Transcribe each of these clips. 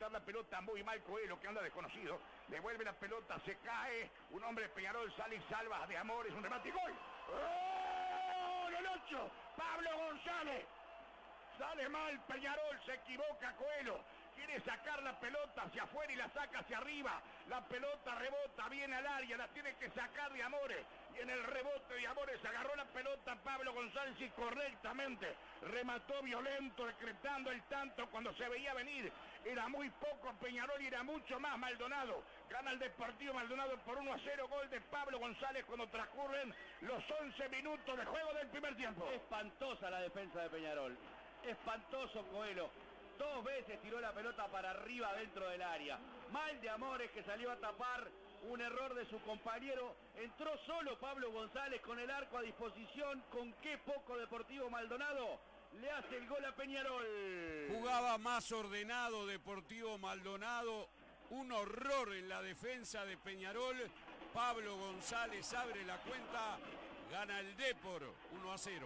sacar la pelota muy mal Coelho, que anda desconocido. Devuelve la pelota, se cae. Un hombre de Peñarol sale y salva de Amores. Un remate y gol. ¡Oh! ¡El 8! Pablo González. Sale mal Peñarol, se equivoca Coelho. Quiere sacar la pelota hacia afuera y la saca hacia arriba. La pelota rebota, viene al área, la tiene que sacar de Amores. Y en el rebote de Amores agarró la pelota Pablo González y correctamente remató violento, decretando el tanto cuando se veía venir. Era muy poco Peñarol y era mucho más Maldonado. Gana el Deportivo Maldonado por 1-0, gol de Pablo González cuando transcurren los 11 minutos de juego del primer tiempo. Espantosa la defensa de Peñarol. Espantoso Coelho. 2 veces tiró la pelota para arriba dentro del área. Mal de Amores, que salió a tapar un error de su compañero. Entró solo Pablo González con el arco a disposición. Con qué poco Deportivo Maldonado le hace el gol a Peñarol. Jugaba más ordenado Deportivo Maldonado. Un horror en la defensa de Peñarol. Pablo González abre la cuenta. Gana el Depor 1-0.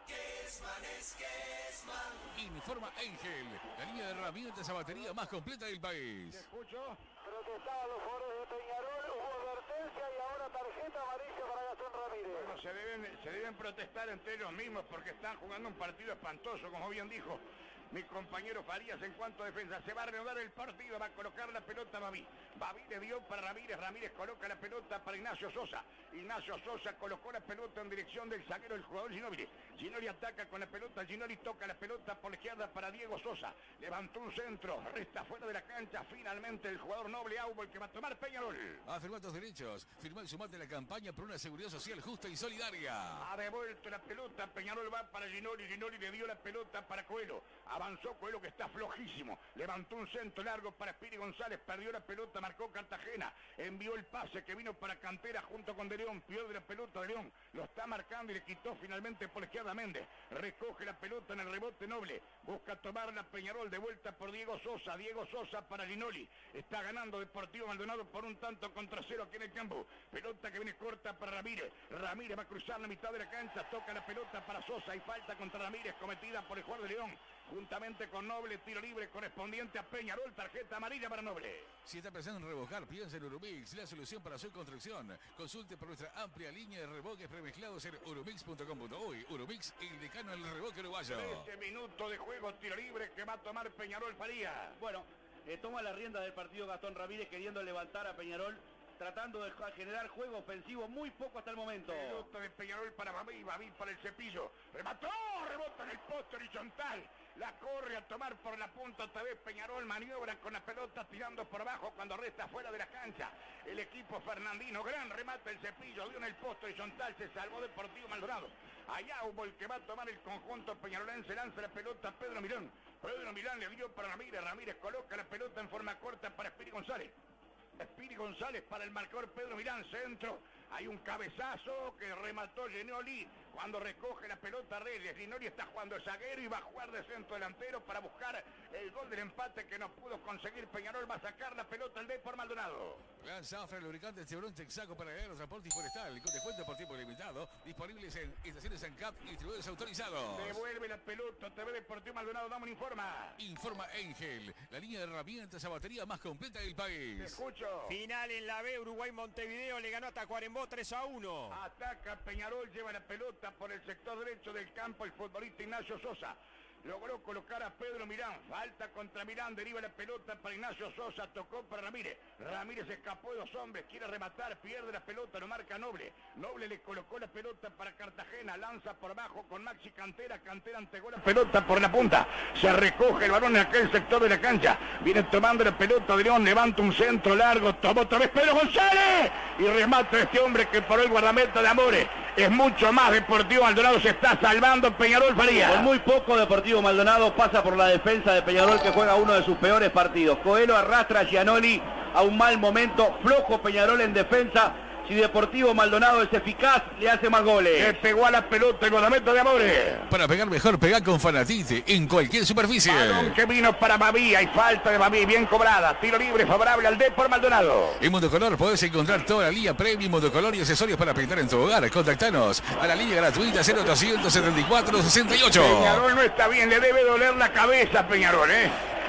Informa Engel, la línea de herramientas a batería más completa del país. ¿Te escucho? Protestaban los jugadores de Peñarol, hubo advertencia y ahora tarjeta amarilla para Gastón Ramírez. Bueno, se deben protestar entre ellos mismos porque están jugando un partido espantoso, como bien dijo mi compañero Farías en cuanto a defensa. Se va a reanudar el partido, va a colocar la pelota Baví. Baví le dio para Ramírez, Ramírez coloca la pelota para Ignacio Sosa. Ignacio Sosa colocó la pelota en dirección del zaguero, el jugador Ginóbili. Ginóbili ataca con la pelota, Ginóbili toca la pelota por la izquierda para Diego Sosa. Levantó un centro, resta fuera de la cancha finalmente el jugador Noble Aubol que va a tomar Peñarol. Afirma tus derechos, firma y sumate a la campaña por una seguridad social justa y solidaria. Ha devuelto la pelota, Peñarol va para Ginóbili, Ginóbili le dio la pelota para Coelho. Avanzó Coelho que está flojísimo. Levantó un centro largo para Espiri González. Perdió la pelota, marcó Cartagena. Envió el pase que vino para Cantera junto con De León. Pierde la pelota de León. Lo está marcando y le quitó finalmente por la izquierda Méndez. Recoge la pelota en el rebote Noble. Busca tomar la Peñarol de vuelta por Diego Sosa. Diego Sosa para Ginóbili. Está ganando Deportivo Maldonado por un tanto contra 0 aquí en el campo. Pelota que viene corta para Ramírez. Ramírez va a cruzar la mitad de la cancha. Toca la pelota para Sosa. Y falta contra Ramírez cometida por el jugador de León. Juntamente con Noble, tiro libre correspondiente a Peñarol, tarjeta amarilla para Noble. Si está pensando en revocar, piensa en Urumix, la solución para su construcción. Consulte por nuestra amplia línea de revoques premezclados en urumix.com.uy. Urumix, el decano del revoque uruguayo. 13 minutos de juego, tiro libre que va a tomar Peñarol Faría. Bueno, toma la rienda del partido Gastón Ramírez queriendo levantar a Peñarol, tratando de generar juego ofensivo, muy poco hasta el momento. Pelota de Peñarol para Baví, Baví para el Cepillo. Remató, rebota en el poste horizontal. La corre a tomar por la punta otra vez Peñarol, maniobra con la pelota tirando por abajo cuando resta fuera de la cancha. El equipo fernandino, gran remate el Cepillo, dio en el poste horizontal, se salvó Deportivo Maldonado. Allá hubo el que va a tomar el conjunto peñarolense, lanza la pelota a Pedro Milán. Pedro Milán le dio para Ramírez, Ramírez coloca la pelota en forma corta para Espiri González. Espiri González para el marcador Pedro Milán, centro. Hay un cabezazo que remató Ginóbili cuando recoge la pelota Reyes. Ginóbili está jugando el zaguero y va a jugar de centro delantero para buscar el gol del empate que no pudo conseguir. Peñarol va a sacar la pelota al Depor Maldonado. Gran Zafra, lubricante Chevron Texaco para aerotransporte y forestal, con descuento por tiempo limitado, disponibles en estaciones ANCAP y distribuidores autorizados. Devuelve la pelota, TV Deportivo Maldonado, damos un informa. Informa Engel, la línea de herramientas a batería más completa del Te país. escucho. Final en la B, Uruguay-Montevideo le ganó a Tacuarembó 3-1. Ataca Peñarol, lleva la pelota por el sector derecho del campo el futbolista Ignacio Sosa. Logró colocar a Pedro Milán, falta contra Milán, deriva la pelota para Ignacio Sosa, tocó para Ramírez. Ramírez escapó de 2 hombres, quiere rematar, pierde la pelota, lo marca Noble. Noble le colocó la pelota para Cartagena, lanza por abajo con Maxi Cantera, Cantera entregó la pelota por la punta. Se recoge el balón en aquel sector de la cancha. Viene tomando la pelota de León, levanta un centro largo, tomó otra vez Pedro González. Y remata este hombre que por el guardameta de Amores. Es mucho más Deportivo Maldonado, se está salvando Peñarol Faría. Con muy poco Deportivo Maldonado pasa por la defensa de Peñarol que juega uno de sus peores partidos. Coelho arrastra a Gianoli a un mal momento, flojo Peñarol en defensa. Si Deportivo Maldonado es eficaz, le hace más goles. Le pegó a la pelota el guardameta de Amores. Para pegar mejor, pega con Fanatite en cualquier superficie. Balón que vino para Baví, hay falta de Baví, bien cobrada. Tiro libre favorable al Depor Maldonado. En Motocolor podés encontrar toda la línea premium, motocolor y accesorios para pintar en tu hogar. Contactanos a la línea gratuita 0800 74 68. Peñarol no está bien, le debe doler la cabeza a Peñarol,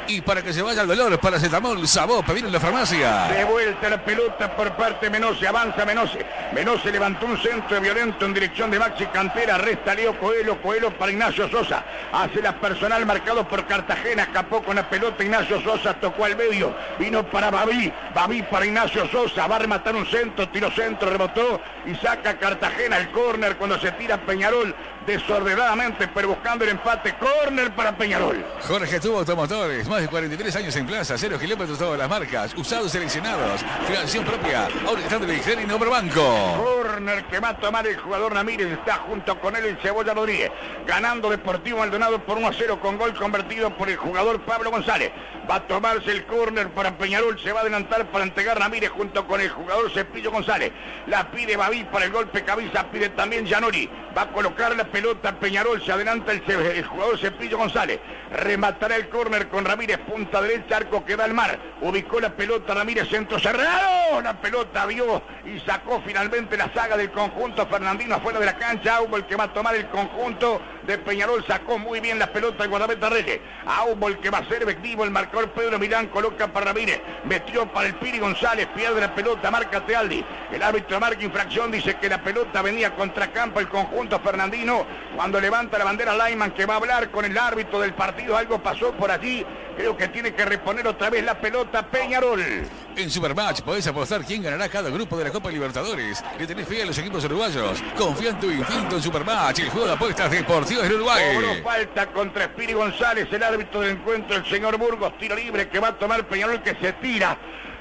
Y para que se vaya el dolor, paracetamol, sabor, pedir en la farmacia. De vuelta la pelota por parte de Menose, avanza Menose. Menose levantó un centro violento en dirección de Maxi Cantera, resta Leo Coelho, Coelho para Ignacio Sosa. Hace la personal marcado por Cartagena, escapó con la pelota Ignacio Sosa, tocó al medio, vino para Babi, Babi para Ignacio Sosa, va a rematar un centro, tiro centro, rebotó y saca Cartagena el córner cuando se tira Peñarol desordenadamente, pero buscando el empate, córner para Peñarol. Jorge Tubo Automotores, más de 43 años en plaza, 0 kilómetros todas las marcas, usados seleccionados, financiación propia, Alexander Vigel y Nombre Banco. Córner que va a tomar el jugador Ramírez, está junto con él el Cebolla Rodríguez, ganando Deportivo Maldonado por 1-0 con gol convertido por el jugador Pablo González. Va a tomarse el córner para Peñarol, se va a adelantar para entregar Ramírez junto con el jugador Cepillo González. La pide Babi para el golpe cabeza, pide también Gianoli. Va a colocar la pelota Peñarol, se adelanta el jugador Cepillo González. Rematará el córner con Ramírez, punta derecha, arco que da al mar. Ubicó la pelota Ramírez, centro cerrado. La pelota vio y sacó finalmente la saga del conjunto fernandino afuera de la cancha. Aubol que va a tomar el conjunto de Peñarol, sacó muy bien la pelota el guardameta Reyes. Aubol que va a ser efectivo, el marcador Pedro Milán coloca para Ramírez. Metió para el Piri González, pierde la pelota, marca Tealdi. El árbitro marca infracción, dice que la pelota venía contracampo el conjunto fernandino. Cuando levanta la bandera Lyman que va a hablar con el árbitro del partido, algo pasó por allí. Creo que tiene que reponer otra vez la pelota Peñarol. En Supermatch podés apostar quién ganará cada grupo de la Copa Libertadores. Le tenés fe a los equipos uruguayos. Confía en tu instinto en Supermatch, el juego de apuestas deportivas en Uruguay. Cobró falta contra Espiri González, el árbitro del encuentro, el señor Burgos. Tiro libre que va a tomar Peñarol, que se tira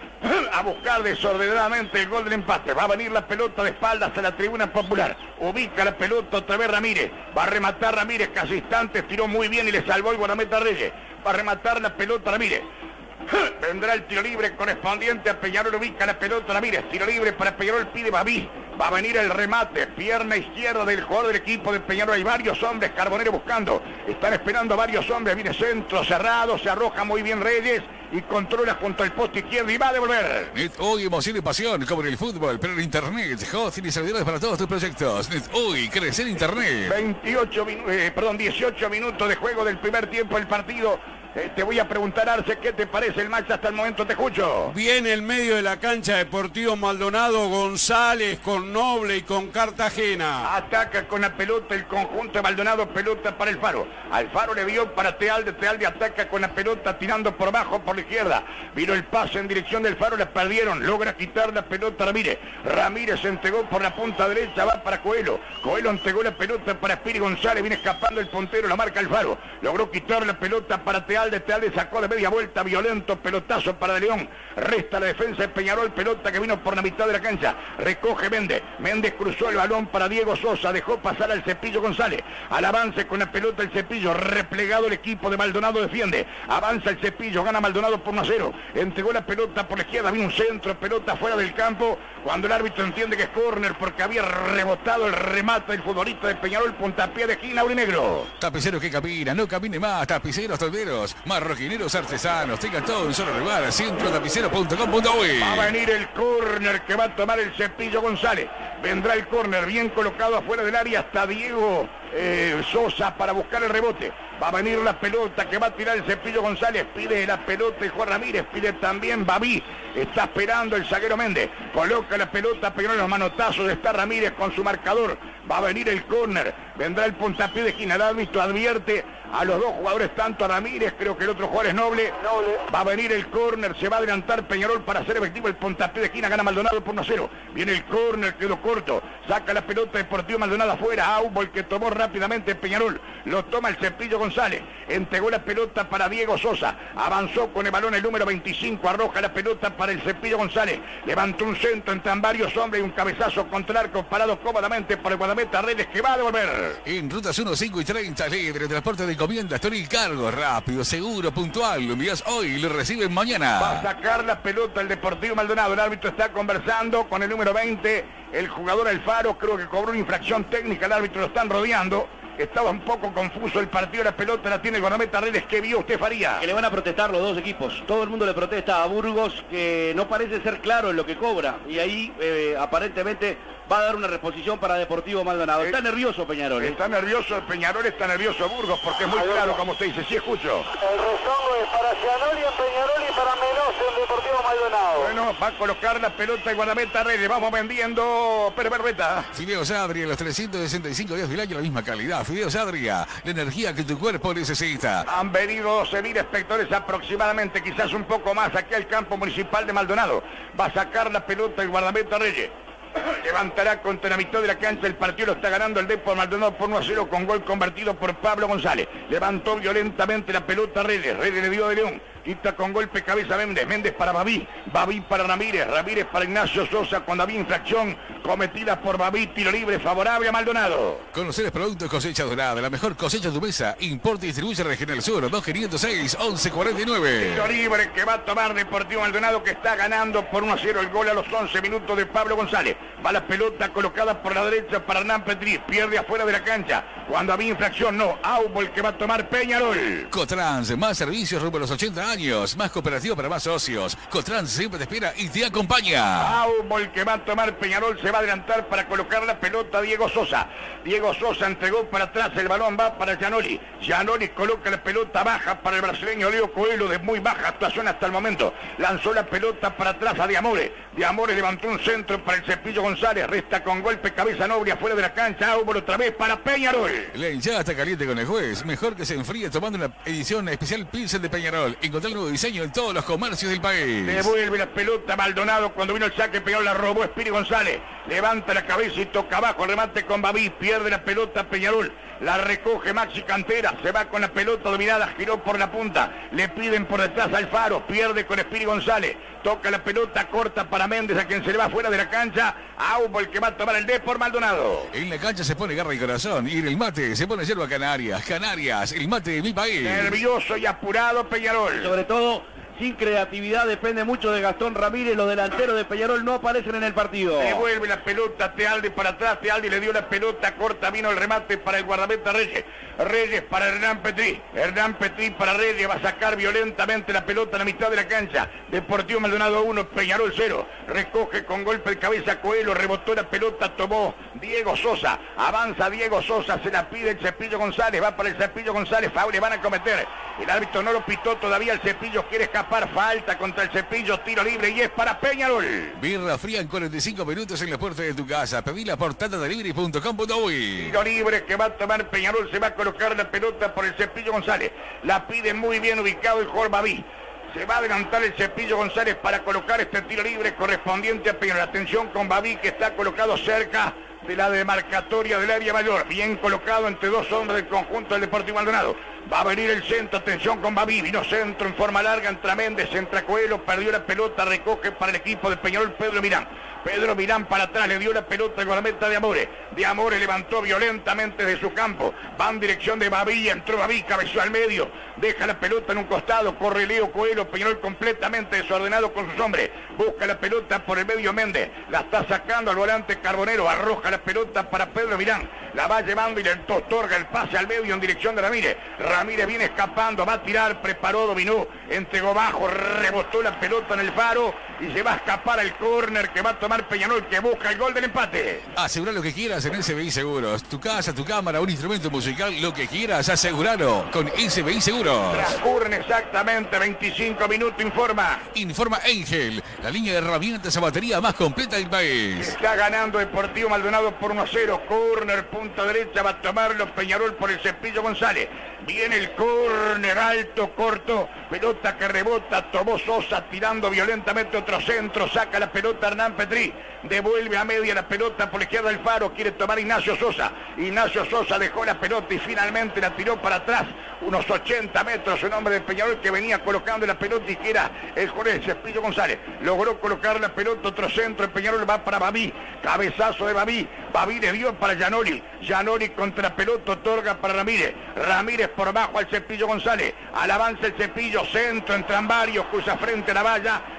a buscar desordenadamente el gol del empate. Va a venir la pelota de espaldas a la tribuna popular. Ubica la pelota otra vez Ramírez. Va a rematar Ramírez, casi instantes, tiró muy bien y le salvó el guardameta Reyes. Va a rematar la pelota Ramírez. Vendrá el tiro libre correspondiente a Peñarol, ubica la pelota Ramírez. Tiro libre para Peñarol, pide Babi. Va a venir el remate, pierna izquierda del jugador del equipo de Peñarol. Hay varios hombres, Carbonero buscando. Están esperando varios hombres. Viene centro cerrado, se arroja muy bien Reyes y controla junto al poste izquierdo y va a devolver. NetUI, emoción y pasión, como en el fútbol, pero en internet. Hosting y servidores para todos tus proyectos. NetUI, crecer en internet. 18 minutos de juego del primer tiempo del partido. Te voy a preguntar, Arce, ¿qué te parece el match hasta el momento? Te escucho. Viene en medio de la cancha Deportivo Maldonado, González con Noble y con Cartagena. Ataca con la pelota el conjunto de Maldonado, pelota para el Faro. Al Faro le vio para Tealde, Tealde ataca con la pelota tirando por abajo por la izquierda. Vino el pase en dirección del Faro, la perdieron, logra quitar la pelota Ramírez. Ramírez se entregó por la punta derecha, va para Coelho. Coelho entregó la pelota para Espiri González, viene escapando el puntero, la marca el Faro. Logró quitar la pelota para Tealde. Tealde sacó de media vuelta, violento pelotazo para De León. Resta la defensa de Peñarol, pelota que vino por la mitad de la cancha. Recoge Méndez. Méndez cruzó el balón para Diego Sosa, dejó pasar al Cepillo González. Al avance con la pelota el Cepillo, replegado el equipo de Maldonado, defiende. Avanza el Cepillo, gana Maldonado por 1-0. Entregó la pelota por la izquierda, vino un centro, pelota fuera del campo. Cuando el árbitro entiende que es córner porque había rebotado el remate del futbolista de Peñarol, puntapié de esquina aurinegro. Tapicero que camina, no camine más. Tapiceros tolderos, marroquineros artesanos, tengan todo en un solo lugar. Centrotapicero.com.uy. Va a venir el córner que va a tomar el Cepillo González. Vendrá el córner bien colocado afuera del área hasta Diego Sosa para buscar el rebote. Va a venir la pelota que va a tirar el Cepillo González. Pide la pelota el Juan Ramírez. Pide también Babi. Está esperando el zaguero Méndez. Coloca la pelota, pegó en los manotazos. Está Ramírez con su marcador. Va a venir el córner. Vendrá el puntapié de esquina. El árbitro advierte a los dos jugadores, tanto a Ramírez, creo que el otro jugador es Noble. Va a venir el córner, se va a adelantar Peñarol para hacer efectivo el puntapié de esquina, gana Maldonado por 1-0. Viene el córner, quedó corto, saca la pelota Deportivo Maldonado afuera, Aubol que tomó rápidamente Peñarol, lo toma el Cepillo González, entregó la pelota para Diego Sosa, avanzó con el balón el número 25, arroja la pelota para el Cepillo González, levantó un centro, entran varios hombres y un cabezazo contra el arco, parado cómodamente por el guardameta Redes que va a devolver. En rutas 1, 5 y 30, libre transporte de encomiendas, Tori Cargo, rápido, seguro, puntual. Lo envías hoy y lo reciben mañana. Va a sacar la pelota el Deportivo Maldonado. El árbitro está conversando con el número 20, el jugador Alfaro. Creo que cobró una infracción técnica. El árbitro lo están rodeando. Estaba un poco confuso el partido, la pelota la tiene el guardameta Reyes. ¿Qué vio usted, Faría? Que le van a protestar los dos equipos. Todo el mundo le protesta a Burgos, que no parece ser claro en lo que cobra. Y ahí aparentemente va a dar una reposición para Deportivo Maldonado. Está nervioso Peñarol. Está nervioso Peñarol, está nervioso Burgos, porque es muy claro, como usted dice. Sí, escucho. El rezongo es para Gianoli en Peñarol y para Menos en Deportivo Maldonado. Bueno, va a colocar la pelota el guardameta Reyes. Vamos vendiendo Berbeta. Fideos Adria, los 365 días del año, la misma calidad. Fideos Adria, la energía que tu cuerpo necesita. Han venido 12.000 espectadores aproximadamente, quizás un poco más, aquí al campo municipal de Maldonado. Va a sacar la pelota el guardameta Reyes. Levantará contra la mitad de la cancha. El partido lo está ganando el Depor Maldonado por 1-0 con gol convertido por Pablo González. Levantó violentamente la pelota Reyes. Reyes le dio de León. Quita con golpe cabeza Méndez. Méndez para Babí. Babí para Ramírez. Ramírez para Ignacio Sosa cuando había infracción cometida por Babí. Tiro libre favorable a Maldonado. Conocer el producto Cosecha Dorada, la mejor cosecha de tu mesa. Importa y distribuye Regional Sur, 2506-1149. Tiro libre que va a tomar Deportivo Maldonado, que está ganando por 1-0 el gol a los 11 minutos de Pablo González. Va la pelota colocada por la derecha para Hernán Petri. Pierde afuera de la cancha. Cuando había infracción, no. Aubol que va a tomar Peñarol. Cotrans, más servicios rumbo a los 80 años. Más cooperativa para más socios. Cotrans siempre te espera y te acompaña. Aubol que va a tomar Peñarol. Se va a adelantar para colocar la pelota a Diego Sosa. Diego Sosa entregó para atrás. El balón va para Gianoli. Gianoli coloca la pelota baja para el brasileño Leo Coelho, de muy baja actuación hasta el momento. Lanzó la pelota para atrás a Diamore. Diamore levantó un centro para el Cepillo González. Resta con golpe cabeza noble afuera de la cancha. Aubol otra vez para Peñarol. La hinchada está caliente con el juez. Mejor que se enfríe tomando una edición especial Pilsen de Peñarol. Encontrar el nuevo diseño en todos los comercios del país. Devuelve la pelota Maldonado. Cuando vino el saque Peñarol la robó Espiri González. Levanta la cabeza y toca abajo. Remate con Babí. Pierde la pelota Peñarol. La recoge Maxi Cantera. Se va con la pelota dominada. Giró por la punta. Le piden por detrás al Faro. Pierde con Espiri González. Toca la pelota corta para Méndez, a quien se le va fuera de la cancha. Aubol que va a tomar el Depor Maldonado. En la cancha se pone garra y corazón. Y en el mate se pone yerba Canarias. Canarias, el mate de mi país. Nervioso y apurado Peñarol. Sobre todo, sin creatividad, depende mucho de Gastón Ramírez. Los delanteros de Peñarol no aparecen en el partido. Devuelve la pelota Tealde para atrás. Tealde le dio la pelota corta. Vino el remate para el guardameta Reyes. Reyes para Hernán Petri. Hernán Petri para Reyes. Va a sacar violentamente la pelota a la mitad de la cancha. Deportivo Maldonado 1, Peñarol 0. Recoge con golpe de cabeza Coelho. Rebotó la pelota, tomó Diego Sosa. Avanza Diego Sosa. Se la pide el Cepillo González. Va para el Cepillo González. Foul le van a cometer. El árbitro no lo pitó todavía. El Cepillo quiere escapar. Falta contra el Cepillo. Tiro libre y es para Peñarol. Birra fría en 45 minutos en la puerta de tu casa. Pedila por tatadelivery.com.uy. Tiro libre que va a tomar Peñarol. Se va a colocar la pelota por el Cepillo González. La pide muy bien ubicado el jugador Babí. Se va a adelantar el Cepillo González para colocar este tiro libre correspondiente a Peñarol. Atención con Babí, que está colocado cerca de la demarcatoria del área mayor. Bien colocado entre dos hombres del conjunto del Deportivo Maldonado. Va a venir el centro, atención con Babí. Vino centro en forma larga, entra Méndez, entra Coelho, perdió la pelota, recoge para el equipo de Peñarol Pedro Mirán. Pedro Mirán para atrás, le dio la pelota al guardameta de Amore. De Amore levantó violentamente de su campo. Va en dirección de Babí, entró Babí, cabezó al medio. Deja la pelota en un costado, corre Leo Coelho. Peñarol completamente desordenado con sus hombres. Busca la pelota por el medio Méndez. La está sacando al volante Carbonero. Arroja la pelota para Pedro Mirán. La va llevando y le otorga el pase al medio en dirección de Ramírez. Ramírez viene escapando, va a tirar, preparó, dominó, entregó bajo, rebotó la pelota en el Faro y se va a escapar al córner que va a tomar Peñarol, que busca el gol del empate. Asegura lo que quieras en SBI Seguros. Tu casa, tu cámara, un instrumento musical, lo que quieras, aseguralo con SBI Seguros. Transcurren exactamente 25 minutos, informa. Informa Ángel, la línea de herramientas a batería más completa del país. Está ganando Deportivo Maldonado por 1-0. Córner, punta derecha, va a tomarlo Peñarol por el Cepillo González. Viene el córner alto, corto, pelota que rebota, tomó Sosa tirando violentamente otro centro, saca la pelota Hernán Petri, devuelve a media la pelota por la izquierda del Faro, quiere tomar Ignacio Sosa. Ignacio Sosa dejó la pelota y finalmente la tiró para atrás, unos 80 metros, un hombre de Peñarol que venía colocando la pelota y que era el jugador Cepillo González. Logró colocar la pelota, otro centro, el Peñarol va para Babí, cabezazo de Babí, Babí le dio para Gianoli, Gianoli contra la pelota, otorga para Ramírez, Ramírez por abajo al Cepillo González, al avance el Cepillo, centro, entran varios, cruza frente a la valla,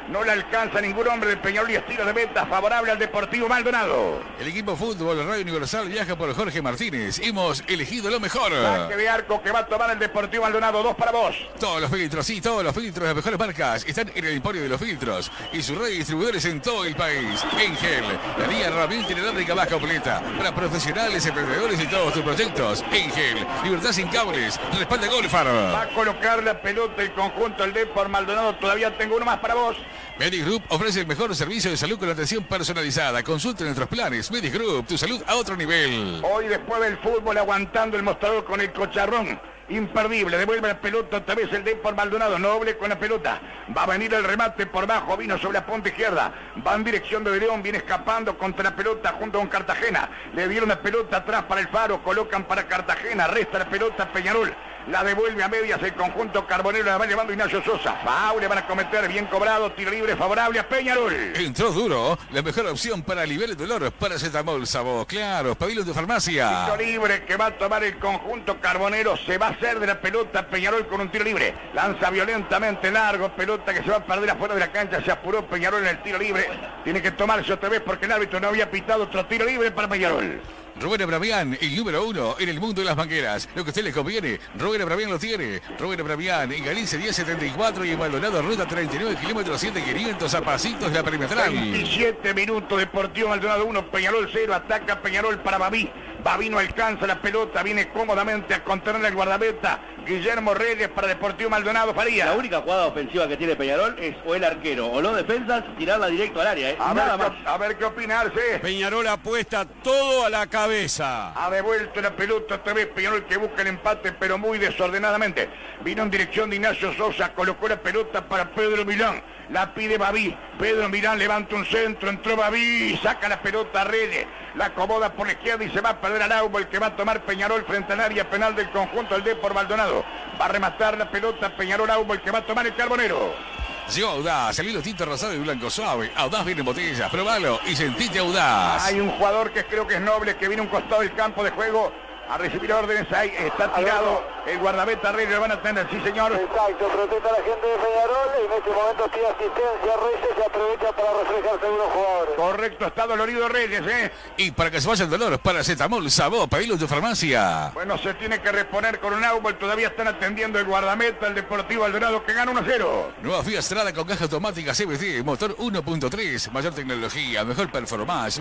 No le alcanza ningún hombre de Peñarol y estilo de meta favorable al Deportivo Maldonado. El equipo fútbol Radio Universal viaja por Jorge Martínez. Hemos elegido lo mejor. Saque de arco que va a tomar el Deportivo Maldonado. 2 para vos. Todos los filtros, sí, todos los filtros de las mejores marcas están en el Emporio de los Filtros y sus redes distribuidores en todo el país. Engel, la línea herramienta inalámbrica más completa para profesionales, emprendedores y todos tus proyectos. Engel, libertad sin cables, respalda Golfar. Va a colocar la pelota el conjunto del Deportivo Maldonado. Todavía tengo uno más para vos. Medigroup ofrece el mejor servicio de salud con atención personalizada. Consulta nuestros planes. Medigroup, tu salud a otro nivel. Hoy después del fútbol aguantando el mostrador con el cocharrón. Imperdible, devuelve la pelota otra vez el Deportivo Maldonado, Noble con la pelota, va a venir el remate por bajo, vino sobre la punta izquierda, va en dirección de León, viene escapando contra la pelota junto con Cartagena, le dieron la pelota atrás para el Faro, colocan para Cartagena, resta la pelota Peñarol, la devuelve a medias el conjunto Carbonero, la va llevando Ignacio Sosa, Faul le van a cometer, bien cobrado, tiro libre favorable a Peñarol. Entró duro, la mejor opción para aliviar el dolor, paracetamol Sabó, claro, pedilo en tu farmacia. Tiro libre que va a tomar el conjunto Carbonero, se va a hacer de la pelota Peñarol con un tiro libre, lanza violentamente largo, pelota que se va a perder afuera de la cancha, se apuró Peñarol en el tiro libre, tiene que tomarse otra vez porque el árbitro no había pitado otro tiro libre para Peñarol. Rubén Abramián, el número 1 en el mundo de las mangueras. Lo que a usted le conviene, Rubén Abramián lo tiene. Rubén Abramián en Galicia 1074 y en Maldonado Ruta 39 kilómetros 7500 a pasitos de la perimetral. 27 minutos, Deportivo Maldonado 1, Peñarol 0, ataca Peñarol para Baví. Baví no alcanza la pelota, viene cómodamente a contener el guardameta. Guillermo Reyes para Deportivo Maldonado Faría. La única jugada ofensiva que tiene Peñarol es o el arquero o los defensas tirarla directo al área. Nada más. A ver qué opina Arce. Peñarol apuesta todo a la cabeza. Ha devuelto la pelota otra vez Peñarol que busca el empate pero muy desordenadamente. Vino en dirección de Ignacio Sosa, colocó la pelota para Pedro Milán. La pide Baví, Pedro Milán levanta un centro, entró Baví, saca la pelota a Reyes, la acomoda por la izquierda y se va a perder al Aubo, el que va a tomar Peñarol frente al área penal del conjunto del Deportivo Maldonado. Va a rematar la pelota Peñarol Aubo, el que va a tomar el Carbonero. Llegó Audaz, el hilo tinto rosado y blanco suave. Audaz viene en botellas, probalo y sentite Audaz. Hay un jugador que creo que es Noble, que viene a un costado del campo de juego a recibir órdenes. Ahí está tirado el guardameta Reyes, lo van a tener, sí señor. Exacto, protesta a la gente de Peñarol, en este momento pide asistencia, Reyes se aprovecha para reflejarse algunos jugadores. Correcto, está dolorido Reyes, Y para que se vaya el dolor, paracetamol Sabó, pedilo en tu farmacia. Bueno, se tiene que reponer con un Aubo, todavía están atendiendo el guardameta, el Deportivo Maldonado que gana 1-0. Nueva Fiat Strada con caja automática CVT, motor 1.3, mayor tecnología, mejor performance,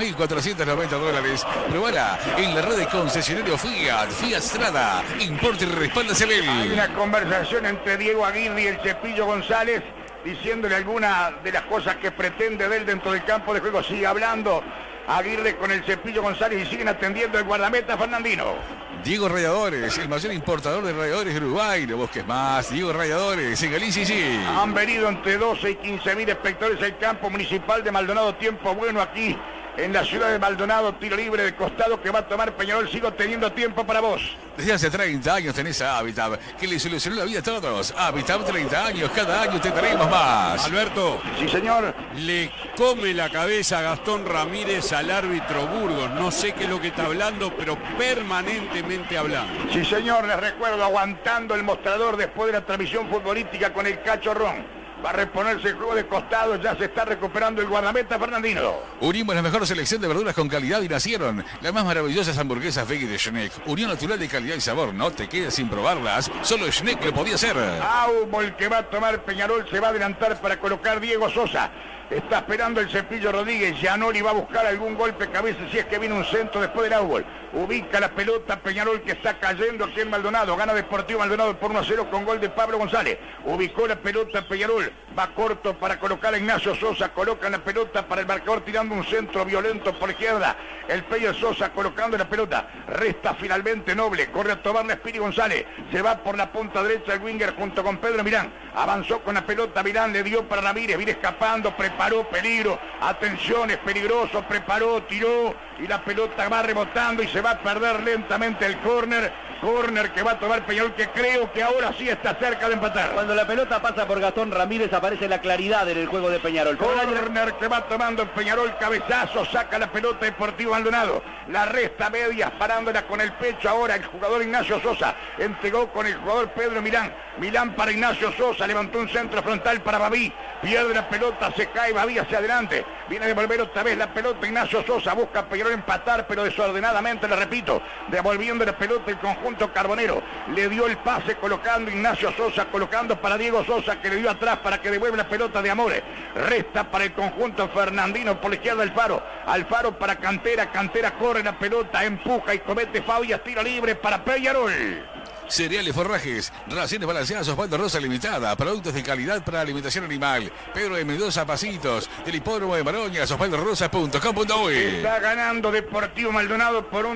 $22.490. Probala en la red de concesionario Fiat Strada, importa y respalda Sebel. Hay una conversación entre Diego Aguirre y el Cepillo González, diciéndole alguna de las cosas que pretende de él dentro del campo de juego. Sigue hablando Aguirre con el Cepillo González y siguen atendiendo el guardameta Fernandino. Diego Radiadores, el mayor importador de radiadores de Uruguay. No busques más. Diego Radiadores, en Galicia sí. Han venido entre 12 y 15.000 espectadores al campo municipal de Maldonado. Tiempo bueno aquí en la ciudad de Maldonado, tiro libre de costado que va a tomar Peñarol. Sigo teniendo tiempo para vos. Desde hace 30 años tenés a Habitat, que le solucionó la vida a todos. Habitat 30 años, cada año te traemos más. Alberto. Sí, señor. Le come la cabeza a Gastón Ramírez al árbitro Burgos. No sé qué es lo que está hablando, pero permanentemente hablando. Sí, señor, les recuerdo, aguantando el mostrador después de la transmisión futbolística con el Cachorrón. Va a reponerse el juego de costado, ya se está recuperando el guardameta Fernandino. Unimos la mejor selección de verduras con calidad y nacieron las más maravillosas hamburguesas veggie de Schneck. Unión natural de calidad y sabor, no te quedes sin probarlas. Solo Schneck lo podía hacer. Aubo, el que va a tomar Peñarol, se va a adelantar para colocar Diego Sosa. Está esperando el Cepillo Rodríguez. Gianoli va a buscar algún golpe de cabeza si es que viene un centro después del Aubo. Ubica la pelota Peñarol que está cayendo aquí en Maldonado. Gana Deportivo Maldonado por 1-0 con gol de Pablo González. Ubicó la pelota Peñarol. Va corto para colocar a Ignacio Sosa. Colocan la pelota para el marcador tirando un centro violento por izquierda. El Peña Sosa colocando la pelota. Resta finalmente Noble. Corre a tomar la Espiri González. Se va por la punta derecha el winger junto con Pedro Milán. Avanzó con la pelota Milán. Le dio para Ramírez. Viene escapando. Preparó peligro. Atención, es peligroso. Preparó, tiró. Y la pelota va rebotando y se va a perder lentamente el córner. Córner que va a tomar Peñarol, que creo que ahora sí está cerca de empatar. Cuando la pelota pasa por Gastón Ramírez aparece la claridad en el juego de Peñarol. Córner que va tomando Peñarol, cabezazo, saca la pelota Deportivo Maldonado. La resta medias, parándola con el pecho ahora el jugador Ignacio Sosa. Entregó con el jugador Pedro Milán. Milán para Ignacio Sosa, levantó un centro frontal para Baví. pierde la pelota, se cae, Baví hacia adelante, viene a devolver otra vez la pelota, Ignacio Sosa busca a Peñarol empatar, pero desordenadamente, le repito, devolviendo la pelota el conjunto carbonero, le dio el pase colocando Ignacio Sosa, colocando para Diego Sosa, que le dio atrás para que devuelva la pelota de Amore, resta para el conjunto fernandino por la izquierda Alfaro para Cantera, Cantera corre la pelota, empuja y comete Fabias, tiro libre para Peñarol. Cereales Forrajes, raciones balanceadas, Osvaldo Rosa Limitada, productos de calidad para alimentación animal. Pedro de Mendoza, Pasitos, del Hipódromo de Maroñas, osvaldorosa.com.uy. Está ganando Deportivo Maldonado por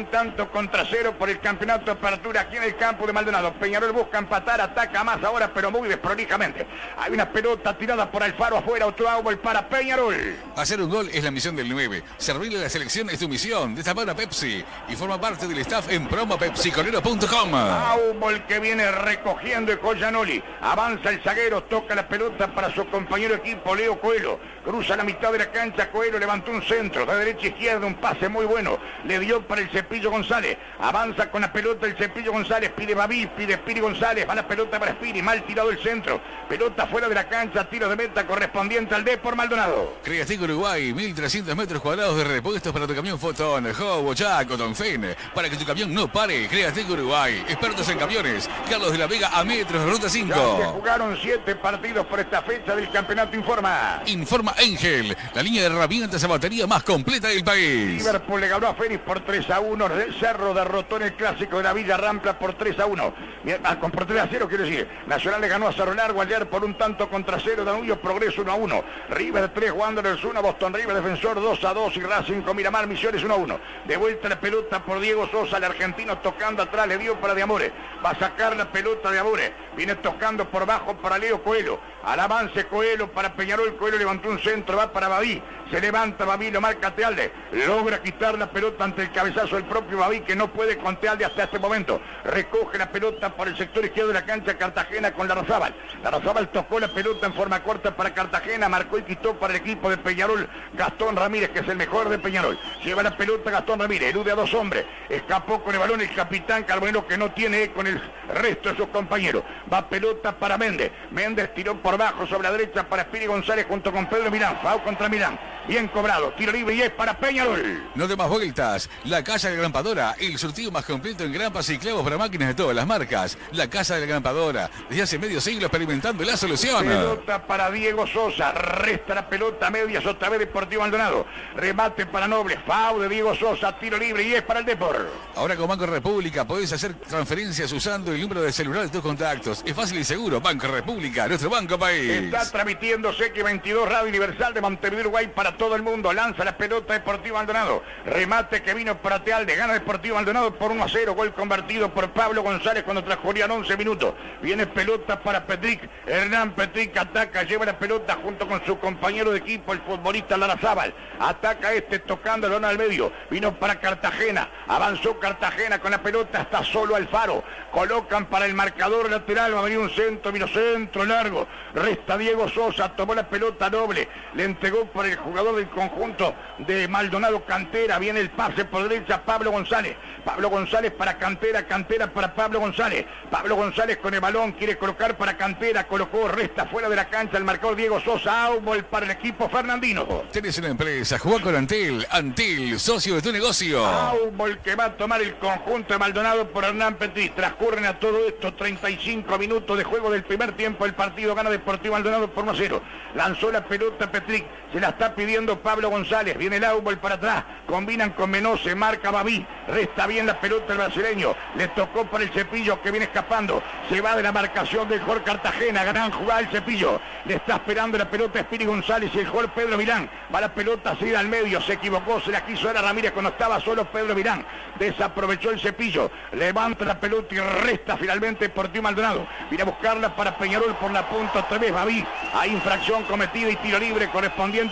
1-0 por el campeonato de apertura aquí en el campo de Maldonado. Peñarol busca empatar, ataca más ahora, pero muy desprolijamente. Hay una pelota tirada por Alfaro afuera, otro árbol para Peñarol. Hacer un gol es la misión del 9. Servirle a la selección es tu misión. Destapar a Pepsi y forma parte del staff en promopepsicolero.com. El que viene recogiendo el Coyanoli, avanza el zaguero, toca la pelota para su compañero de equipo Leo Coelho, cruza la mitad de la cancha, Coelho levantó un centro, de derecha a izquierda, un pase muy bueno, le dio para el Cepillo González, avanza con la pelota el Cepillo González, pide Baví, pide Spiri González, va la pelota para Spiri, mal tirado el centro, pelota fuera de la cancha, tiro de meta correspondiente al Depor Maldonado. Creatic Uruguay, 1300 metros cuadrados de repuestos para tu camión Fotón, Hobo, Chaco, Tonfen, para que tu camión no pare. Creatic Uruguay, expertos en camiones, Carlos de la Vega a metros, ruta 5. Ya se jugaron 7 partidos por esta fecha del campeonato, informa Ángel, la línea de herramientas a batería más completa del país. Liverpool le ganó a Fénix por 3-1, Cerro derrotó en el clásico de la Villa Rampla por 3-1, por 3-0 quiero decir, Nacional le ganó a Cerro Largo ayer por 1-0, Danubio Progreso 1-1, River 3, Wanderers 1, Boston River Defensor 2-2 y Racing con Miramar Misiones 1-1. De vuelta la pelota por Diego Sosa, el argentino tocando atrás, le dio para De Amore, va a sacar la pelota de Amore, viene tocando por bajo para Leo Coelho, al avance Coelho para Peñarol, Coelho levantó un centro, va para Baví, se levanta Baví, lo marca Tealde, logra quitar la pelota ante el cabezazo del propio Baví, que no puede con Tealde hasta este momento, recoge la pelota por el sector izquierdo de la cancha Cartagena con Larrazábal tocó la pelota en forma corta para Cartagena, marcó y quitó para el equipo de Peñarol, Gastón Ramírez, que es el mejor de Peñarol, lleva la pelota Gastón Ramírez, elude a 2 hombres, escapó con el balón el capitán Carbonero, que no tiene con el resto de sus compañeros, va pelota para Méndez tiró por bajo sobre la derecha para Spiri González junto con Pedro Milán, FAU contra Milán, bien cobrado, tiro libre y es para Peñarol. No de más vueltas, la Casa de la Grampadora, el surtido más completo en grampas y clavos para máquinas de todas las marcas. La Casa de la Grampadora, desde hace medio siglo experimentando la solución. Pelota para Diego Sosa, resta la pelota medias otra vez Deportivo Maldonado, remate para Noble, FAU de Diego Sosa, tiro libre y es para el Depor. Ahora con Banco República podés hacer transferencias usando el número de celular de tus contactos. Es fácil y seguro. Banco República, nuestro banco país. Está transmitiéndose X22 Radio Universal de Montevideo, Uruguay, para todo el mundo. Lanza la pelota Deportivo Maldonado. Remate que vino para Tealde. Gana Deportivo Maldonado por 1-0. Gol convertido por Pablo González cuando transcurrían 11 minutos. Viene pelota para Petric. Hernán Petric ataca, lleva la pelota junto con su compañero de equipo, el futbolista Larrazábal. Ataca tocando el balón al medio. Vino para Cartagena. Avanzó Cartagena con la pelota. Está solo Alfaro. Colocan para el marcador lateral. Va a venir un centro. Vino centro largo. Resta Diego Sosa. Tomó la pelota Noble. Le entregó por el jugador del conjunto de Maldonado, Cantera. Viene el pase por derecha. Pablo González. Pablo González para Cantera. Cantera para Pablo González. Pablo González con el balón. Quiere colocar para Cantera. Colocó. Resta fuera de la cancha el marcador Diego Sosa. Outball para el equipo fernandino. Tenés una empresa. Jugá con Antel. Antel, socio de tu negocio. Outball que va a tomar el conjunto de Maldonado por Hernán Petit. Transcurren a todo esto 35 minutos de juego del primer tiempo. El partido gana Deportivo Maldonado por 1-0. Lanzó la pelota Petric. Se la está pidiendo Pablo González. Viene el Outball para atrás. Combinan con Menose. Marca Baví. Resta bien la pelota el brasileño. Le tocó para el Cepillo que viene escapando. Se va de la marcación del jugador Cartagena. Gran jugada el Cepillo. Le está esperando la pelota Spiri González y el jugador Pedro Milán. Va la pelota así al medio. Se equivocó. Se la quiso dar a Ramírez cuando estaba solo Pedro Milán. Desaprovechó el Cepillo. Levanta la pelota y resta finalmente Deportivo Maldonado. Viene a buscarla para Peñarol por la punta otra vez Baví. Hay infracción cometida y tiro libre correspondiente al Depor.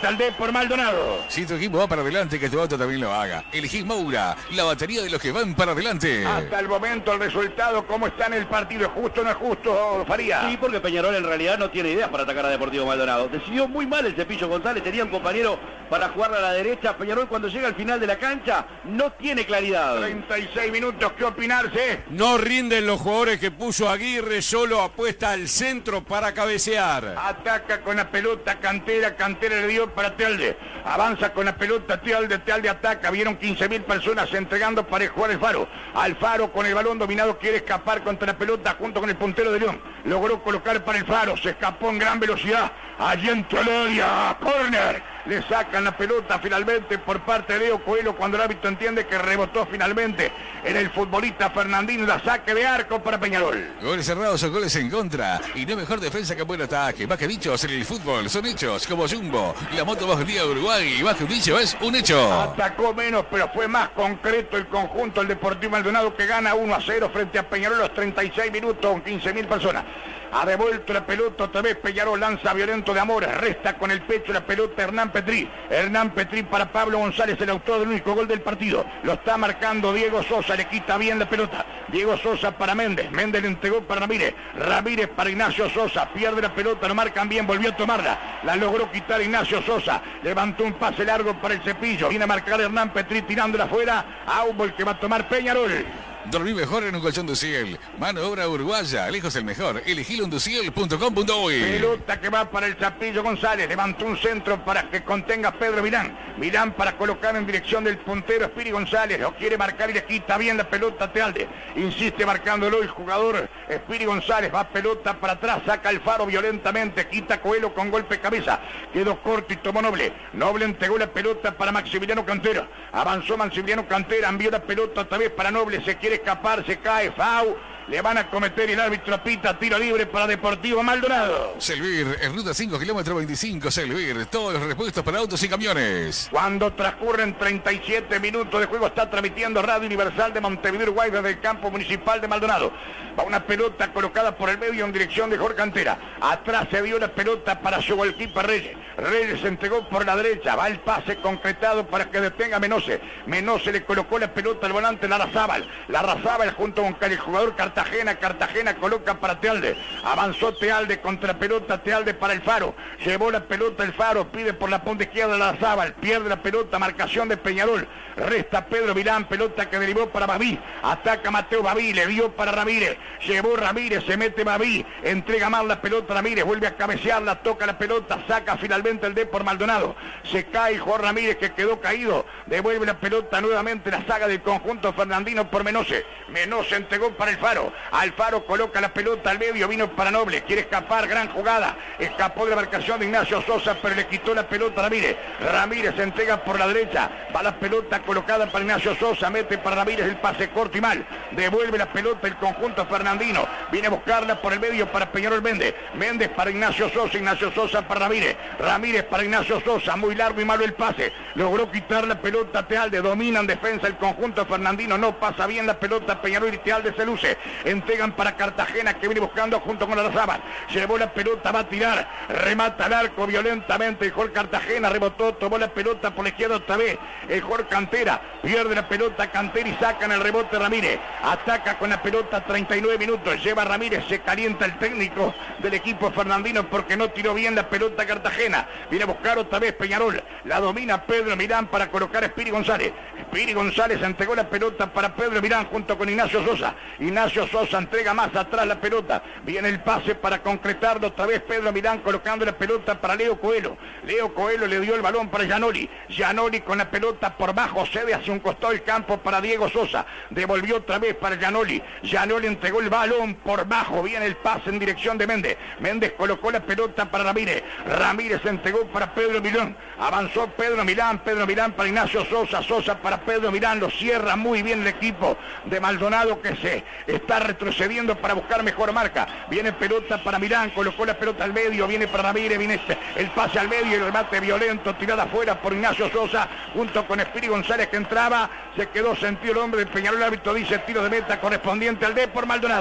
por Maldonado. Si tu equipo va para adelante, que tu auto también lo haga. Elegí Moura, la batería de los que van para adelante. Hasta el momento el resultado, ¿cómo está en el partido? ¿Es justo o no es justo, Faría? Sí, porque Peñarol en realidad no tiene ideas para atacar a Deportivo Maldonado. Decidió muy mal el Cepillo González, tenía un compañero para jugarla a la derecha. Peñarol cuando llega al final de la cancha no tiene claridad. 36 minutos, ¿qué opinarse? No rinden los jugadores que puso Aguirre, solo apuesta al centro para cabecear. Ataca con la pelota Cantera, Cantera le dio para Tealde. Avanza con la pelota Tealde, Tealde ataca. Vieron 15.000 personas entregando para jugar Alfaro. Alfaro con el balón dominado quiere escapar contra la pelota junto con el puntero de León. Logró colocar para el Faro, se escapó en gran velocidad. Allí entró el área, córner. Le sacan la pelota finalmente por parte de Leo Coelho cuando el árbitro entiende que rebotó finalmente en el futbolista Fernandino. La saque de arco para Peñarol. Goles cerrados o goles en contra. Y no mejor defensa que buen ataque. Más que dichos en el fútbol son hechos como Jumbo. La moto más vendida de Uruguay. Y más que un dicho es un hecho. Atacó menos, pero fue más concreto el conjunto del Deportivo Maldonado, que gana 1-0 frente a Peñarol a los 36 minutos con 15.000 personas. Ha devuelto la pelota otra vez Peñarol, lanza violento de Amores, resta con el pecho la pelota Hernán Petrí. Hernán Petrí para Pablo González, el autor del único gol del partido. Lo está marcando Diego Sosa, le quita bien la pelota. Diego Sosa para Méndez, Méndez le entregó para Ramírez. Ramírez para Ignacio Sosa, pierde la pelota, lo marcan bien, volvió a tomarla. La logró quitar Ignacio Sosa, levantó un pase largo para el Cepillo. Viene a marcar Hernán Petrí tirándola afuera. Aubo el que va a tomar Peñarol. Dormí mejor en un colchón Duciel. Mano de obra uruguaya. Lejos el mejor. Elegilo en duciel.com.uy. Pelota que va para el Cepillo González. Levantó un centro para que contenga Pedro Milán. Milán para colocar en dirección del puntero Espiri González. Lo quiere marcar y le quita bien la pelota Tealde. Insiste marcándolo el jugador Espiri González. Va pelota para atrás. Saca Alfaro violentamente. Quita Coelho con golpe de cabeza. Quedó corto y tomó Noble. Noble entregó la pelota para Maximiliano Cantera. Avanzó Maximiliano Cantera. Envió la pelota otra vez para Noble. Se quiere escapar, se cae, FAU, le van a cometer y el árbitro pita tiro libre para Deportivo Maldonado. Selvir, en ruta 5, kilómetro 25, Selvir, todos los repuestos para autos y camiones. Cuando transcurren 37 minutos de juego, está transmitiendo Radio Universal de Montevideo, Uruguay, desde el campo municipal de Maldonado. Va una pelota colocada por el medio en dirección de Jorge Cantera. Atrás se dio la pelota para su goalkeeper Reyes. Reyes se entregó por la derecha, va el pase concretado para que detenga Menose. Menose le colocó la pelota al volante Larrazábal. Larrazábal junto con el jugador Cartagena. Cartagena coloca para Tealde. Avanzó Tealde contra pelota, Tealde para el Faro. Llevó la pelota el Faro, pide por la punta izquierda Larrazábal. Pierde la pelota, marcación de Peñarol. Resta Pedro Milán, pelota que derivó para Baví. Ataca Mateo Baví, le dio para Ramírez. Llevó Ramírez, se mete Baví. Entrega mal la pelota Ramírez, vuelve a cabecearla, toca la pelota, saca finalmente el Depor Maldonado. Se cae Juan Ramírez, que quedó caído. Devuelve la pelota nuevamente la saga del conjunto fernandino por Menose. Menose entregó para el Faro. Alfaro coloca la pelota al medio, vino para Noble. Quiere escapar, gran jugada. Escapó de la marcación de Ignacio Sosa, pero le quitó la pelota a Ramírez. Ramírez se entrega por la derecha. Va la pelota colocada para Ignacio Sosa. Mete para Ramírez el pase corto y mal. Devuelve la pelota el conjunto fernandino. Viene a buscarla por el medio para Peñarol Méndez. Méndez para Ignacio Sosa. Ignacio Sosa para Ramírez. Ramírez para Ignacio Sosa. Muy largo y malo el pase. Logró quitar la pelota a Tealde. Domina en defensa el conjunto fernandino. No pasa bien la pelota Peñarol y Tealde se luce. Entregan para Cartagena, que viene buscando junto con Larrazábal. Llevó la pelota, va a tirar. Remata al arco violentamente el Jorge Cartagena. Rebotó, tomó la pelota por la izquierda otra vez. El Jorge Cantera. Pierde la pelota Cantera y sacan el rebote Ramírez. Ataca con la pelota 39 minutos. Lleva Ramírez, se calienta el técnico del equipo fernandino porque no tiró bien la pelota Cartagena. Viene a buscar otra vez Peñarol. La domina Pedro Milán para colocar a Espiri González. Espiri González entregó la pelota para Pedro Milán junto con Ignacio Sosa. Ignacio Sosa entrega más atrás la pelota. Viene el pase para concretarlo otra vez Pedro Milán colocando la pelota para Leo Coelho. Leo Coelho le dio el balón para Gianoli. Gianoli con la pelota por bajo cede hacia un costado del campo para Diego Sosa. Devolvió otra vez para Gianoli. Gianoli entregó el balón por bajo. Viene el pase en dirección de Méndez. Méndez colocó la pelota para Ramírez. Ramírez entregó para Pedro Milán. Avanzó Pedro Milán. Pedro Milán para Ignacio Sosa. Sosa para Pedro Milán. Lo cierra muy bien el equipo de Maldonado, que se está retrocediendo para buscar mejor marca. Viene pelota para Milán. Colocó la pelota al medio. Viene para Ramírez. Viene el pase al medio y el remate violento. Tirada afuera por Ignacio Sosa junto con Espiri González, que entraba. Se quedó sentido el hombre de Peñarol. El árbitro dice tiro de meta correspondiente al Depor Maldonado.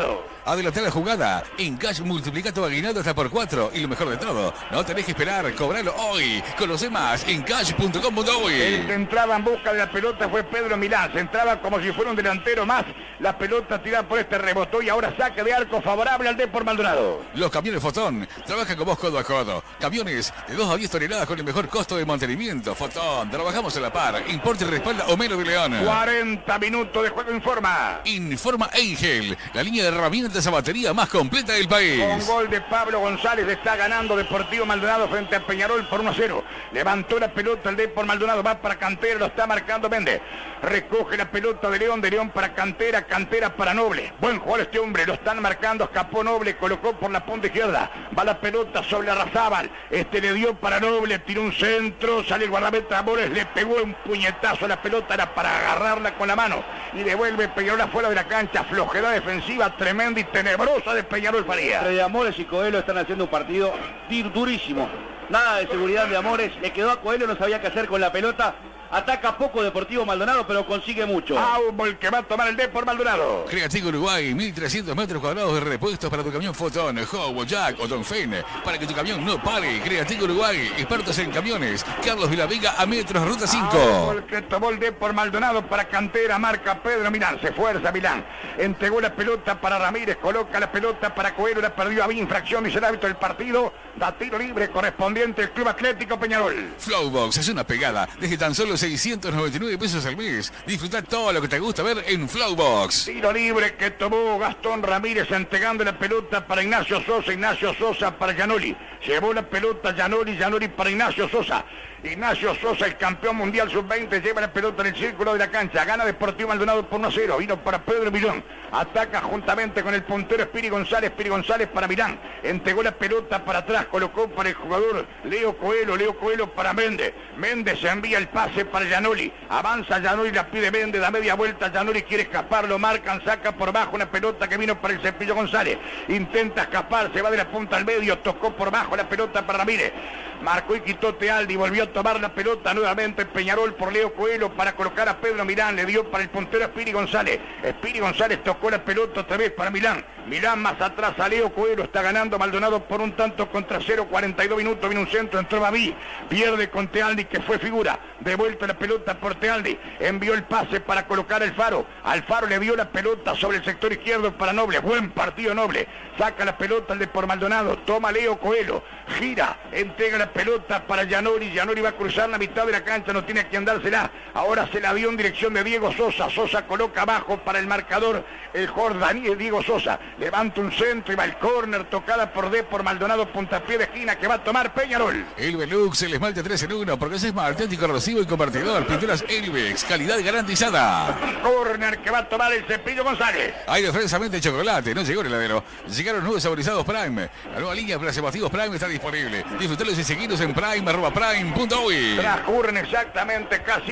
Adelantar la jugada. En Cash multiplica tu aguinaldo hasta por 4. Y lo mejor de todo, no tenés que esperar. Cobralo hoy. Conoce más en cash.com.uy. El que entraba en busca de la pelota fue Pedro Milán. Se entraba como si fuera un delantero más. La pelota tirada por este rebotó y ahora saque de arco favorable al Depor Maldonado. Los camiones Fotón trabajan con vos codo a codo. Camiones de 2 a 10 toneladas con el mejor costo de mantenimiento. Fotón, trabajamos a la par. Importe y respalda Homero de León. 40 minutos de juego, informa. Informa Angel, la línea de herramientas a batería más completa del país. Con gol de Pablo González está ganando Deportivo Maldonado frente a Peñarol por 1-0. Levantó la pelota el Depor Maldonado, va para Cantera, lo está marcando Méndez. Recoge la pelota de León para Cantera, Cantera para Noble. Buen jugador este hombre, lo están marcando, escapó Noble, colocó por la punta izquierda. Va la pelota sobre Arrazábal. Le dio para Noble, tiró un centro, sale el guardameta Amores, le pegó un puñetazo a la pelota, era para agarrarla con la mano. Y devuelve Peñarol afuera de la cancha. Flojedad defensiva tremenda y tenebrosa de Peñarol Faría. Entre Amores y Coelho están haciendo un partido durísimo. Nada de seguridad de Amores, le quedó a Coelho, no sabía qué hacer con la pelota. Ataca poco Deportivo Maldonado, pero consigue mucho. Árbol que va a tomar el Depor Maldonado. Creativo Uruguay, 1.300 metros cuadrados de repuestos para tu camión Fotón, Howo, Jack o Dongfeng, para que tu camión no pare. Creativo Uruguay, expertos en camiones. Carlos Vilavega a metros, ruta 5. Árbol que tomó el Depor Maldonado para Cantera, marca Pedro Milán, se fuerza Milán. Entregó la pelota para Ramírez, coloca la pelota para Coelho, la perdió, había infracción, dice el árbitro del partido. Da tiro libre correspondiente al Club Atlético Peñarol. Flowbox es una pegada desde tan solo 699 pesos al mes. Disfruta todo lo que te gusta ver en Flowbox. Tiro libre que tomó Gastón Ramírez entregando la pelota para Ignacio Sosa para Gianoli. Llevó la pelota Gianoli para Ignacio Sosa. Ignacio Sosa, el campeón mundial sub-20, lleva la pelota en el círculo de la cancha. Gana Deportivo Maldonado por 1-0. Vino para Pedro Milán. Ataca juntamente con el puntero Espiri González para Milán. Entregó la pelota para atrás. Colocó para el jugador Leo Coelho para Méndez. Méndez se envía el pase para Gianoli. Avanza Gianoli, la pide Méndez, da media vuelta. Gianoli quiere escapar, lo marcan, saca por bajo una pelota que vino para el Cepillo González. Intenta escapar, se va de la punta al medio, tocó por bajo la pelota para Ramírez. Marcó y quitó Tealdi, volvió a tomar la pelota nuevamente Peñarol por Leo Coelho para colocar a Pedro Milán, le dio para el puntero Espiri González. Espiri González tocó la pelota otra vez para Milán. Milán más atrás a Leo Coelho, está ganando Maldonado por un tanto contra 0, 42 minutos, viene un centro, entró Baví, pierde con Tealdi que fue figura, de vuelta la pelota por Tealdi, envió el pase para colocar al Faro le dio la pelota sobre el sector izquierdo para Noble, buen partido Noble, saca la pelota el de por Maldonado, toma Leo Coelho, gira, entrega la pelota para Gianoli va a cruzar la mitad de la cancha, no tiene a quien dársela, ahora se la dio en dirección de Diego Sosa coloca abajo para el marcador, el Jordani Diego Sosa, levanta un centro y va el córner, tocada por Maldonado, puntapié de esquina que va a tomar Peñarol. El Velux, el esmalte 3 en 1, porque es esmalte anticorrosivo y convertidor, pinturas Elvex, calidad garantizada. Córner que va a tomar el Cepillo González. Aire fresamente chocolate, no llegó el heladero. Llegaron nuevos saborizados Prime. La nueva línea de preservativos Prime está disponible. Disfrutalos y seguiros en prime.prime.uy. Transcurren exactamente casi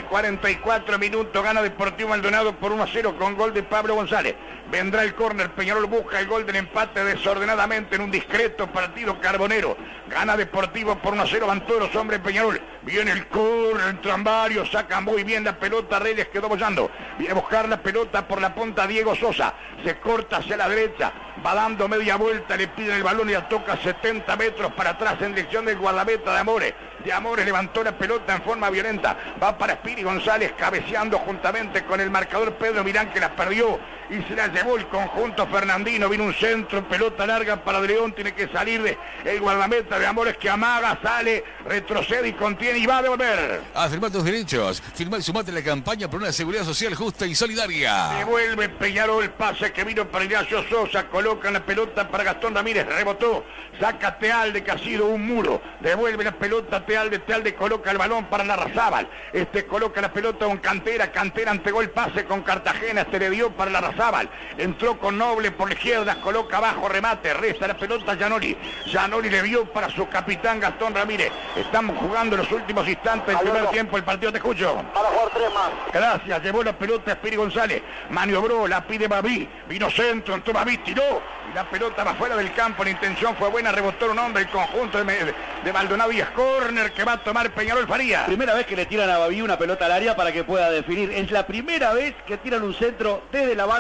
44 minutos. Gana Deportivo Maldonado por 1-0 con gol de Pablo González. Vendrá el córner. Peñarol busca el gol del empate desordenadamente en un discreto partido carbonero. Gana Deportivo por 1-0. Van todos los hombres Peñarol. Viene el córner, entran varios, saca muy bien la pelota. Reyes quedó bollando. Viene a buscar la pelota por la punta Diego Sosa. Se corta hacia la derecha. Va dando media vuelta, le piden el balón y la toca 70 metros para atrás en dirección del guardameta de Amores. De Amores levantó la pelota en forma violenta. Va para Espiri González cabeceando juntamente con el marcador Pedro Milán que la perdió y se la llevó el conjunto fernandino. Vino un centro, pelota larga para León, tiene que salir de el guardameta de Amores que amaga, sale, retrocede y contiene y va a devolver. Afirma tus derechos, firma y sumate a la campaña por una seguridad social justa y solidaria. Devuelve Peñarol, pase que vino para Ignacio Sosa, coloca la pelota para Gastón Ramírez, rebotó, saca Tealde que ha sido un muro, devuelve la pelota Tealde coloca el balón para Larrazábal, coloca la pelota con Cantera entregó el pase con Cartagena, le dio para Larrazábal, entró con Noble por la izquierda, coloca abajo, remate, resta la pelota Gianoli le vio para su capitán Gastón Ramírez, estamos jugando los últimos instantes del primer tiempo, el partido, te escucho. Para jugar 3 más. Gracias, llevó la pelota Espiri González, maniobró, la pide Baví, vino centro, entró Baví, tiró, y la pelota va fuera del campo, la intención fue buena, rebotó un hombre, el conjunto de Maldonado y es córner que va a tomar Peñarol Faría. Primera vez que le tiran a Baví una pelota al área para que pueda definir, es la primera vez que tiran un centro desde la banda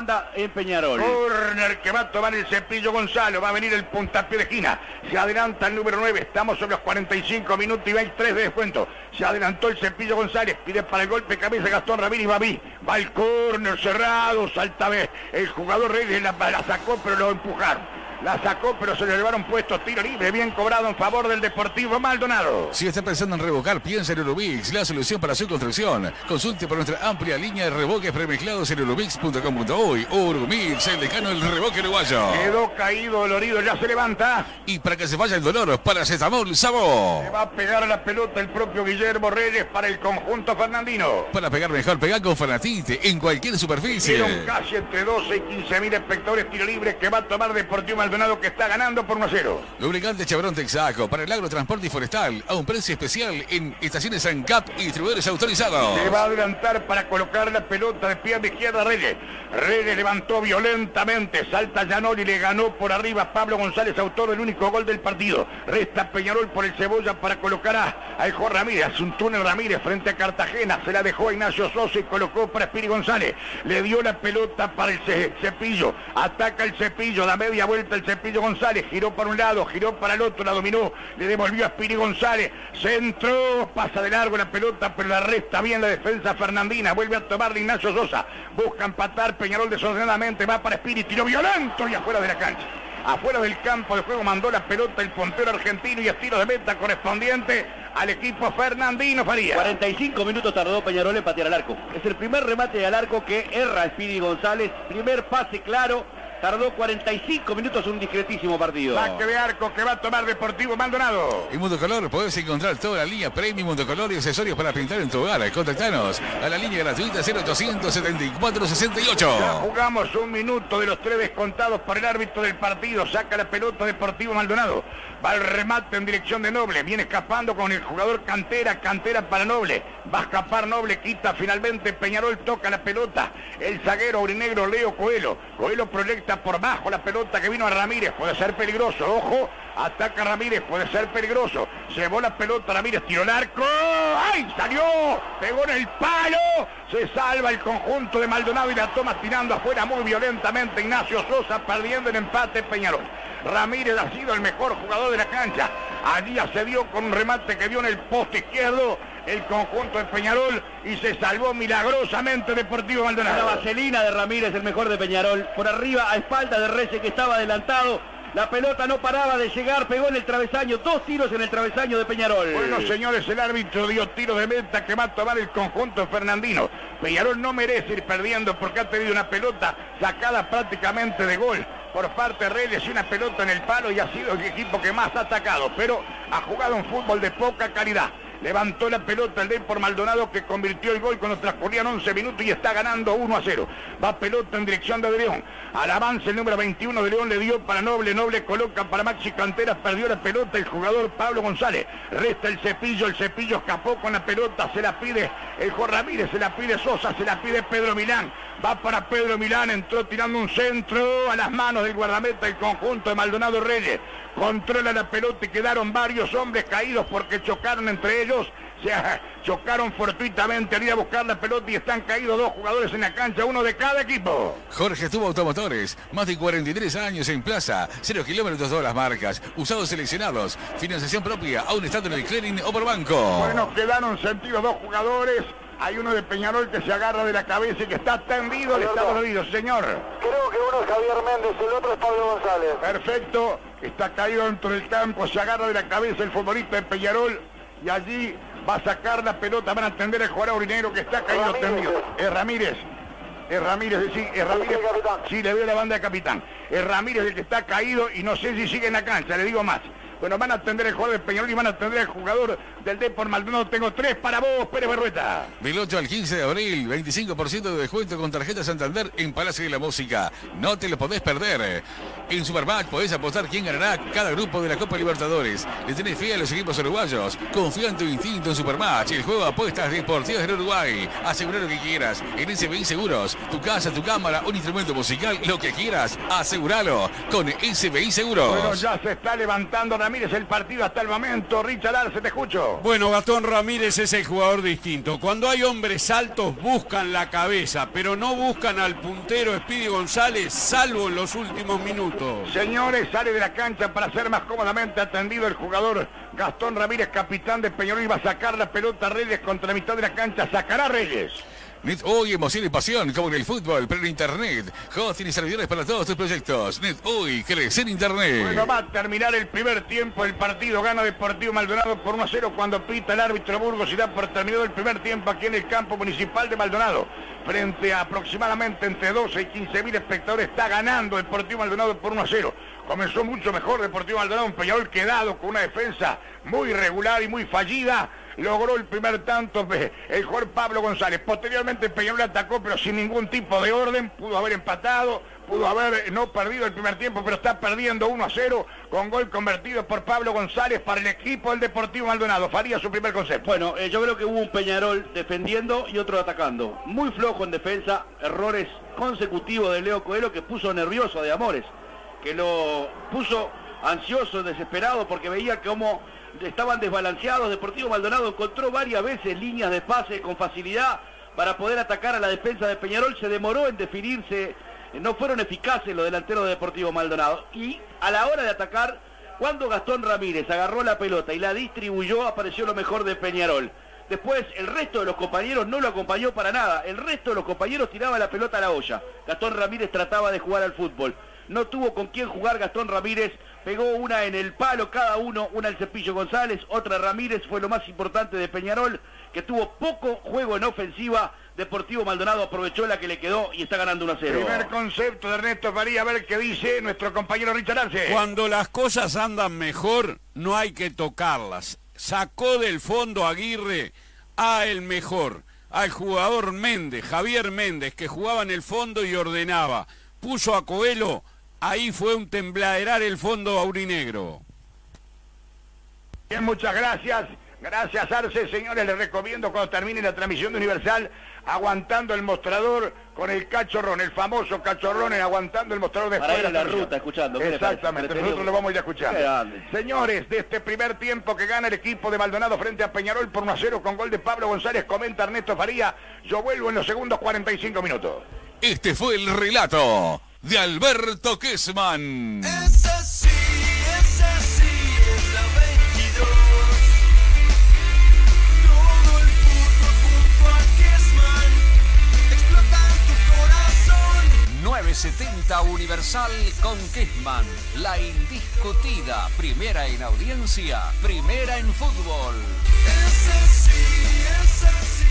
banda en Peñarol. Corner que va a tomar el Cepillo Gonzalo. Va a venir el puntapié de esquina. Se adelanta el número 9. Estamos sobre los 45 minutos y 23 de descuento. Se adelantó el Cepillo González. Pide para el golpe cabeza Gastón Ramírez. Va el córner cerrado. Salta el jugador Reyes. La sacó pero lo empujaron. La sacó, pero se le llevaron puestos. Tiro libre, bien cobrado en favor del Deportivo Maldonado. Si está pensando en revocar, piensa en Eurobix, la solución para su construcción. Consulte por nuestra amplia línea de revoques premezclados en eurobix.com.uy. Eurobix, el decano del revoque uruguayo. Quedó caído, dolorido, ya se levanta. Y para que se vaya el dolor, paracetamol Sabó. Se va a pegar a la pelota el propio Guillermo Reyes para el conjunto fernandino. Para pegar mejor, pega con Fanatite en cualquier superficie. Dieron casi entre 12 y 15.000 espectadores. Tiro libre que va a tomar Deportivo Maldonado, que está ganando por 1-0. Lubricante Chevron Texaco para el agrotransporte y forestal a un precio especial en estaciones ANCAP y distribuidores autorizados. Se va a adelantar para colocar la pelota de pierna izquierda Reyes. Reyes levantó violentamente, salta Gianoli, le ganó por arriba Pablo González, autor del único gol del partido. Resta Peñarol por el Cebolla para colocar a Jorge Ramírez. Hace un túnel Ramírez frente a Cartagena, se la dejó a Ignacio Sosa y colocó para Espiri González. Le dio la pelota para el Cepillo, ataca el Cepillo, da media vuelta el Cepillo González, giró para un lado, giró para el otro, la dominó, le devolvió a Espiri González, centró, pasa de largo la pelota, pero la resta bien la defensa fernandina, vuelve a tomar de Ignacio Sosa, busca empatar Peñarol desordenadamente, va para Espiri, tiro violento y afuera de la cancha. Afuera del campo de juego mandó la pelota el puntero argentino y estilo de meta correspondiente al equipo fernandino Faría. 45 minutos tardó Peñarol en patear al arco. Es el primer remate al arco que erra Espiri González. Primer pase claro. Tardó 45 minutos, un discretísimo partido. Saque de arco que va a tomar Deportivo Maldonado. En Mundo Color podés encontrar toda la línea Premium Mundo Color y accesorios para pintar en tu hogar. Contactanos a la línea gratuita 0800 74 68. Ya jugamos un minuto de los 3 descontados para el árbitro del partido. Saca la pelota Deportivo Maldonado. Va el remate en dirección de Noble. Viene escapando con el jugador Cantera para Noble. Va a escapar Noble, quita finalmente Peñarol, toca la pelota. El zaguero aurinegro Leo Coelho. Coelho proyecta por bajo la pelota que vino a Ramírez. Puede ser peligroso, ojo. Ataca Ramírez, puede ser peligroso. Llevó la pelota Ramírez, tiró el arco. ¡Ay! Salió, pegó en el palo. Se salva el conjunto de Maldonado y la toma tirando afuera muy violentamente Ignacio Sosa, perdiendo el empate Peñarol. Ramírez ha sido el mejor jugador de la cancha. Allí accedió con un remate que dio en el poste izquierdo el conjunto de Peñarol y se salvó milagrosamente Deportivo Maldonado. La vaselina de Ramírez, el mejor de Peñarol. Por arriba, a espalda de Reyes, que estaba adelantado. La pelota no paraba de llegar, pegó en el travesaño, 2 tiros en el travesaño de Peñarol. Bueno, señores, el árbitro dio tiro de meta que va a tomar el conjunto fernandino. Peñarol no merece ir perdiendo porque ha tenido una pelota sacada prácticamente de gol por parte de Reyes y una pelota en el palo y ha sido el equipo que más ha atacado, pero ha jugado un fútbol de poca calidad. Levantó la pelota el Depor Maldonado que convirtió el gol cuando transcurrían 11 minutos y está ganando 1-0. Va pelota en dirección de León. Al avance el número 21 de León le dio para Noble. Noble coloca para Maxi Cantera. Perdió la pelota el jugador Pablo González. Resta el Cepillo escapó con la pelota. Se la pide el Jorge Ramírez, se la pide Sosa, se la pide Pedro Milán. Va para Pedro Milán, entró tirando un centro a las manos del guardameta del conjunto de Maldonado Reyes. Controla la pelota y quedaron varios hombres caídos porque chocaron entre ellos. Se chocaron fortuitamente al ir a buscar la pelota y están caídos 2 jugadores en la cancha, uno de cada equipo. Jorge Estuvo Automotores, más de 43 años en plaza, 0 kilómetros todas las marcas, usados seleccionados, financiación propia, aún estando en el clearing o por banco. Bueno, quedaron sentidos 2 jugadores. Hay uno de Peñarol que se agarra de la cabeza y que está tendido, le está dolorido, señor. Creo que uno es Javier Méndez, el otro es Pablo González. Perfecto, está caído dentro del campo, se agarra de la cabeza el futbolista de Peñarol y allí va a sacar la pelota, van a atender el jugador aurinegro que está caído tendido. Es Ramírez, sí, es Ramírez. Sí, le veo la banda de capitán. Es Ramírez el que está caído y no sé si sigue en la cancha, le digo más. Bueno, van a atender el jugador de Peñarol y van a atender el jugador del Depor Maldonado. Tengo 3 para vos, Pérez Berrueta. Del 8 al 15 de abril, 25% de descuento con tarjeta Santander en Palacio de la Música. No te lo podés perder. En Supermatch podés apostar quién ganará cada grupo de la Copa Libertadores. Le tenés fe a los equipos uruguayos. Confía en tu instinto en Supermatch. El juego de apuestas deportivas de Uruguay. Asegura lo que quieras. En SBI Seguros. Tu casa, tu cámara, un instrumento musical, lo que quieras. Aseguralo con SBI Seguros. Bueno, ya se está levantando Ramírez. Ramírez el partido hasta el momento. Richard Arce, te escucho. Bueno, Gastón Ramírez es el jugador distinto. Cuando hay hombres altos buscan la cabeza, pero no buscan al puntero Speedy González, salvo en los últimos minutos. Señores, sale de la cancha para ser más cómodamente atendido el jugador Gastón Ramírez, capitán de Peñarol. Iba a sacar la pelota a Reyes contra la mitad de la cancha. Sacará Reyes. NetUI, emoción y pasión, como en el fútbol, pero en internet. Hosting y servidores para todos tus proyectos. NetUI, crecer internet. Bueno, va a terminar el primer tiempo. El partido gana Deportivo Maldonado por 1-0 cuando pita el árbitro Burgos y da por terminado el primer tiempo aquí en el campo municipal de Maldonado. Frente a aproximadamente entre 12 y 15.000 espectadores, está ganando Deportivo Maldonado por 1-0. Comenzó mucho mejor Deportivo Maldonado, un Peñarol quedado con una defensa muy irregular y muy fallida. Logró el primer tanto el jugador Pablo González. Posteriormente Peñarol atacó, pero sin ningún tipo de orden. Pudo haber empatado, pudo haber no perdido el primer tiempo, pero está perdiendo 1-0 con gol convertido por Pablo González para el equipo del Deportivo Maldonado. Faría su primer concepto. Bueno, yo creo que hubo un Peñarol defendiendo y otro atacando. Muy flojo en defensa, errores consecutivos de Leo Coelho que puso nervioso a De Amores, que lo puso ansioso, desesperado, porque veía cómo estaban desbalanceados. Deportivo Maldonado encontró varias veces líneas de pase con facilidad para poder atacar a la defensa de Peñarol. Se demoró en definirse, no fueron eficaces los delanteros de Deportivo Maldonado. Y a la hora de atacar, cuando Gastón Ramírez agarró la pelota y la distribuyó, apareció lo mejor de Peñarol. Después el resto de los compañeros no lo acompañó para nada. El resto de los compañeros tiraba la pelota a la olla. Gastón Ramírez trataba de jugar al fútbol. No tuvo con quién jugar Gastón Ramírez, pegó una en el palo cada uno, una al Cepillo González, otra Ramírez. Fue lo más importante de Peñarol, que tuvo poco juego en ofensiva. Deportivo Maldonado aprovechó la que le quedó y está ganando 1-0. Primer concepto de Ernesto Faría, a ver qué dice nuestro compañero Richard Arce. Cuando las cosas andan mejor, no hay que tocarlas. Sacó del fondo Aguirre a el mejor, al jugador Méndez, Javier Méndez, que jugaba en el fondo y ordenaba. Puso a Coelho, ahí fue un tembladerar el fondo aurinegro. Bien, muchas gracias. Gracias, Arce. Señores, les recomiendo cuando termine la transmisión de Universal, aguantando el mostrador con el cachorrón, el famoso cachorrón, aguantando el mostrador después para ir de a la ruta, escuchando. Exactamente, nosotros lo vamos a ir escuchando. Señores, de este primer tiempo que gana el equipo de Maldonado frente a Peñarol por 1-0 con gol de Pablo González, comenta Ernesto Faría. Yo vuelvo en los segundos 45 minutos. Este fue el relato de Alberto Kessman. Es así, es la 22. Todo el fútbol junto a Kessman explota en tu corazón. 970 Universal con Kessman, la indiscutida primera en audiencia, primera en fútbol. Es así, es la 22.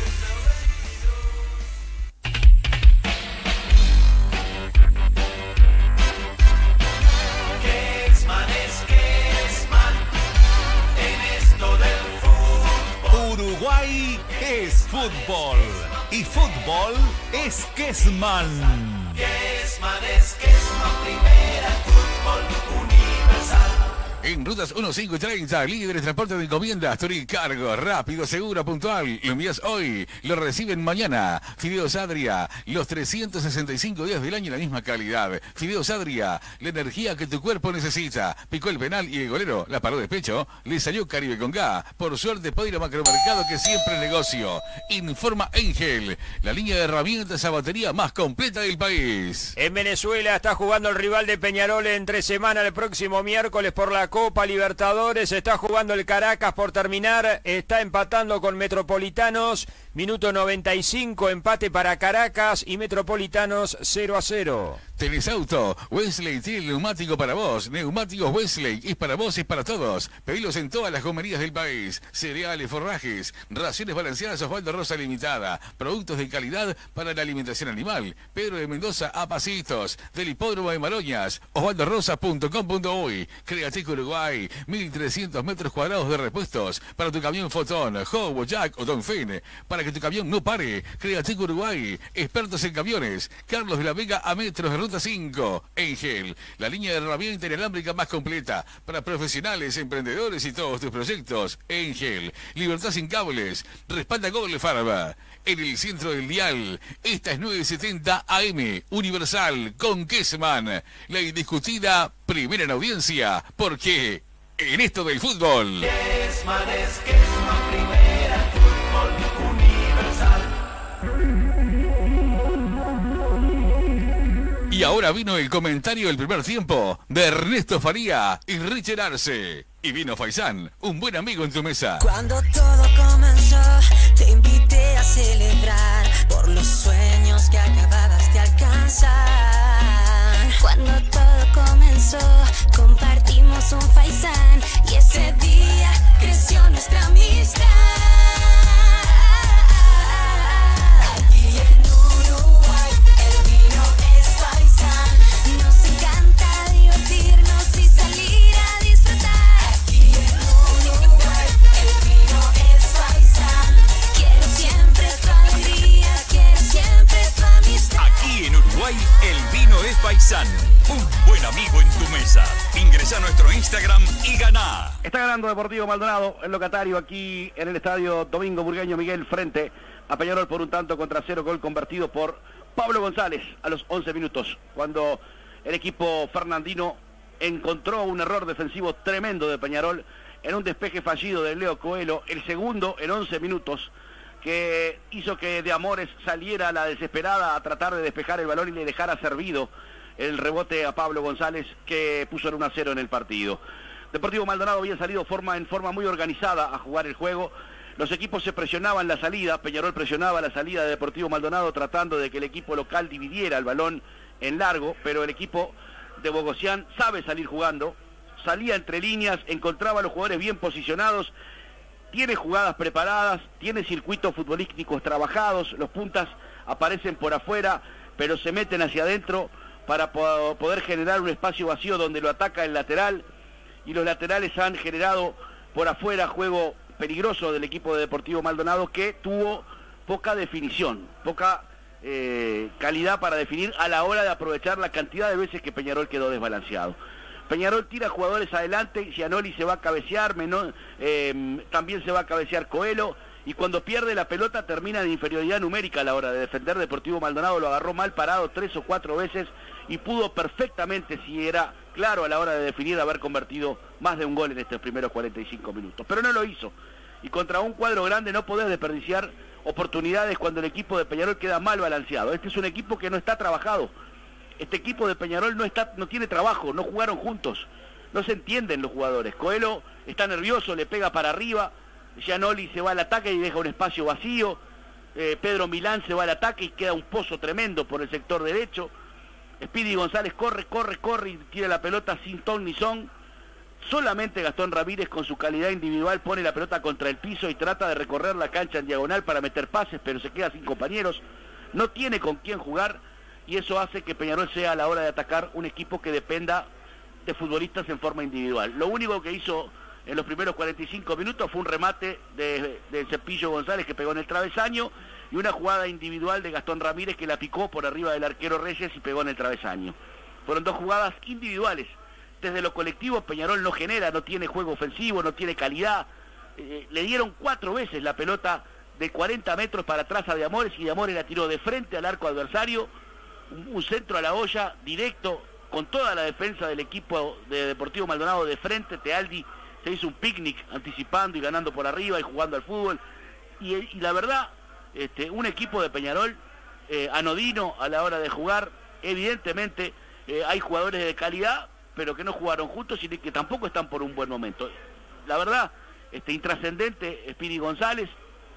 Uruguay es fútbol y fútbol es Kessman. Kessman es primera en fútbol universal. En rutas 1, 5 y 30, líder de transporte de encomiendas, Turicargo, rápido, seguro, puntual. Lo envías hoy, lo reciben mañana. Fideos Adria, los 365 días del año en la misma calidad. Fideos Adria, la energía que tu cuerpo necesita. Picó el penal y el golero la paró de pecho. Le salió Caribe con K. Por suerte puede ir a Macromercado, que siempre es negocio. Informa Engel, la línea de herramientas a batería más completa del país. En Venezuela está jugando el rival de Peñarol entre semana el próximo miércoles por la Copa Libertadores. Está jugando el Caracas por terminar. Está empatando con Metropolitanos. Minuto 95, empate para Caracas y Metropolitanos 0-0. ¿Tenés auto? Wesley tiene el neumático para vos. Neumáticos Wesley es para vos, es para todos. Pedilos en todas las gomerías del país. Cereales, forrajes, raciones balanceadas Osvaldo Rosa Limitada. Productos de calidad para la alimentación animal. Pedro de Mendoza a pasitos. Del hipódromo de Maroñas. osvaldorosa.com.uy. Createc Uruguay. 1300 metros cuadrados de repuestos para tu camión Fotón, Hobo, Jack o Donfin. Para que tu camión no pare. Createc Uruguay. Expertos en camiones. Carlos de la Vega a metros de Ruta 5. Engel, la línea de herramienta inalámbrica más completa para profesionales, emprendedores y todos tus proyectos. Engel, libertad sin cables. Respalda Google Farba. En el centro del dial, esta es 970 AM, Universal con Kessman. La indiscutida primera en audiencia, porque en esto del fútbol. Kessman es Kessman, primera en fútbol universal. Y ahora vino el comentario del primer tiempo de Ernesto Faría y Richard Arce. Y vino Faisán, un buen amigo en tu mesa. Cuando todo comenzó, te invité a celebrar por los sueños que acababas de alcanzar. Cuando todo comenzó, compartimos un Faisán y ese día creció nuestra amistad. Aquí en Uruguay el vino es Faisán. Nos encanta divertirnos y salir a disfrutar. Aquí en Uruguay el vino es Faisán. Quiero siempre tu alegría, quiero siempre tu amistad. Aquí en Uruguay el vino es Faisán. Un buen amigo en tu mesa. Ingresa a nuestro Instagram y ganá. Está ganando Deportivo Maldonado, el locatario, aquí en el estadio Domingo Burgueño Miguel, frente a Peñarol por un tanto contra 0, gol convertido por Pablo González a los 11 minutos, cuando el equipo fernandino encontró un error defensivo tremendo de Peñarol en un despeje fallido de Leo Coelho, el segundo en 11 minutos, que hizo que De Amores saliera a la desesperada a tratar de despejar el balón y le dejara servido el rebote a Pablo González, que puso el 1-0 en el partido. Deportivo Maldonado había salido en forma muy organizada a jugar el juego. Los equipos se presionaban la salida, Peñarol presionaba la salida de Deportivo Maldonado tratando de que el equipo local dividiera el balón en largo, pero el equipo de Bogosian sabe salir jugando, salía entre líneas, encontraba a los jugadores bien posicionados, tiene jugadas preparadas, tiene circuitos futbolísticos trabajados, los puntas aparecen por afuera, pero se meten hacia adentro para poder generar un espacio vacío donde lo ataca el lateral, y los laterales han generado por afuera juego peligroso del equipo de Deportivo Maldonado, que tuvo poca definición, poca calidad para definir a la hora de aprovechar la cantidad de veces que Peñarol quedó desbalanceado. Peñarol tira jugadores adelante, Gianoli se va a cabecear, también se va a cabecear Coelho, y cuando pierde la pelota termina de inferioridad numérica a la hora de defender. Deportivo Maldonado lo agarró mal parado 3 o 4 veces y pudo perfectamente, si era claro a la hora de definir, haber convertido más de un gol en estos primeros 45 minutos. Pero no lo hizo. Y contra un cuadro grande no podés desperdiciar oportunidades cuando el equipo de Peñarol queda mal balanceado. Este es un equipo que no está trabajado. Este equipo de Peñarol no tiene trabajo, no jugaron juntos. No se entienden los jugadores. Coelho está nervioso, le pega para arriba. Gianoli se va al ataque y deja un espacio vacío. Pedro Milán se va al ataque y queda un pozo tremendo por el sector derecho. Speedy González corre y tira la pelota sin ton ni son. Solamente Gastón Ramírez, con su calidad individual, pone la pelota contra el piso y trata de recorrer la cancha en diagonal para meter pases, pero se queda sin compañeros. No tiene con quién jugar, y eso hace que Peñarol sea, a la hora de atacar, un equipo que dependa de futbolistas en forma individual. Lo único que hizo en los primeros 45 minutos fue un remate de Cepillo González, que pegó en el travesaño, y una jugada individual de Gastón Ramírez, que la picó por arriba del arquero Reyes y pegó en el travesaño. Fueron dos jugadas individuales. Desde lo colectivo Peñarol no genera, no tiene juego ofensivo, no tiene calidad. Le dieron 4 veces la pelota de 40 metros para atrás a De Amores, y De Amores la tiró de frente al arco adversario, un centro a la olla directo, con toda la defensa del equipo de Deportivo Maldonado de frente. Tealdi se hizo un picnic anticipando y ganando por arriba y jugando al fútbol, y la verdad, un equipo de Peñarol anodino a la hora de jugar. Evidentemente hay jugadores de calidad, pero que no jugaron juntos y que tampoco están por un buen momento. La verdad, intrascendente Speedy González.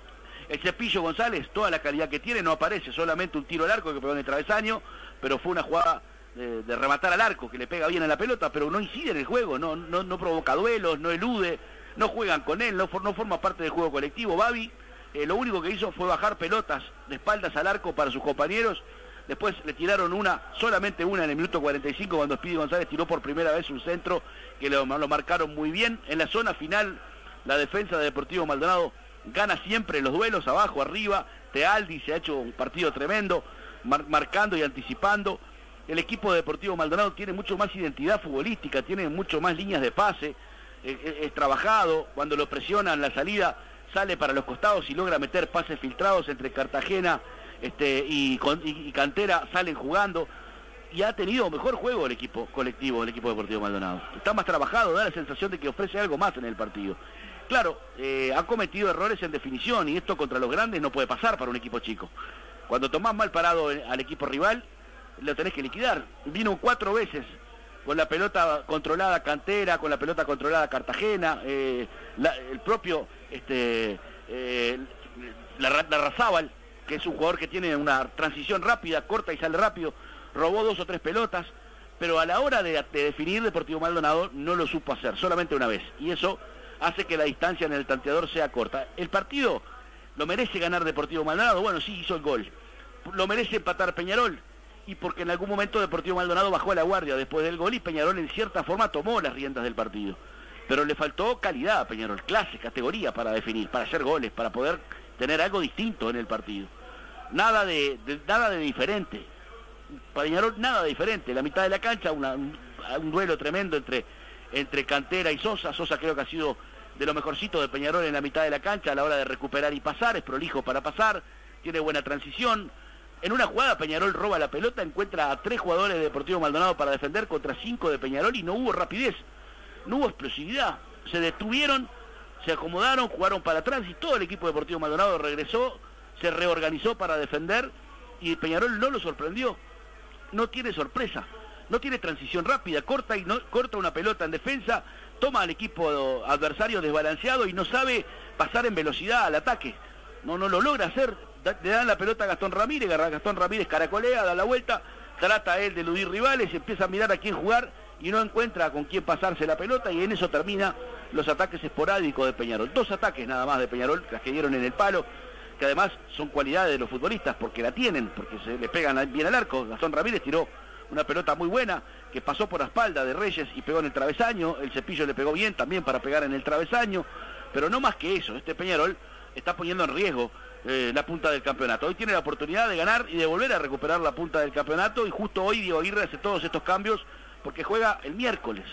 El Cepillo González, toda la calidad que tiene, no aparece, solamente un tiro al arco que pegó en el travesaño, pero fue una jugada de rematar al arco, que le pega bien a la pelota, pero no incide en el juego, no provoca duelos, no elude, no juegan con él, no forma parte del juego colectivo. Babi lo único que hizo fue bajar pelotas de espaldas al arco para sus compañeros. Después le tiraron solamente una en el minuto 45, cuando Speedy González tiró por primera vez un centro que lo marcaron muy bien. En la zona final, la defensa de Deportivo Maldonado gana siempre los duelos, abajo, arriba. Tealdi se ha hecho un partido tremendo, marcando y anticipando. El equipo de Deportivo Maldonado tiene mucho más identidad futbolística, tiene mucho más líneas de pase, es trabajado. Cuando lo presionan la salida, sale para los costados y logra meter pases filtrados entre Cartagena y Cantera, salen jugando. y ha tenido mejor juego el equipo colectivo, el equipo Deportivo Maldonado. Está más trabajado, da la sensación de que ofrece algo más en el partido. Claro, ha cometido errores en definición y esto contra los grandes no puede pasar para un equipo chico. Cuando tomás mal parado al equipo rival, lo tenés que liquidar. Vino 4 veces con la pelota controlada Cantera, con la pelota controlada Cartagena, el propio Larrazábal, que es un jugador que tiene una transición rápida, corta y sale rápido, robó 2 o 3 pelotas, pero a la hora de definir Deportivo Maldonado no lo supo hacer, solamente una vez, y eso hace que la distancia en el tanteador sea corta. El partido lo merece ganar Deportivo Maldonado, bueno, sí hizo el gol, lo merece empatar Peñarol, y porque en algún momento Deportivo Maldonado bajó a la guardia después del gol y Peñarol en cierta forma tomó las riendas del partido, pero le faltó calidad a Peñarol, clase, categoría para definir, para hacer goles, para poder tener algo distinto en el partido. Nada de diferente. Peñarol nada diferente. La mitad de la cancha, un duelo tremendo entre Cantera y Sosa. Sosa creo que ha sido de lo mejorcito de Peñarol en la mitad de la cancha a la hora de recuperar y pasar. Es prolijo para pasar, tiene buena transición. En una jugada Peñarol roba la pelota, encuentra a 3 jugadores de Deportivo Maldonado para defender contra 5 de Peñarol y no hubo rapidez, no hubo explosividad. Se detuvieron, se acomodaron, jugaron para atrás y todo el equipo de Deportivo Maldonado regresó, se reorganizó para defender y Peñarol no lo sorprendió. No tiene sorpresa, no tiene transición rápida, corta una pelota en defensa, toma al equipo adversario desbalanceado y no sabe pasar en velocidad al ataque. No lo logra hacer, le dan la pelota a Gastón Ramírez caracolea, da la vuelta, trata él de eludir rivales, empieza a mirar a quién jugar y no encuentra con quién pasarse la pelota y en eso termina los ataques esporádicos de Peñarol. 2 ataques nada más de Peñarol, las que dieron en el palo, que además son cualidades de los futbolistas porque la tienen, porque se le pegan bien al arco. Gastón Ramírez tiró una pelota muy buena que pasó por la espalda de Reyes y pegó en el travesaño, el Cepillo le pegó bien también para pegar en el travesaño, pero no más que eso, este Peñarol está poniendo en riesgo la punta del campeonato. Hoy tiene la oportunidad de ganar y de volver a recuperar la punta del campeonato y justo hoy Diego Aguirre hace todos estos cambios porque juega el miércoles.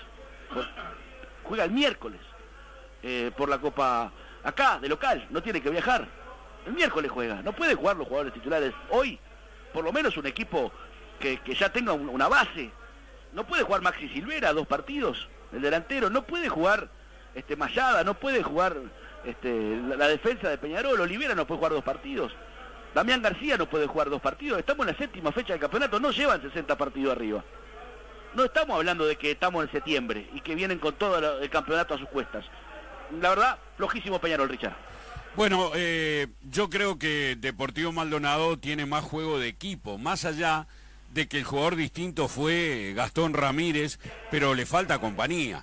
Por la Copa acá, de local, no tiene que viajar. El miércoles juega, no puede jugar los jugadores titulares hoy, por lo menos un equipo que ya tenga una base. No puede jugar Maxi Silvera 2 partidos, el delantero, no puede jugar Mayada, no puede jugar la defensa de Peñarol, Olivera no puede jugar 2 partidos, Damián García no puede jugar 2 partidos, estamos en la 7ª fecha del campeonato, no llevan 60 partidos arriba. No estamos hablando de que estamos en septiembre y que vienen con todo el campeonato a sus cuestas. La verdad, flojísimo Peñarol, Richard. Bueno, yo creo que Deportivo Maldonado tiene más juego de equipo, más allá de que el jugador distinto fue Gastón Ramírez, pero le falta compañía.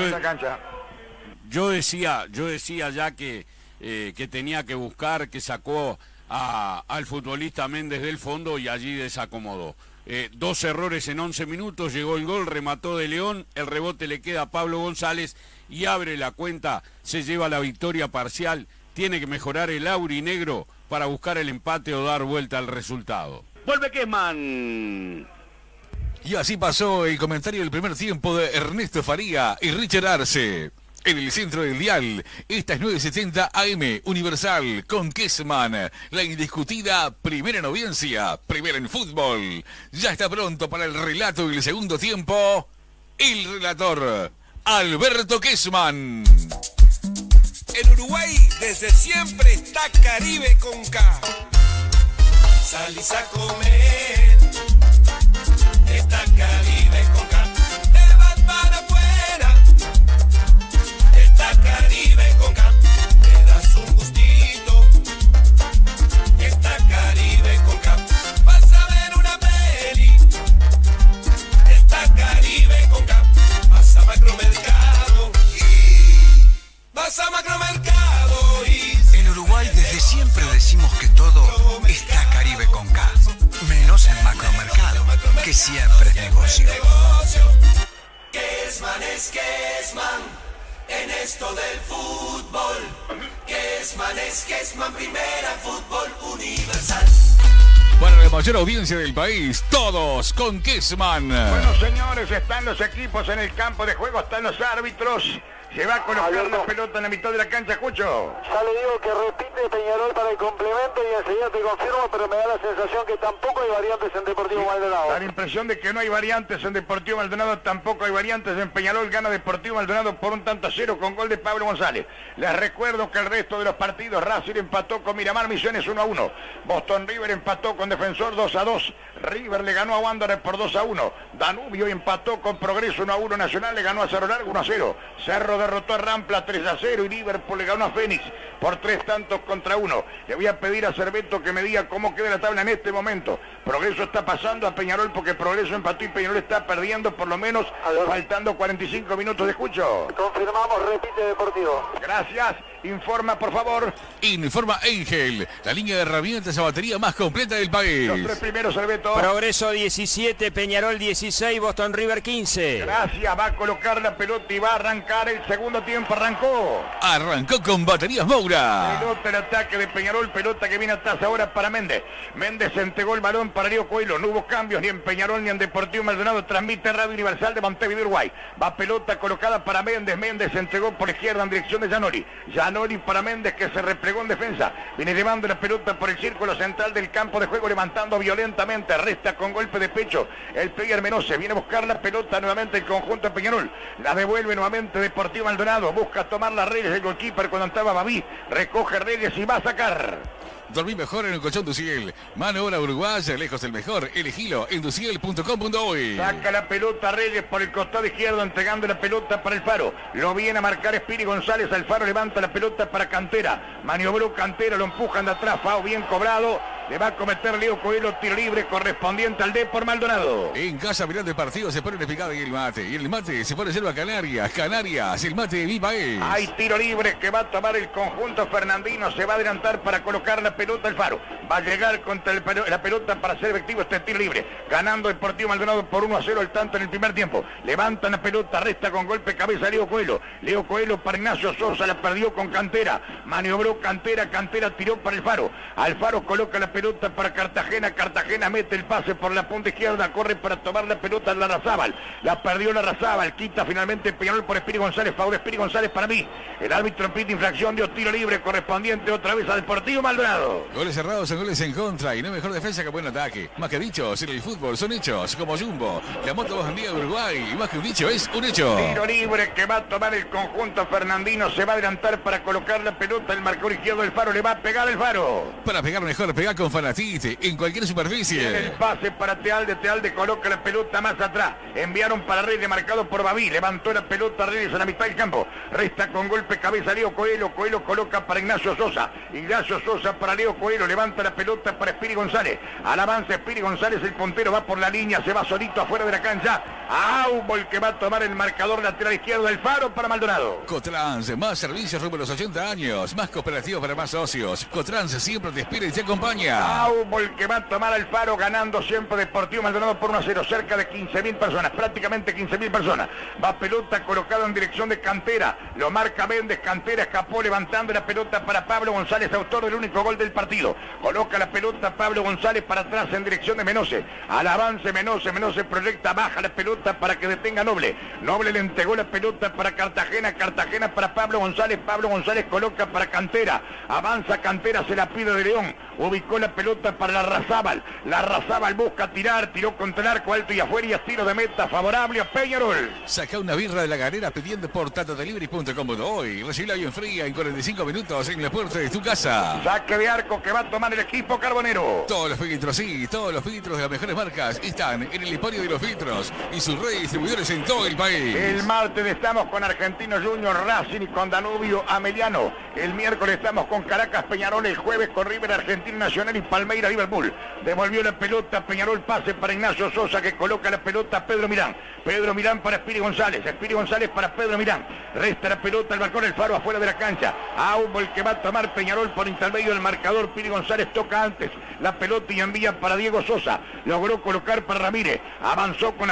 Yo decía ya que tenía que buscar, que sacó al futbolista Méndez del fondo y allí desacomodó. 2 errores en 11 minutos, llegó el gol, remató de León, el rebote le queda a Pablo González y abre la cuenta, se lleva la victoria parcial. Tiene que mejorar el aurinegro para buscar el empate o dar vuelta al resultado. Vuelve Kessman. Y así pasó el comentario del primer tiempo de Ernesto Faría y Richard Arce. En el centro del dial, esta es 970 AM Universal con Kessman, la indiscutida primera en audiencia, primera en fútbol. Ya está pronto para el relato del segundo tiempo, el relator Alberto Kessman. En Uruguay desde siempre está Caribe con K. Salís a comer, está Caribe con K. Te vas para afuera, está Caribe con K. Te das un gustito, está Caribe con K. Vas a ver una peli, está Caribe con K. Vas a Macromercado y vas a Macromercado y... En Uruguay desde siempre decimos que todo está Caribe con K, menos en Macromercado, que siempre es negocio. Kessman es Kessman, en esto del fútbol. Kessman es Kessman, primera en fútbol universal. Para la mayor audiencia del país, todos con Kessman. Bueno, señores, están los equipos en el campo de juego, están los árbitros. Se va a colocar Alberto. la pelota en la mitad de la cancha, Cucho. Ya le digo que repite Peñarol para el complemento y enseguida te confirmo, pero me da la sensación que tampoco hay variantes en Deportivo Maldonado. Da la impresión de que no hay variantes en Deportivo Maldonado, tampoco hay variantes en Peñarol. Gana Deportivo Maldonado por 1-0 con gol de Pablo González. Les recuerdo que el resto de los partidos, Racing empató con Miramar Misiones 1-1. Boston River empató con Defensor 2-2. River le ganó a Wanderers por 2-1. Danubio empató con Progreso 1-1. Nacional le ganó a Cerro Largo 1-0. Cerro derrotó a Rampla 3-0 y Liverpool le ganó a Fénix por 3-1. Le voy a pedir a Cerveto que me diga cómo queda la tabla en este momento. Progreso está pasando a Peñarol porque Progreso empató y Peñarol está perdiendo por lo menos faltando 45 minutos de escucho. Confirmamos, repite Deportivo. Gracias. Informa, por favor. Informa Engel, la línea de herramientas a batería más completa del país. Los tres primeros, Cerveto. Progreso 17, Peñarol 16, Boston River 15. Gracias, va a colocar la pelota y va a arrancar el segundo tiempo. Arrancó con baterías Moura. Pelota el ataque de Peñarol, pelota que viene atrás ahora para Méndez. Méndez entregó el balón para Leo Coelho. No hubo cambios ni en Peñarol ni en Deportivo Maldonado. Transmite Radio Universal de Montevideo, Uruguay. Va pelota colocada para Méndez. Méndez entregó por izquierda en dirección de Giannoli. Giannoli para Méndez que se replegó en defensa. Viene llevando la pelota por el círculo central del campo de juego, levantando violentamente. Resta con golpe de pecho el player Menose. Viene a buscar la pelota nuevamente el conjunto de Peñarol. La devuelve nuevamente Deportivo Maldonado. Busca tomar las Reyes el goalkeeper cuando entraba Babi. Recoge Reyes y va a sacar. Dormí mejor en el colchón Duciel. Mano obra uruguaya, lejos el mejor. Elegilo en duciel.com.uy. Saca la pelota Reyes por el costado izquierdo, entregando la pelota para el Faro. Lo viene a marcar Espiri González. Al Faro levanta la pelota para Cantera. Maniobró Cantera, lo empujan de atrás. Fao bien cobrado. Le va a cometer Leo Coelho, tiro libre correspondiente al Depor Maldonado. En casa mirando el partido se pone picada y el mate. Y el mate se pone yerba Canarias. Canarias, el mate de mi país. Hay tiro libre que va a tomar el conjunto fernandino. Se va a adelantar para colocar la pelota al Faro. Va a llegar contra la pelota para ser efectivo este tiro libre. Ganando Deportivo Maldonado por 1-0 el tanto en el primer tiempo. Levantan la pelota, resta con golpe de cabeza Leo Coelho. Leo Coelho para Ignacio Sosa, la perdió con Cantera. Maniobró Cantera, Cantera tiró para el Faro. Al Faro coloca la pelota para Cartagena. Cartagena mete el pase por la punta izquierda. Corre para tomar la pelota a Larrazábal. La perdió Larrazábal. Quita finalmente Peñarol por Espiri González. Faul de Espiri González para mí. El árbitro pide infracción, dio tiro libre correspondiente otra vez a Deportivo Maldonado. Goles cerrados son goles en contra y no hay mejor defensa que buen ataque. Más que dichos en el fútbol son hechos, como Jumbo. La moto más vendida de Uruguay. Y más que un dicho es un hecho. Tiro libre que va a tomar el conjunto fernandino. Se va a adelantar para colocar la pelota. El marcador izquierdo del Faro. Le va a pegar el Faro. Para pegar mejor, pegar con Fanatite en cualquier superficie. El pase para Tealde coloca la pelota más atrás. Enviaron para Reyes, marcado por Babi. Levantó la pelota Reyes a la mitad del campo. Resta con golpe cabeza Leo Coelho. Coelho coloca para Ignacio Sosa. Ignacio Sosa para Leo Coelho. Levanta la pelota para Espiri González. Al avance Espiri González, el puntero va por la línea. Se va solito afuera de la cancha. Aubol que va a tomar el marcador lateral izquierdo del Faro para Maldonado. Cotrans, más servicios rumbo a los 80 años. Más cooperativos para más socios. Cotrans siempre te espera y te acompaña. Aubol que va a tomar al Faro, ganando siempre Deportivo Maldonado por 1-0. Cerca de 15.000 personas, prácticamente 15.000 personas. Va pelota colocada en dirección de Cantera. Lo marca Méndez. Cantera escapó levantando la pelota para Pablo González, autor del único gol del partido. Coloca la pelota Pablo González para atrás en dirección de Menose. Al avance Menose proyecta, baja la pelota para que detenga Noble. Noble le entregó la pelota para Cartagena. Cartagena para Pablo González. Pablo González coloca para Cantera. Avanza Cantera, se la pide de León. Ubicó la pelota para Larrazábal. Larrazábal busca tirar, tiró contra el arco alto y afuera y es tiro de meta favorable a Peñarol. Saca una birra de la galera pidiendo por tatadelivery.com.uy. Recibila bien fría en 45 minutos en la puerta de tu casa. Saque de arco que va a tomar el equipo carbonero. Todos los filtros, sí, todos los filtros de las mejores marcas están en el Emporio de los Filtros y sus redistribuidores en todo el país. El martes estamos con Argentino Junior, Racing y con Danubio Ameliano. El miércoles estamos con Caracas Peñarol, el jueves con River Argentino Nacional y Palmeiras Liverpool. Devolvió la pelota Peñarol, pase para Ignacio Sosa que coloca la pelota a Pedro Mirán. Pedro Mirán para Espiri González. Espiri González para Pedro Mirán. Resta la pelota al balcón el Faro afuera de la cancha. Aubol que va a tomar Peñarol por intermedio del marcador. Espiri González toca antes la pelota y envía para Diego Sosa. Logró colocar para Ramírez. Avanzó con la pelota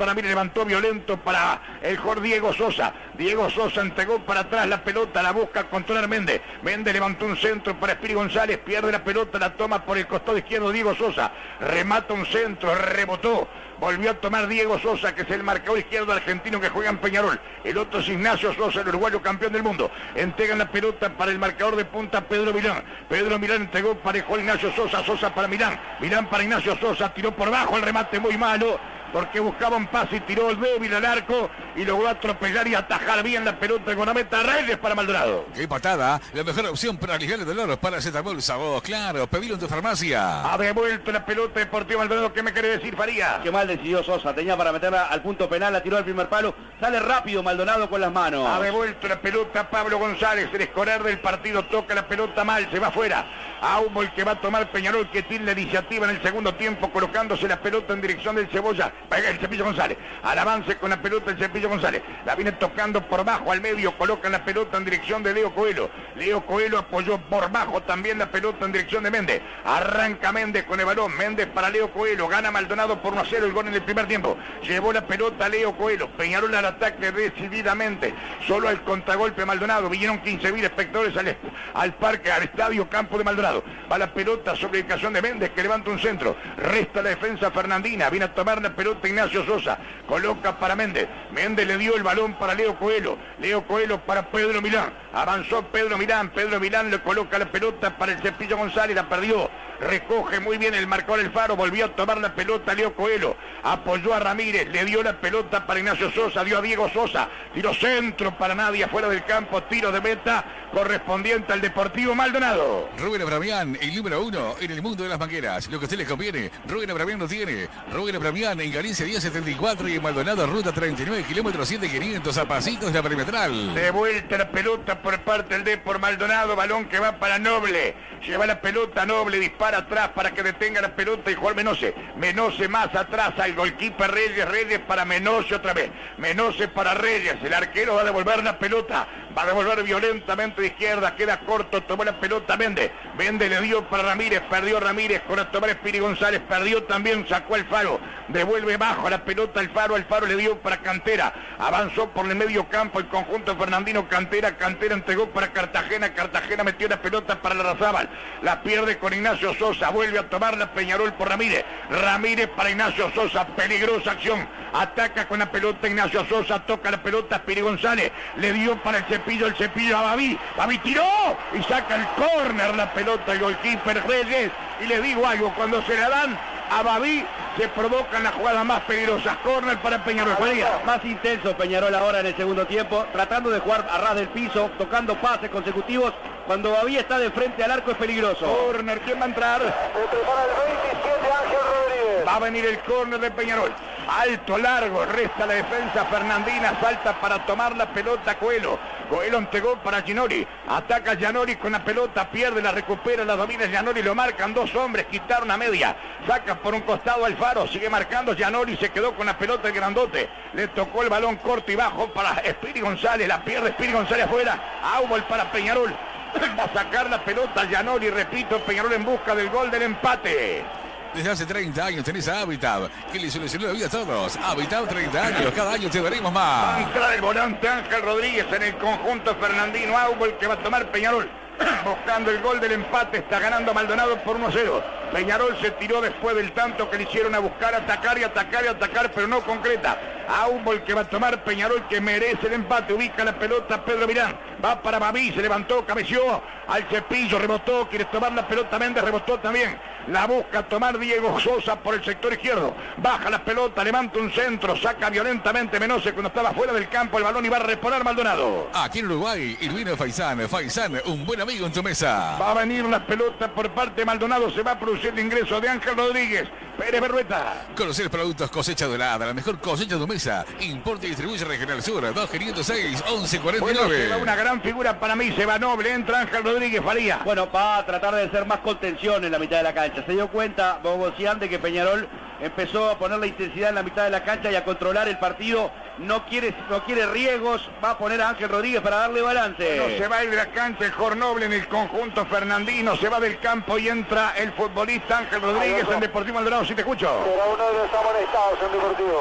Ramírez, levantó violento para el jugador Diego Sosa. Diego Sosa entregó para atrás la pelota, la busca controlar Méndez. Méndez levantó un centro para Espiri González, pierde la pelota, la toma por el costado izquierdo Diego Sosa. Remata un centro, rebotó. Volvió a tomar Diego Sosa, que es el marcador izquierdo argentino que juega en Peñarol. El otro es Ignacio Sosa, el uruguayo campeón del mundo. Entregan la pelota para el marcador de punta Pedro Milán. Pedro Milán entregó para el jugador Ignacio Sosa, Sosa para Milán. Milán para Ignacio Sosa, tiró por bajo, el remate muy malo, porque buscaba un pase y tiró el débil al arco y logró atropellar y atajar bien la pelota con la meta. Reyes para Maldonado. ¡Qué patada! La mejor opción para aliviar el dolor, paracetamol, Sabó, claro, pedilo en tu farmacia. Ha devuelto la pelota Deportivo Maldonado. ¿Qué me quiere decir, Faría? Qué mal decidió Sosa, tenía para meterla al punto penal, la tiró al primer palo, sale rápido Maldonado con las manos. Ha devuelto la pelota Pablo González, el escolar del partido, toca la pelota mal, se va afuera. Aumo el que va a tomar Peñarol, que tiene la iniciativa en el segundo tiempo, colocándose la pelota en dirección del Cebolla. El Cepillo González, al avance con la pelota el Cepillo González, la viene tocando por bajo al medio, colocan la pelota en dirección de Leo Coelho. Leo Coelho apoyó por bajo también la pelota en dirección de Méndez. Arranca Méndez con el balón, Méndez para Leo Coelho, gana Maldonado por 1-0 el gol en el primer tiempo. Llevó la pelota Leo Coelho, Peñarol al ataque decididamente, solo al contragolpe Maldonado. Vinieron 15.000 espectadores al parque, al estadio Campo de Maldonado. Va la pelota sobre indicación de Méndez, que levanta un centro, resta la defensa fernandina, viene a tomar la pelota Ignacio Sosa, coloca para Méndez. Méndez le dio el balón para Leo Coelho. Leo Coelho para Pedro Milán. Avanzó Pedro Milán. Pedro Milán le coloca la pelota para el Cepillo González. La perdió. Recoge muy bien el marcador el Faro. Volvió a tomar la pelota Leo Coelho. Apoyó a Ramírez. Le dio la pelota para Ignacio Sosa. Dio a Diego Sosa. Tiro centro para nadie afuera del campo. Tiro de meta correspondiente al Deportivo Maldonado. Rubén Abramián, el número 1 en el mundo de las mangueras. Lo que a usted les conviene, Rubén Abramián lo tiene. Rubén Abramián en Galicia 1074 y en Maldonado ruta 39 kilómetros 7500 a pasitos de la perimetral. De vuelta la pelota por parte del Depor Maldonado. Balón que va para Noble. Lleva la pelota Noble, dispara atrás para que detenga la pelota y jugar Menose. Menose más atrás al golkeeper Reyes. Reyes para Menose otra vez. Menose para Reyes. El arquero va a devolver la pelota. Va a devolver violentamente de izquierda. Queda corto. Tomó la pelota Méndez. Méndez le dio para Ramírez. Perdió Ramírez con a tomar Espiri González. Perdió también. Sacó el Faro. Devuelve bajo la pelota al Faro. El Faro le dio para Cantera. Avanzó por el medio campo el conjunto fernandino. Cantera entregó para Cartagena. Cartagena metió la pelota para Larrazábal. La pierde con Ignacio Sosa. Vuelve a tomar la Peñarol por Ramírez. Ramírez para Ignacio Sosa. Peligrosa acción. Ataca con la pelota Ignacio Sosa. Toca la pelota Espiri González. Le dio para el Cepillo a Babi. Babi tiró y saca el córner la pelota el golkeeper Reyes. Y les digo algo, cuando se la dan a Babi se provocan las jugadas más peligrosas. Córner para Peñarol. Más intenso Peñarol ahora en el segundo tiempo, tratando de jugar a ras del piso, tocando pases consecutivos. Cuando Babi está de frente al arco es peligroso. Córner, ¿quién va a entrar? Se prepara el 27 Ángel Rodríguez. Va a venir el córner de Peñarol. Alto, largo, resta la defensa fernandina, salta para tomar la pelota Coelho. Coelho entregó para Ginori. Ataca Gianori con la pelota, pierde, la recupera, la domina Gianori, lo marcan dos hombres, quitaron a media. Saca por un costado al Faro, sigue marcando Gianori, se quedó con la pelota el grandote. Le tocó el balón corto y bajo para Espiri González, la pierde Espiri González afuera. Aubol para Peñarol. Va a sacar la pelota Gianori, repito, Peñarol en busca del gol del empate. Desde hace 30 años tenés a Habitat, que le solucionó la vida a todos. Habitat 30 años, cada año te daremos Va a más. entrar el volante Ángel Rodríguez en el conjunto fernandino. Aubol que va a tomar Peñarol. Buscando el gol del empate, está ganando Maldonado por 1-0. Peñarol se tiró después del tanto que le hicieron a buscar, atacar y atacar y atacar, pero no concreta. Aubol que va a tomar Peñarol, que merece el empate, ubica la pelota Pedro Milán, va para Babi, se levantó, cabeció al Cepillo, rebotó, quiere tomar la pelota Méndez, rebotó también, la busca tomar Diego Sosa por el sector izquierdo, baja la pelota, levanta un centro, saca violentamente Menose cuando estaba fuera del campo el balón y va a reponer Maldonado. Aquí en Uruguay, el vino Faisán, Faisán, un buen amigo en tu mesa. Va a venir la pelota por parte de Maldonado, se va a producir el ingreso de Ángel Rodríguez. Pérez Berrueta. Conocer productos Cosecha Dorada, la mejor cosecha de tu mesa. Importa y distribuye Regional Sur, 2506-1149. Bueno, se va una gran figura para mí, se va Noble, entra Ángel Rodríguez, Faría. Bueno, va a tratar de hacer más contención en la mitad de la cancha. Se dio cuenta Bogosian de que Peñarol empezó a poner la intensidad en la mitad de la cancha y a controlar el partido. No quiere riesgos, va a poner a Ángel Rodríguez para darle balance. Bueno, se va a ir de la cancha el jugador Noble en el conjunto fernandino, se va del campo y entra el futbolista Ángel Rodríguez en Deportivo Maldonado. Si te escucho. Pero uno de los amonestados en Deportivo.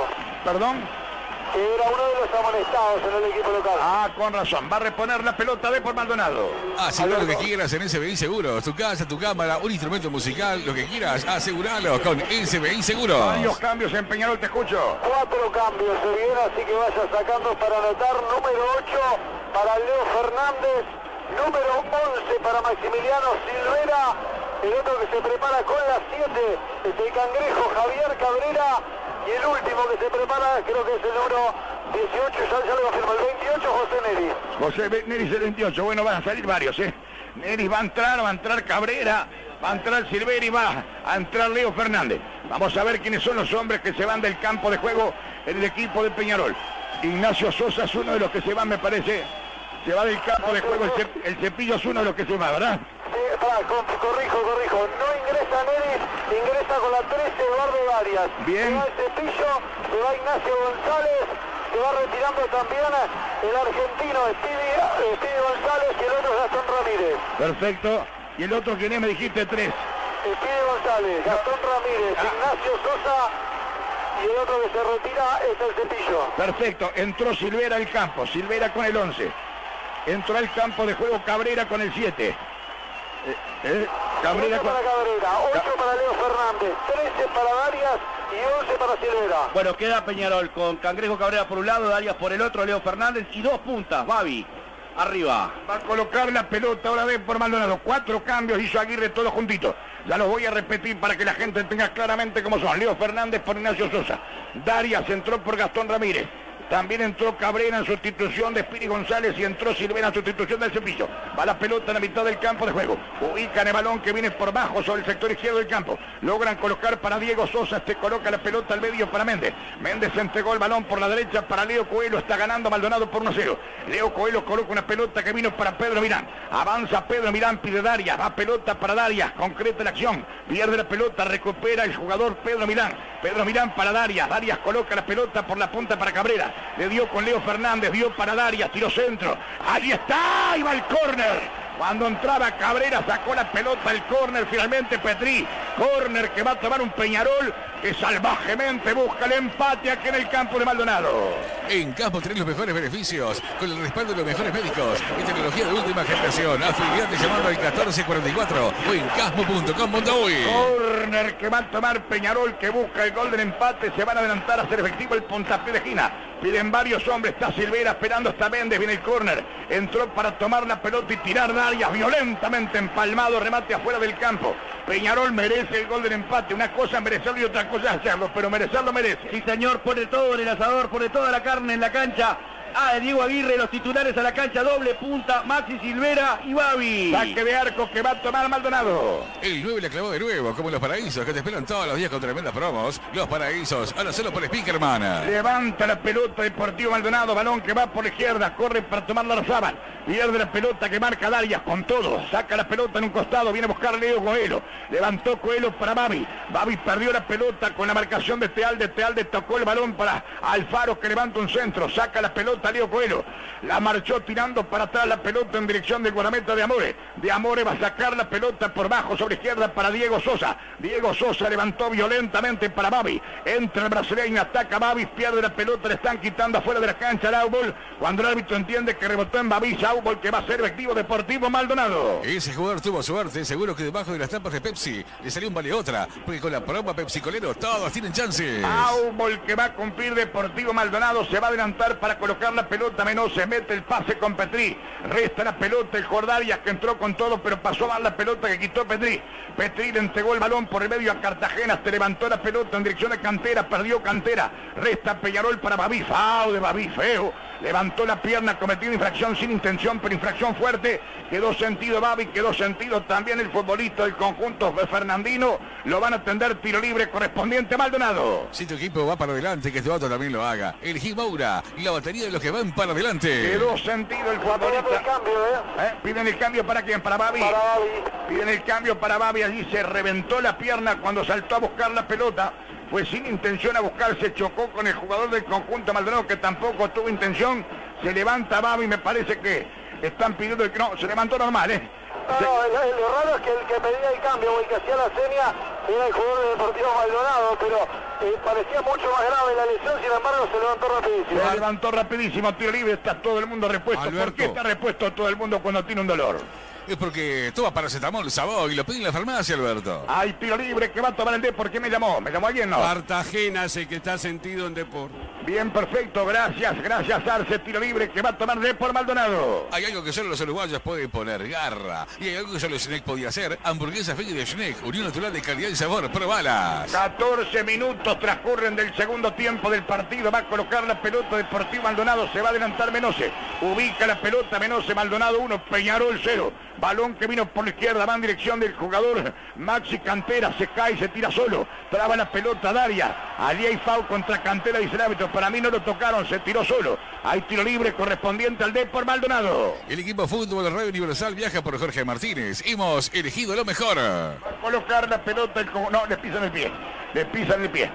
Perdón. Que era uno de los amonestados en el equipo local. Ah, con razón. Va a reponer la pelota de por Maldonado. Asegura lo que quieras en SBI Seguros. Tu casa, tu cámara, un instrumento musical, lo que quieras, aseguralo con SBI Seguros. Varios cambios en Peñarol, te escucho. 4 cambios se vienen, así que vaya sacando para anotar. Número 8 para Leo Fernández. Número 11 para Maximiliano Silvera. El otro que se prepara con la 7 es el cangrejo Javier Cabrera. Y el último que se prepara, creo que es el número 18, ya lo confirmo, el 28, José Neris. José Neris el 28, bueno, van a salir varios, Neris va a entrar Cabrera, va a entrar Silvera y va a entrar Leo Fernández. Vamos a ver quiénes son los hombres que se van del campo de juego en el equipo de Peñarol. Ignacio Sosa es uno de los que se van, me parece. Se va del campo de juego, el Cepillo es uno de los que se va, ¿verdad? Corrijo. No ingresa Neris, ingresa con la 13 Eduardo Arias. Bien. Se va el Cepillo, se va Ignacio González, se va retirando también el argentino Speedy González y el otro es Gastón Ramírez. Perfecto. ¿Y el otro quién es? Me dijiste 3. Speedy González, Gastón Ramírez, Ignacio Sosa y el otro que se retira es el Cepillo. Perfecto. Entró Silvera al campo, Silvera con el 11. Entró al campo de juego Cabrera con el 7. Cabrera para Cabrera, 8 para Leo Fernández, 13 para Darias y 11 para Silvera. Bueno, queda Peñarol con Cangrejo Cabrera por un lado, Darias por el otro, Leo Fernández y 2 puntas, Babi, arriba. Va a colocar la pelota ahora de por Maldonado. 4 cambios hizo Aguirre todos juntitos. Ya los voy a repetir para que la gente tenga claramente cómo son. Leo Fernández por Ignacio Sosa. Darias entró por Gastón Ramírez. También entró Cabrera en sustitución de Speedy González y entró Silvera en sustitución del Cepillo. Va la pelota en la mitad del campo de juego. Ubican el balón que viene por bajo sobre el sector izquierdo del campo. Logran colocar para Diego Sosa. Este coloca la pelota al medio para Méndez. Méndez entregó el balón por la derecha para Leo Coelho. Está ganando Maldonado por 1-0. Leo Coelho coloca una pelota que vino para Pedro Milán. Avanza Pedro Milán, pide Darias. Va pelota para Darias. Concreta la acción. Pierde la pelota. Recupera el jugador Pedro Milán. Pedro Milán para Darias. Darias coloca la pelota por la punta para Cabrera. Le dio con Leo Fernández, dio para Darias, tiró centro. Ahí está, ahí va el córner. Cuando entraba Cabrera sacó la pelota al córner, finalmente Petrí. Córner que va a tomar un Peñarol que salvajemente busca el empate aquí en el campo de Maldonado. En Casmo tenés los mejores beneficios, con el respaldo de los mejores médicos y tecnología de última generación. Afiliate llamando al 1444 o en casmo.com.uy. Córner que va a tomar Peñarol, que busca el gol del empate. Se van a adelantar a hacer efectivo el puntapié de esquina. Piden varios hombres, está Silvera esperando, está Méndez, viene el córner. Entró para tomar la pelota y tirar Darias, violentamente empalmado, remate afuera del campo. Peñarol merece el gol del empate. Una cosa es merecerlo y otra cosa es hacerlo, pero merecerlo merece. Sí, señor, pone todo en el asador, pone toda la carne en la cancha. Diego Aguirre, los titulares a la cancha, doble punta, Maxi Silvera y Babi. Saque de arco que va a tomar Maldonado. El 9 la clavó de nuevo, como Los Paraísos, que te esperan todos los días con tremendas promos. Los Paraísos, ahora solo por Spinkerman. Levanta la pelota Deportivo Maldonado, balón que va por la izquierda, corre para tomar la Larzábal. Pierde la pelota que marca Darias con todo. Saca la pelota en un costado, viene a buscar Leo Coelho. Levantó Coelho para Babi. Babi perdió la pelota con la marcación de Tealde. Tealde tocó el balón para Alfaro, que levanta un centro. Saca la pelota Leo Coelho. La marchó tirando para atrás la pelota en dirección del guardameta de Amore. De Amore va a sacar la pelota por bajo sobre izquierda para Diego Sosa. Diego Sosa levantó violentamente para Babi. Entra el brasileño, ataca a Babi, pierde la pelota, le están quitando afuera de la cancha al Aubol. Cuando el árbitro entiende que rebotó en Babi, Aubol que va a ser efectivo Deportivo Maldonado. Ese jugador tuvo suerte, seguro que debajo de las tapas de Pepsi le salió un vale otra, porque con la promo Pepsi Colero todos tienen chances. Aubol que va a cumplir Deportivo Maldonado, se va a adelantar para colocar la pelota, menos se mete el pase con Petrí. Resta la pelota el Jordarias que entró con todo, pero pasó mal la pelota que quitó Petrí. Petrí le entregó el balón por el medio a Cartagena, se levantó la pelota en dirección de Cantera, perdió Cantera. Resta Peñarol para Babi, foul de Babi, feo. Levantó la pierna, cometió infracción sin intención, pero infracción fuerte. Quedó sentido Babi, quedó sentido también el futbolista del conjunto fernandino. Lo van a atender tiro libre correspondiente a Maldonado. Si tu equipo va para adelante, que este vato también lo haga. El Gimaura, la batería de los que van para adelante. Quedó sentido el futbolista. Piden el cambio para quién, para Babi. Para Babi. Piden el cambio para Babi, allí se reventó la pierna cuando saltó a buscar la pelota. Fue sin intención a buscar, se chocó con el jugador del conjunto Maldonado que tampoco tuvo intención. Se levanta Babi, me parece que están pidiendo el que no, se levantó normal, No, lo raro es que el que pedía el cambio o el que hacía la seña era el jugador de Deportivo Maldonado, pero parecía mucho más grave la lesión, sin embargo se levantó rapidísimo. Se levantó rapidísimo, tiro libre, está todo el mundo repuesto. Alberto. ¿Por qué está repuesto todo el mundo cuando tiene un dolor? Es porque toma paracetamol, Sabog y lo pide en la farmacia, Alberto. Hay tiro libre que va a tomar el Depor. ¿Quién me llamó? ¿Me llamó alguien? No. Cartagena es el que está sentido en Depor. Bien, perfecto. Gracias, Arce. Tiro libre que va a tomar Depor Maldonado. Hay algo que solo los uruguayos pueden poner, garra. Y hay algo que solo Schneck podía hacer. Hamburguesa Fegui de Schneck, unión natural de calidad y sabor. Probalas. 14 minutos transcurren del segundo tiempo del partido. Va a colocar la pelota Deportivo Maldonado. Se va a adelantar Menose. Ubica la pelota Menose. Maldonado 1, Peñarol 0. Balón que vino por la izquierda, va en dirección del jugador Maxi Cantera, se cae, se tira solo, traba la pelota Daria, allí hay foul contra Cantera, dice el árbitro, para mí no lo tocaron, se tiró solo, hay tiro libre correspondiente al Depor Maldonado. El equipo fútbol de Radio Universal viaja por Jorge Martínez, hemos elegido lo mejor. Va a colocar la pelota, no, le pisan el pie.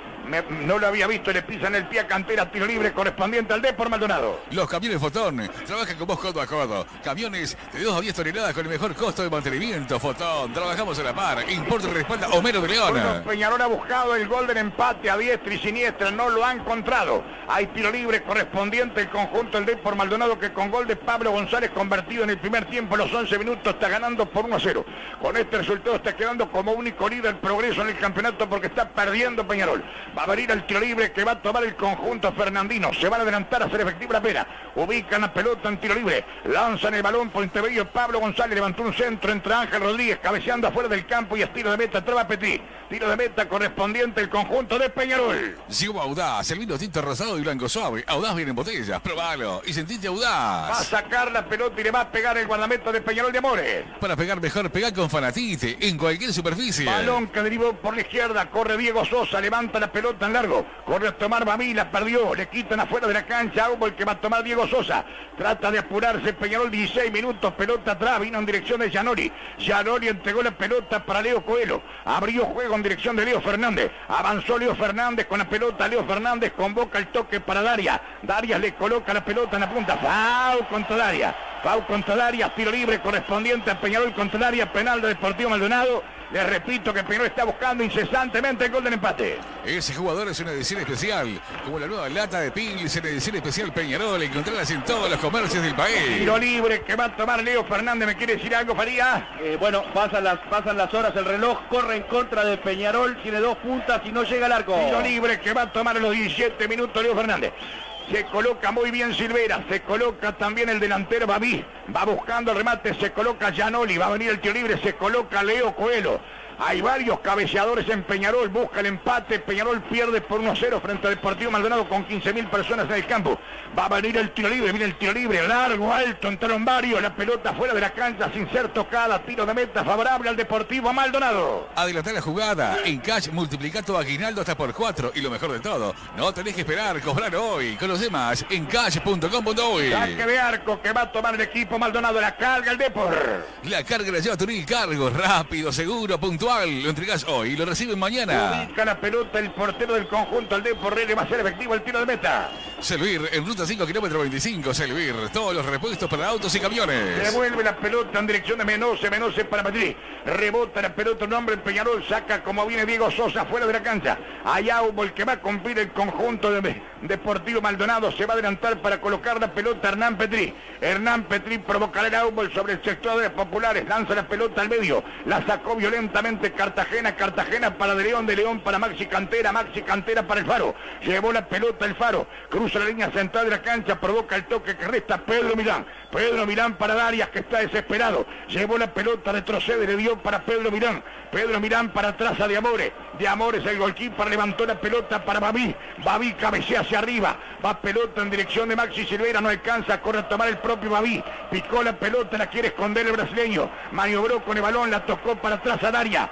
No lo había visto, le pisan el pie a Cantera, tiro libre correspondiente al Depor Maldonado. Los camiones Fotón trabajan con vos codo a codo. Camiones de 2 a 10 toneladas con el mejor costo de mantenimiento. Fotón, trabajamos a la par. Importa y respalda Homero de León. Bueno, Peñarol ha buscado el gol del empate a diestra y siniestra, no lo ha encontrado. Hay tiro libre correspondiente el conjunto del Depor Maldonado, que con gol de Pablo González convertido en el primer tiempo, los 11 minutos, está ganando por 1-0. Con este resultado está quedando como único líder Progreso en el campeonato, porque está perdiendo Peñarol. Va a venir el tiro libre que va a tomar el conjunto fernandino. Se van a adelantar a hacer efectiva la pena. Ubican la pelota en tiro libre. Lanzan el balón por intermedio. Pablo González levantó un centro entre Ángel Rodríguez, cabeceando afuera del campo, y es tiro de meta. Traba Petri. Tiro de meta correspondiente el conjunto de Peñarol. Llegó Audaz, el vino tinto rosado y blanco suave. Audaz viene en botellas. Probalo y sentite Audaz. Va a sacar la pelota y le va a pegar el guardameta de Peñarol de Amores. Para pegar mejor, pegar con Fanatite en cualquier superficie. Balón que derivó por la izquierda. Corre Diego Sosa. Levanta la pelota en largo. Corre a tomar Babí, la perdió. Le quitan afuera de la cancha. Hubo el que va a tomar Diego Sosa. Trata de apurarse Peñarol. 16 minutos. Pelota atrás. Vino en dirección de Gianoli. Gianoli entregó la pelota para Leo Coelho. Abrió juego en dirección de Leo Fernández. Avanzó Leo Fernández con la pelota. Leo Fernández convoca el toque para Daria. Daria le coloca la pelota en la punta. Foul contra Daria. Foul contra Daria. Tiro libre correspondiente a Peñarol contra Daria. Penal de Deportivo Maldonado. Les repito que Peñarol está buscando incesantemente el gol del empate. Ese jugador es una edición especial, como la nueva lata de Pils en edición especial Peñarol. Encontrarlas en todos los comercios del país. Tiro libre que va a tomar Leo Fernández. ¿Me quiere decir algo, Faría? Bueno, pasan las horas, el reloj corre en contra de Peñarol, tiene 2 puntas y no llega al arco. Tiro libre que va a tomar a los 17 minutos Leo Fernández. Se coloca muy bien Silvera, se coloca también el delantero Babí, va buscando el remate, se coloca Gianoli, va a venir el tiro libre, se coloca Leo Coelho. Hay varios cabeceadores en Peñarol, busca el empate, Peñarol pierde por 1-0 frente a Deportivo Maldonado con 15.000 personas en el campo. Va a venir el tiro libre, viene el tiro libre, largo, alto, entraron varios, la pelota fuera de la cancha sin ser tocada, tiro de meta favorable al Deportivo Maldonado. Adelantá la jugada, en Cash multiplica tu aguinaldo hasta por 4 y lo mejor de todo, no tenés que esperar, cobrar hoy, con los demás en cash.com.uy. Saque de arco que va a tomar el equipo Maldonado, la carga el Depor. La carga la lleva Turil Cargo, rápido, seguro, puntual. Lo entregas hoy y lo reciben mañana. Ubica la pelota el portero del conjunto al Depor, le va a ser efectivo el tiro de meta. Selvir en ruta 5 kilómetro 25. Selvir, todos los repuestos para autos y camiones. Devuelve la pelota en dirección de Menose para Madrid. Rebota la pelota un hombre en Peñarol, saca como viene Diego Sosa fuera de la cancha. Allá hubo el que va a cumplir el conjunto de Deportivo Maldonado, se va a adelantar para colocar la pelota Hernán Petri. Hernán Petri provocará el árbol sobre el sector de los populares, lanza la pelota al medio, la sacó violentamente Cartagena para De León para Maxi Cantera para el Faro. Llevó la pelota el Faro, cruza la línea central de la cancha, provoca el toque que resta Pedro Milán para Darias, que está desesperado. Llevó la pelota, retrocede, le dio para Pedro Milán para atrás a De Amores, el goalkeeper levantó la pelota para Babí cabecea hacia arriba, va pelota en dirección de Maxi Silveira, no alcanza, corre a tomar el propio Babí, picó la pelota, la quiere esconder el brasileño, maniobró con el balón, la tocó para atrás a Daria.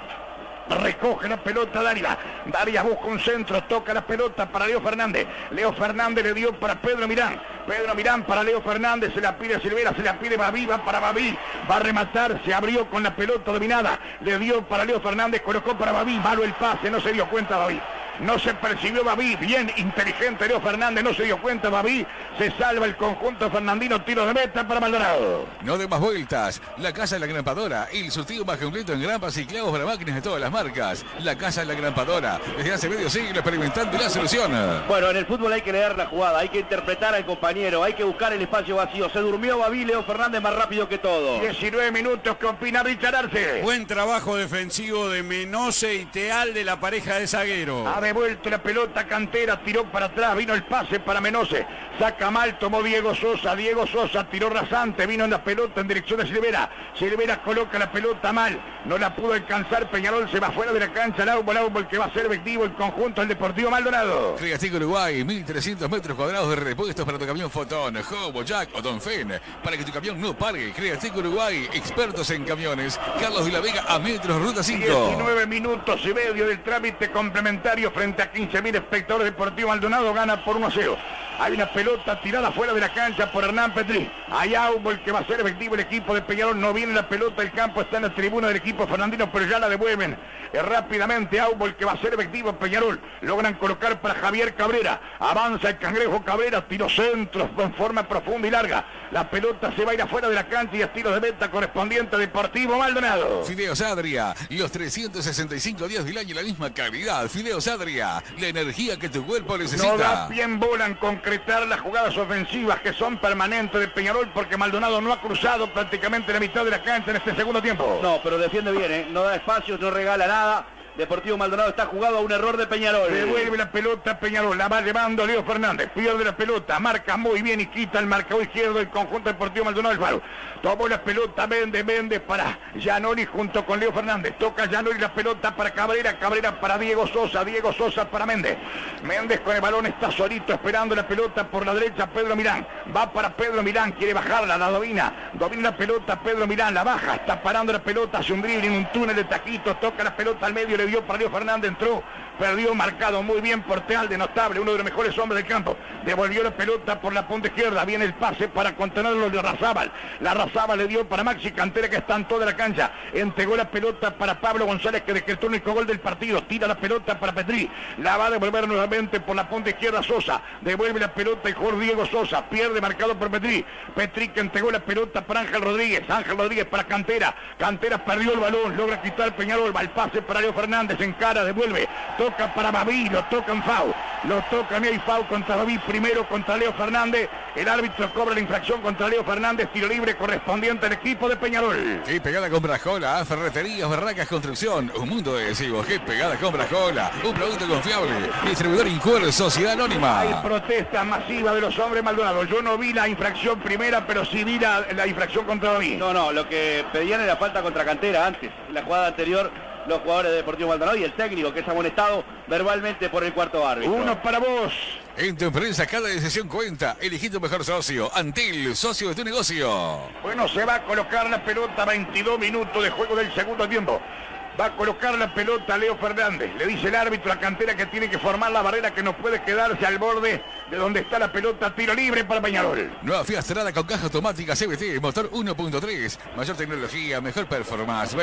Recoge la pelota Daria busca un centro, toca la pelota para Leo Fernández le dio para Pedro Milán para Leo Fernández, se la pide Silvera, se la pide Babí, va para Babí, va a rematar, se abrió con la pelota dominada, le dio para Leo Fernández, colocó para Babí, malo el pase, no se dio cuenta Babí. No se percibió Babi, bien inteligente Leo Fernández, no se dio cuenta Babi, se salva el conjunto fernandino, tiro de meta para Maldonado. No de más vueltas, la Casa de la Grampadora, el surtido más completo en grampas y clavos para máquinas de todas las marcas. La Casa de la Grampadora, desde hace medio siglo experimentando la solución. Bueno, en el fútbol hay que leer la jugada, hay que interpretar al compañero, hay que buscar el espacio vacío. Se durmió Babi, Leo Fernández más rápido que todo. 19 minutos, ¿qué opina Richard Arce? Buen trabajo defensivo de Menose y Teal de la pareja de zaguero. Ha devuelto la pelota Cantera, tiró para atrás, vino el pase para Menose. Saca mal, tomó Diego Sosa tiró rasante, vino en la pelota en dirección de Silvera. Silvera coloca la pelota mal, no la pudo alcanzar, Peñarol se va fuera de la cancha, el árbol que va a ser efectivo el conjunto del Deportivo Maldonado. Creastico Uruguay, 1.300 metros cuadrados de repuestos para tu camión Fotón, Hobo, Jack o Donfen, para que tu camión no pare. Creastico Uruguay, expertos en camiones. Carlos de la Vega a metros, ruta 5. 19 minutos y medio del trámite complementario frente a 15.000 espectadores. Deportivo Maldonado gana por 1-0. Hay una pelota tirada fuera de la cancha por Hernán Petri. Hay árbol que va a ser efectivo el equipo de Peñarol. No viene la pelota, el campo está en la tribuna del equipo fernandino, pero ya la devuelven rápidamente. Árbol que va a ser efectivo Peñarol. Logran colocar para Javier Cabrera. Avanza el Cangrejo Cabrera, tiro centro en forma profunda y larga. La pelota se va a ir afuera de la cancha y es tiro de meta correspondiente a Deportivo Maldonado. Fideos Adria, los 365 días del año la misma calidad. Fideos Adria, la energía que tu cuerpo necesita. No da bien bola en concretar las jugadas ofensivas que son permanentes de Peñarol, porque Maldonado no ha cruzado prácticamente la mitad de la cancha en este segundo tiempo. No, pero defiende bien, no da espacios, no regala nada. Deportivo Maldonado está jugado a un error de Peñarol. Devuelve la pelota Peñarol, la va llevando Leo Fernández, pierde la pelota, marca muy bien y quita el marcador izquierdo del conjunto Deportivo Maldonado del Faro. Tomó la pelota, Méndez para Giannoli junto con Leo Fernández. Toca Giannoli la pelota para Cabrera para Diego Sosa para Méndez. Méndez con el balón está solito esperando la pelota por la derecha. Pedro Milán, va para Pedro Milán, quiere bajarla, la domina la pelota Pedro Milán, la baja, está parando la pelota, hace un dribbling, un túnel de taquito, toca la pelota al medio, le dio para Leo Fernández, entró, perdió, marcado muy bien por Teal de Notable, uno de los mejores hombres del campo. Devolvió la pelota por la punta izquierda, viene el pase para contenerlo de Razábal. La Razábal le dio para Maxi Cantera, que está en toda la cancha. Entregó la pelota para Pablo González, que decretó el único gol del partido. Tira la pelota para Petri, la va a devolver nuevamente por la punta izquierda Sosa. Devuelve la pelota el jugador Diego Sosa, pierde marcado por Petri que entregó la pelota para Ángel Rodríguez para Cantera perdió el balón, logra quitar Peñarol, va el pase para Leo Fernández, encara, devuelve, toca para Babi, lo toca en foul, no hay foul contra Babi, primero contra Leo Fernández, el árbitro cobra la infracción contra Leo Fernández, tiro libre correspondiente al equipo de Peñarol. Qué pegada con Brajola, Ferreterías Barracas Construcción, un mundo de adhesivos, qué pegada con Brajola, un producto confiable, distribuidor Incur, Sociedad Anónima. Hay protesta masiva de los hombres Maldonado, yo no vi la infracción primera, pero sí vi la infracción contra Babi. No, lo que pedían era falta contra Cantera antes, la jugada anterior. Los jugadores de Deportivo Maldonado y el técnico, que es amonestado verbalmente por el cuarto árbitro. Uno para vos. En tu empresa cada decisión cuenta. Elegí tu mejor socio. Antil, socio de tu negocio. Bueno, se va a colocar la pelota, 22 minutos de juego del segundo tiempo. Va a colocar la pelota Leo Fernández. Le dice el árbitro a Cantera que tiene que formar la barrera, que no puede quedarse al borde de donde está la pelota. Tiro libre para Peñarol. Nueva Fiat Strada con caja automática CVT, motor 1.3. Mayor tecnología, mejor performance.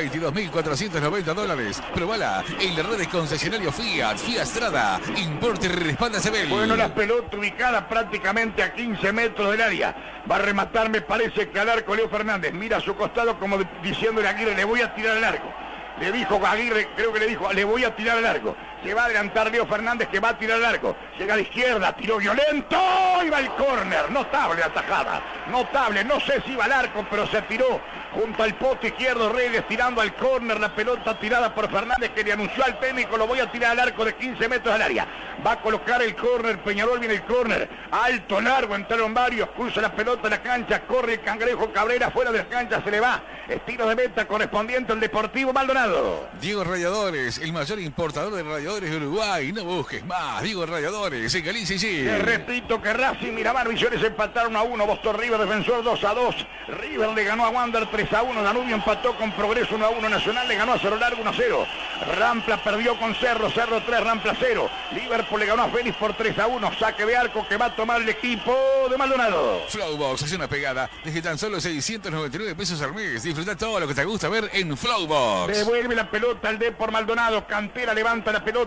$22.490. Probala en las redes concesionarios Fiat Strada. Importe y respalda Sebel. Bueno, la pelota ubicada prácticamente a 15 metros del área. Va a rematar, me parece, que al arco Leo Fernández. Mira a su costado como diciéndole a Aguirre, le voy a tirar al arco. Le dijo Aguirre, creo que le dijo, le voy a tirar al arco. Se va a adelantar Leo Fernández, que va a tirar al arco. Llega a la izquierda, tiró violento, y va el córner. Notable la tajada, notable. No sé si va al arco, pero se tiró junto al poste izquierdo. Reyes tirando al córner, la pelota tirada por Fernández, que le anunció al técnico, lo voy a tirar al arco de 15 metros del área. Va a colocar el córner, Peñarol, viene el córner. Alto, largo, entraron varios, cruza la pelota en la cancha, corre el Cangrejo Cabrera, fuera de la cancha, se le va. Estilo de meta correspondiente al Deportivo Maldonado. Diego Radiadores, el mayor importador de radiadores de Uruguay. No busques más. Diego Radiadores, en Galicia, sí. Repito que Racing, Miramar, Misiones empataron a 1. Boston River, Defensor 2-2. River le ganó a Wander 3-1. Danubio empató con Progreso 1-1. Nacional le ganó a Cerro Largo 1-0. Rampla perdió con Cerro 3, Rampla 0. Liverpool le ganó a Félix por 3-1. Saque de arco que va a tomar el equipo de Maldonado. Flowbox es una pegada desde tan solo $699 al mes. Disfruta todo lo que te gusta ver en Flowbox. Devuelve la pelota al Depor Maldonado. Cantera levanta la pelota.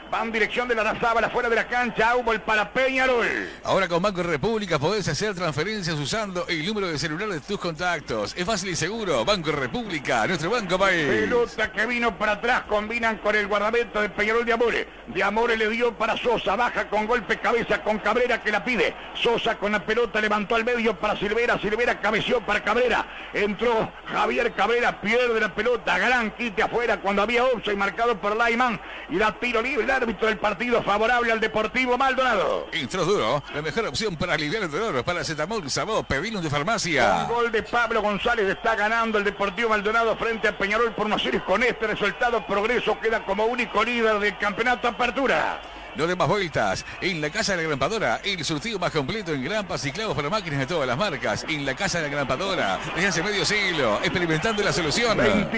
Va en dirección de la Razábal, fuera de la cancha. Aubol para Peñarol. Ahora con Banco República podés hacer transferencias usando el número de celular de tus contactos. Es fácil y seguro. Banco República, nuestro banco país. Pelota que vino para atrás, combinan con el guardameta de Peñarol de Amore. De Amore le dio para Sosa, baja con golpe cabeza con Cabrera que la pide. Sosa con la pelota levantó al medio para Silvera, Silvera cabeció para Cabrera. Entró Javier Cabrera, pierde la pelota, gran quite afuera cuando había offside marcado por Laiman. Y la tiro libre, el árbitro del partido favorable al Deportivo Maldonado. Intro duro, la mejor opción para aliviar el dolor, paracetamol, sabor, pedilo de farmacia. Un gol de Pablo González, está ganando el Deportivo Maldonado frente a Peñarol por 1-0. Con este resultado, Progreso queda como único líder del campeonato Apertura. No de más vueltas. En la Casa de la Grampadora, el surtido más completo en grampas y clavos para máquinas de todas las marcas. En la Casa de la Grampadora, desde hace medio siglo, experimentando la solución.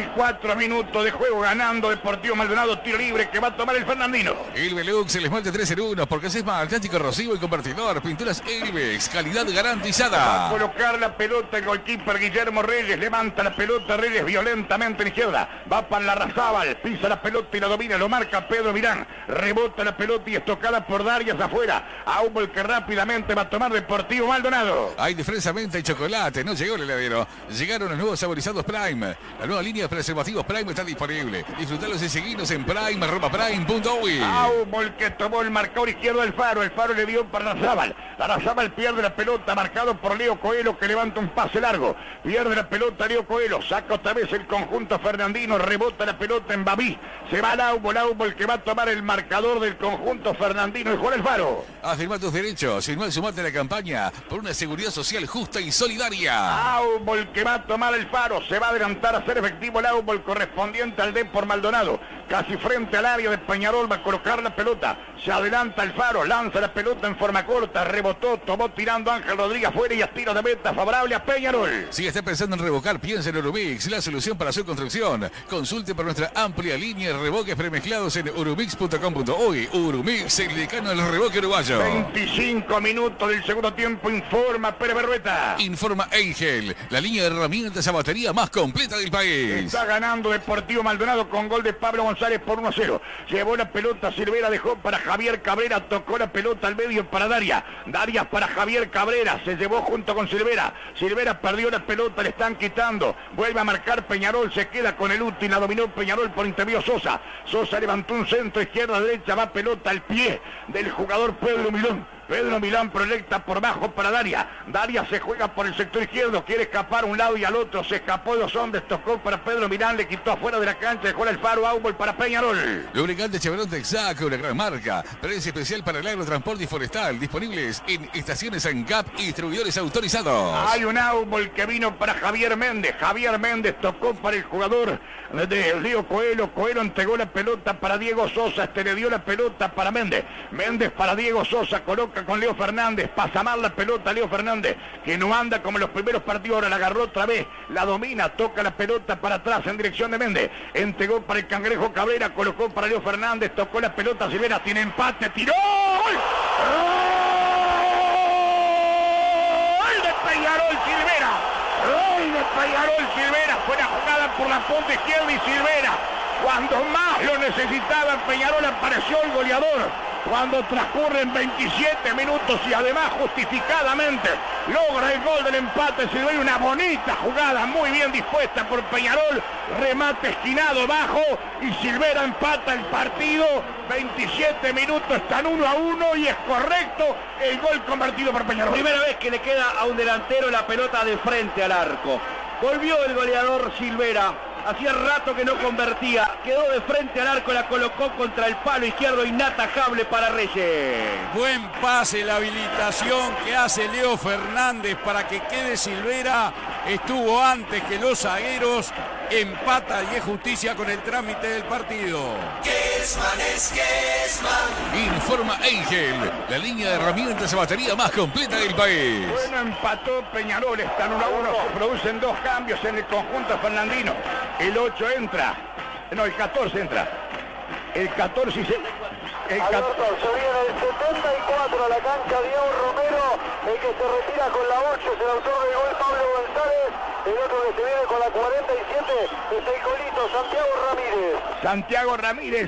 24 minutos de juego ganando Deportivo Maldonado, tiro libre que va a tomar el Fernandino. El Velux, el esmalte 3 en 1, porque es más Atlántico corrosivo y convertidor. Pinturas Elvex, calidad garantizada. Va a colocar la pelota el goalkeeper Guillermo Reyes, levanta la pelota Reyes violentamente en izquierda. Va para la Razábal, pisa la pelota y la domina, lo marca Pedro Mirán. Rebota la pelota y es tocada por Darias afuera. Aubol que rápidamente va a tomar Deportivo Maldonado. Hay de fresa, menta y chocolate. No llegó el heladero. Llegaron los nuevos saborizados Prime. La nueva línea de preservativos Prime está disponible. Disfrutalos y seguinos en prime@prime.uy. Aubol que tomó el marcador izquierdo del Faro. El Faro le dio para Razábal. La Razábal pierde la pelota, marcado por Leo Coelho que levanta un pase largo. Pierde la pelota Leo Coelho. Saca otra vez el conjunto fernandino. Rebota la pelota en Baví. Se va al Aubol que va a tomar el marcador del conjunto fernandino y Juan El Faro. Afirma tus derechos, si no al sumarte a la campaña por una seguridad social justa y solidaria. Aubol que va a tomar El Faro, se va a adelantar a ser efectivo el Aubol correspondiente al Depor Maldonado. Casi frente al área de Peñarol va a colocar la pelota. Se adelanta El Faro, lanza la pelota en forma corta, rebotó, tomó tirando Ángel Rodríguez fuera y a tiro de meta favorable a Peñarol. Si está pensando en revocar, piensa en Urumix, la solución para su construcción. Consulte por nuestra amplia línea de revoques premezclados en urumix.com.uy. Urumix, el decano del revoque uruguayo. 25 minutos del segundo tiempo, informa Pérez Berrueta. Informa Angel, la línea de herramientas a batería más completa del país. Está ganando Deportivo Maldonado con gol de Pablo González por 1-0. Llevó la pelota Silvera, dejó para Javier Cabrera, tocó la pelota al medio para Darias. Darias para Javier Cabrera, se llevó junto con Silvera. Silvera perdió la pelota, le están quitando. Vuelve a marcar Peñarol, se queda con el útil, la dominó Peñarol por intermedio Sosa. Sosa levantó un centro, izquierda-derecha, va pelota al pie del jugador Pedro Milán. Pedro Milán proyecta por bajo para Darias. Darias se juega por el sector izquierdo, quiere escapar a un lado y al otro. Se escapó de dos hombres, tocó para Pedro Milán, le quitó afuera de la cancha, dejó El Faro, Aubol para Peñarol. Lubricante Chevron Texaco, una gran marca. Precio especial para el agrotransporte y forestal. Disponibles en estaciones ANCAP y distribuidores autorizados. Hay un Aubol que vino para Javier Méndez. Javier Méndez tocó para el jugador de Leo Coelho. Coelho entregó la pelota para Diego Sosa. Este le dio la pelota para Méndez. Méndez para Diego Sosa. Coloca con Leo Fernández. Pasa mal la pelota Leo Fernández, que no anda como en los primeros partidos. Ahora la agarró otra vez. La domina. Toca la pelota para atrás en dirección de Méndez. Entregó para el Cangrejo Cabrera. Colocó para Leo Fernández. Tocó la pelota Silvera. Tiene empate. Tiró. ¡Gol! ¡Gol de Peñarol Silvera! ¡Gol de Peñarol Silvera! Fue la jugada por la punta izquierda y Silvera, cuando más lo necesitaba Peñarol, apareció el goleador. Cuando transcurren 27 minutos y además justificadamente logra el gol del empate Silvera. Una bonita jugada, muy bien dispuesta por Peñarol. Remate esquinado bajo y Silvera empata el partido. 27 minutos, están 1-1 y es correcto el gol convertido por Peñarol. Primera vez que le queda a un delantero la pelota de frente al arco. Volvió el goleador Silvera. Hacía rato que no convertía. Quedó de frente al arco, la colocó contra el palo izquierdo, inatajable para Reyes. Buen pase, la habilitación que hace Leo Fernández para que quede Silvera. Estuvo antes que los zagueros. Empata y es justicia con el trámite del partido. Kesman es Kesman. Informa Angel, la línea de herramientas a batería más completa del país. Bueno, empató Peñarol, están 1-1, se producen dos cambios en el conjunto fernandino. El 8 entra, no, el 14 entra. El 14 y se... Alberto, se viene el 74 a la cancha, Diego Romero, el que se retira con la 8 es el autor del gol Pablo González, el otro que se viene con la 47 es el colito Santiago Ramírez. Santiago Ramírez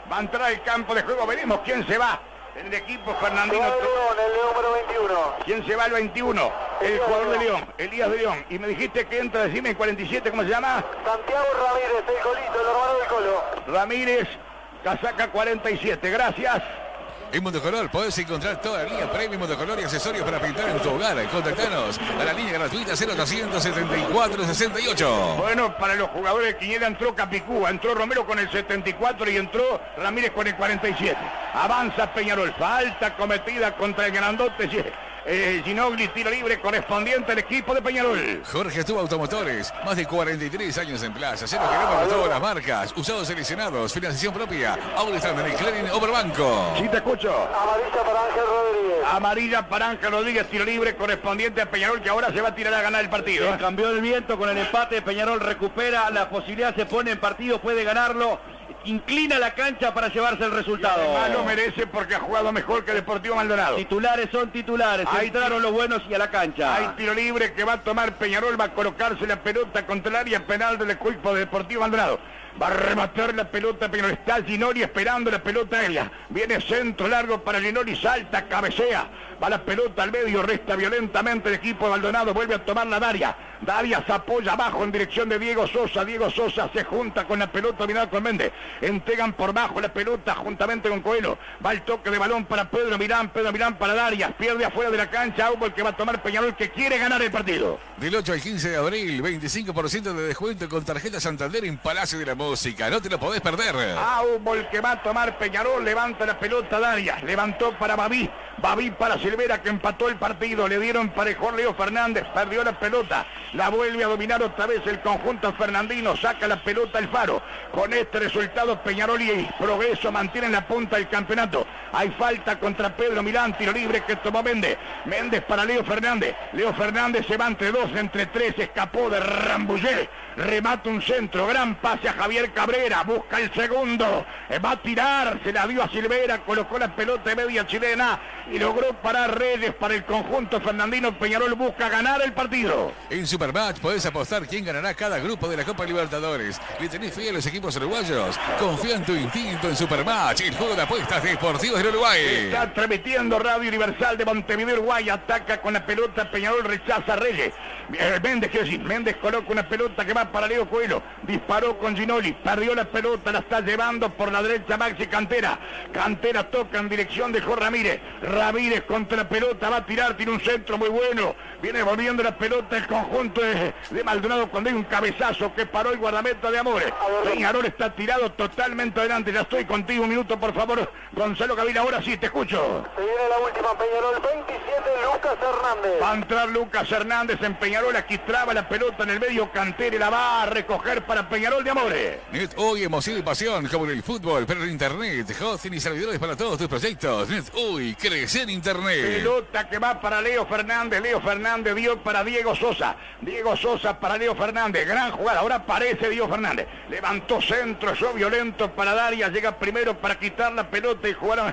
Va a entrar al campo de juego. Veremos quién se va. En el equipo Se Fernandino. va el León número 21. ¿Quién se va al 21? El jugador de León, Elías de León. Y me dijiste que entra, decime, en 47, ¿cómo se llama? Santiago Ramírez, el Colito, el hermano del Colo. Ramírez, casaca 47. Gracias. En Montecolor podés encontrar toda la línea premium Montecolor y accesorios para pintar en tu hogar. Contactanos a la línea gratuita 0800 74 68. Bueno, para los jugadores de Quiniela entró Capicúa, entró Romero con el 74 y entró Ramírez con el 47. Avanza Peñarol, falta cometida contra el grandote Ginogli, tiro libre correspondiente al equipo de Peñarol. Jorge Estuvo Automotores, más de 43 años en plaza, 0 kilómetros de todas las marcas, usados seleccionados, financiación propia, Auristán en el Clarín Oberbanco. Sí, te escucho. Amarilla para Ángel Rodríguez. Amarilla para Ángel Rodríguez, tiro libre correspondiente a Peñarol, que ahora se va a tirar a ganar el partido. Cambió el viento con el empate, Peñarol recupera la posibilidad, se pone en partido, puede ganarlo, inclina la cancha para llevarse el resultado. Además lo merece porque ha jugado mejor que Deportivo Maldonado. Titulares son titulares, entraron los buenos y a la cancha. Hay tiro libre que va a tomar Peñarol, va a colocarse la pelota contra el área penal del equipo de Deportivo Maldonado. Va a rematar la pelota, pero está Ginori esperando la pelota aérea. Viene centro largo para Ginori, salta, cabecea. Va la pelota al medio, resta violentamente el equipo de Maldonado, vuelve a tomar la Daria. Daria se apoya abajo en dirección de Diego Sosa. Diego Sosa se junta con la pelota dominada con Méndez. Entregan por bajo la pelota juntamente con Coelho. Va el toque de balón para Pedro Milán para Daria. Pierde afuera de la cancha Aubo, que va a tomar Peñarol, que quiere ganar el partido. Del 8 al 15 de abril, 25% de descuento con tarjeta Santander en Palacio de la Música. No te lo podés perder. Aubo, el que va a tomar Peñarol, levanta la pelota Daria. Levantó para Baví. Baví para Silvera, que empató el partido. Le dieron parejón Leo Fernández. Perdió la pelota. La vuelve a dominar otra vez el conjunto fernandino. Saca la pelota el Faro. Con este resultado Peñarol y Progreso mantienen la punta del campeonato. Hay falta contra Pedro Milán. Tiro libre que tomó Méndez. Méndez para Leo Fernández. Leo Fernández se va entre dos, entre tres. Escapó de Rambouillet. Remata un centro. Gran pase a Javier Cabrera. Busca el segundo. Va a tirar. Se la dio a Silvera. Colocó la pelota de media chilena. Y logró parar Reyes para el conjunto fernandino. Peñarol busca ganar el partido. En Supermatch podés apostar quién ganará cada grupo de la Copa Libertadores. ¿Le tenés fe a los equipos uruguayos? Confía en tu instinto en Supermatch, el juego de apuestas deportivos del Uruguay. Está transmitiendo Radio Universal de Montevideo, Uruguay. Ataca con la pelota Peñarol, rechaza a Reyes. Méndez, quiero decir, Méndez coloca una pelota que va para Leo Coelho. Disparó con Ginoli, perdió la pelota, la está llevando por la derecha Maxi Cantera. Cantera toca en dirección de Jorge Ramírez. Ramírez contra la pelota, va a tirar, tiene un centro muy bueno. Viene volviendo la pelota el conjunto de Maldonado cuando hay un cabezazo que paró el guardameta de Amores. Peñarol está tirado totalmente adelante. Ya estoy contigo, un minuto por favor. Gonzalo Gavila, ahora sí, te escucho. Se viene la última, Peñarol 27, Lucas Hernández. Va a entrar Lucas Hernández en Peñarol, aquí traba la pelota en el medio, Cantera y la va a recoger para Peñarol de Amores. Net Hoy, emoción y pasión como en el fútbol, pero en internet. Hosting y servidores para todos tus proyectos. Net Hoy, crece en internet. Pelota que va para Leo Fernández dio para Diego Sosa. Diego Sosa para Leo Fernández, gran jugada, ahora aparece Diego Fernández. Levantó centro, yo violento para Daria, llega primero para quitar la pelota y jugaron